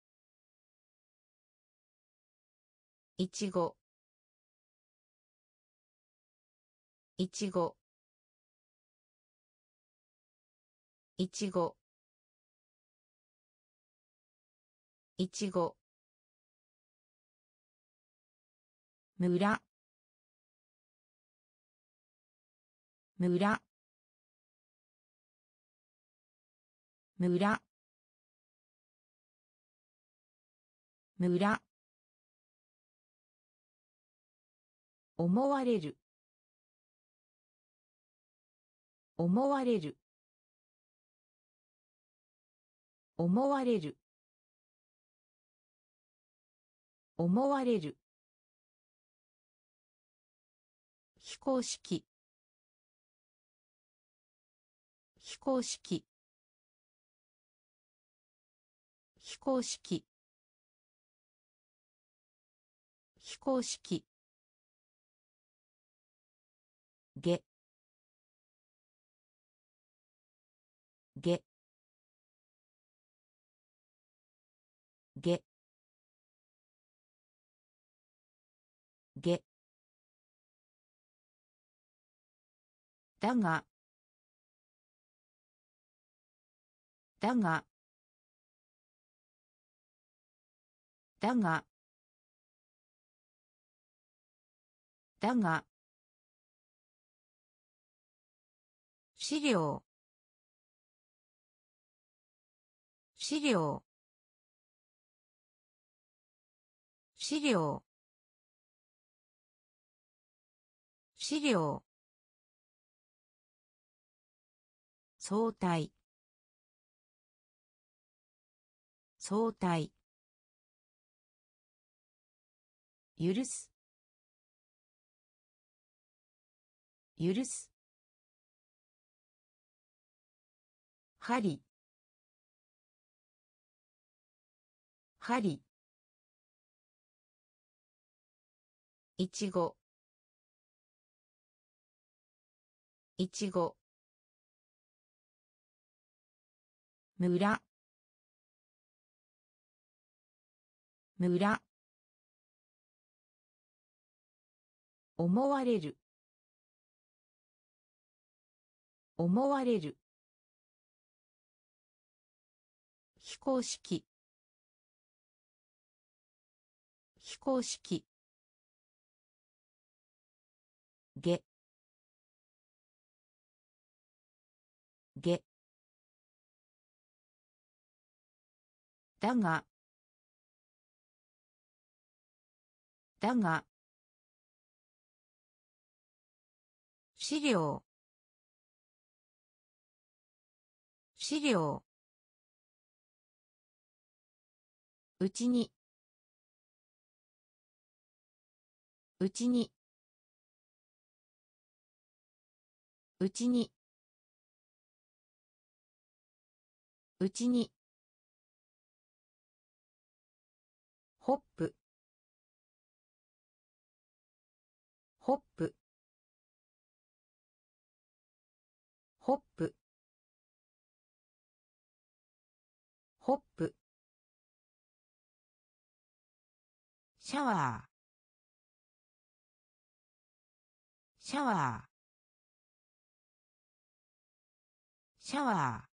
Speaker 1: いちごいちごいちごいちご村村村村思われる思われる思われる思われる非公式非公式非公式非公式げげげげだがだがだがだが資料資料資料資料相対相対許す許す針針、いちご、いちご、村、村、思われる、思われる、非公式、非公式、げ、げ、だが、だが、資料、資料、うちに、うちに、うちに、うちに、ホップ、ホップ、ホップ、ホップ、シャワー、シャワー、シャワー、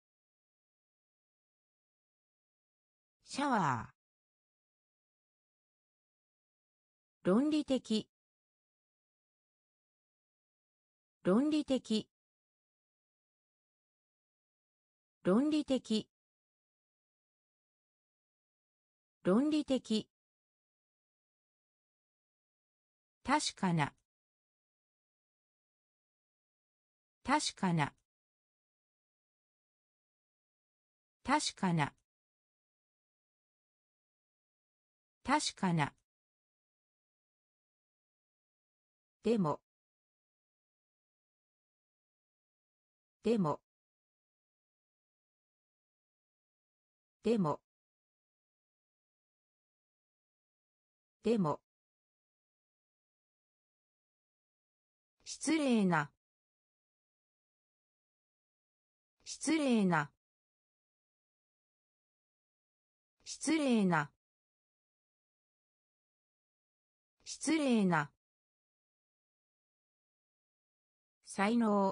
Speaker 1: シャワー、論理的、論理的、論理的、論理的、確かな、確かな、確かな、確かな、でも、でも、でも、でも、失礼な、失礼な、失礼な、失礼な、才能、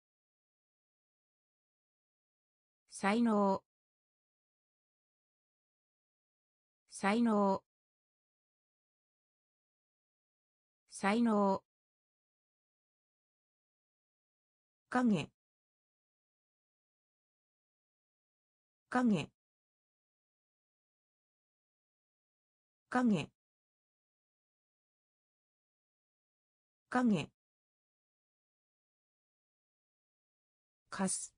Speaker 1: 才能、才能、才能、影、影、影、影、かす、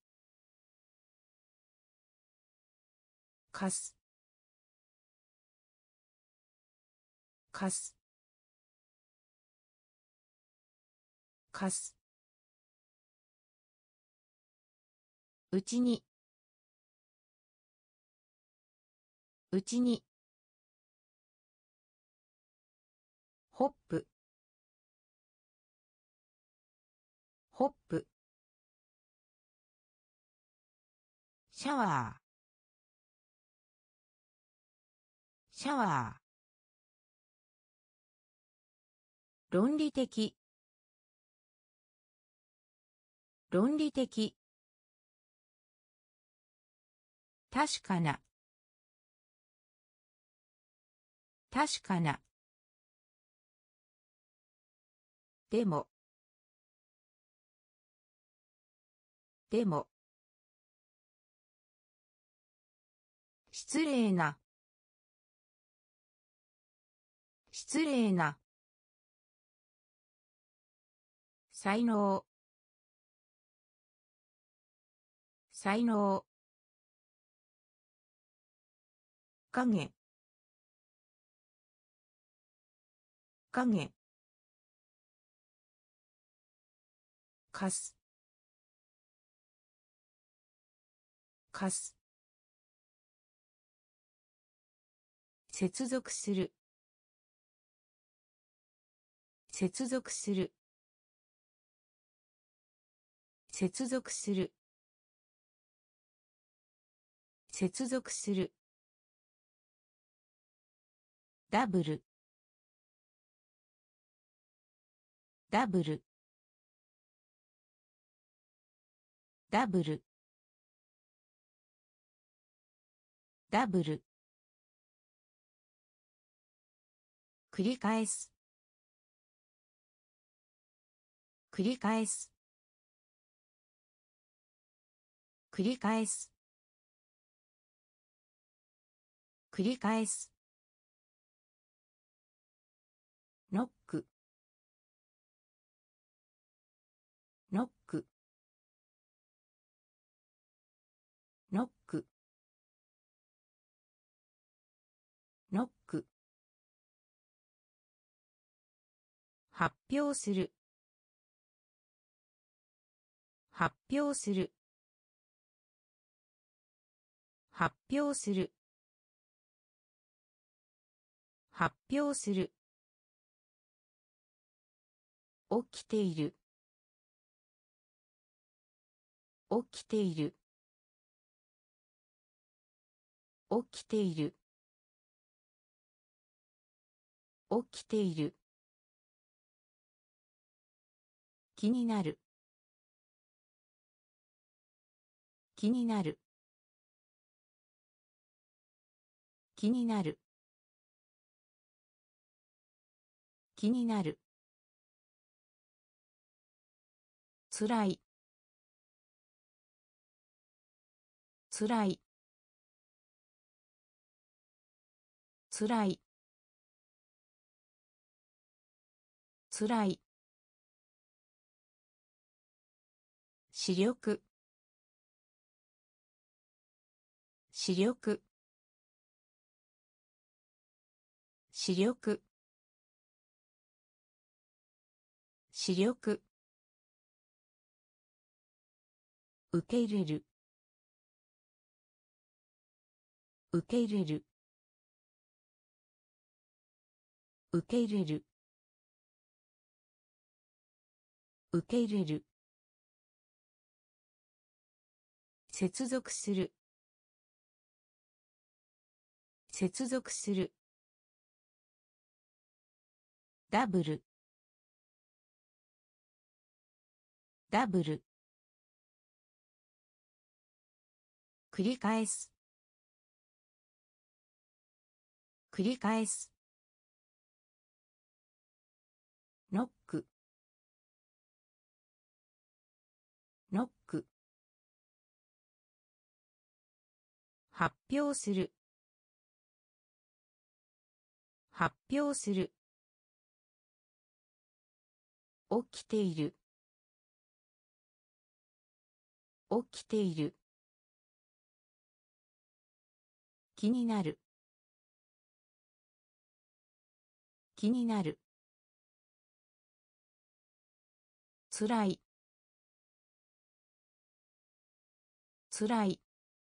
Speaker 1: かす、かす、かす、うちに、うちに、ホップ、ホップ、シャワー、シャワー、論理的、論理的、確かな、確かな、でも、でも、失礼な、失礼な、才能、才能、影、影、かす、かす、 接続する接続する接続する接続するダブルダブルダブルダブル繰り返す繰り返す繰り返す繰り返すノックノックノックノック発表する発表する発表する発表する起きている起きている起きている起きている気になる気になる気になる気になるつらいつらいつらいつらい視力視力視力視力受け入れる受け入れる受け入れる受け入れる接続する接続するダブルダブル繰り返す繰り返すノックノック発表する発表する起きている起きている気になる気になるつらいつらい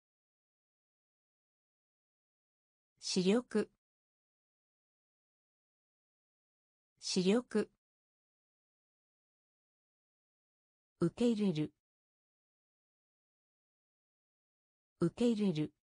Speaker 1: 視力視力受け入れる受け入れる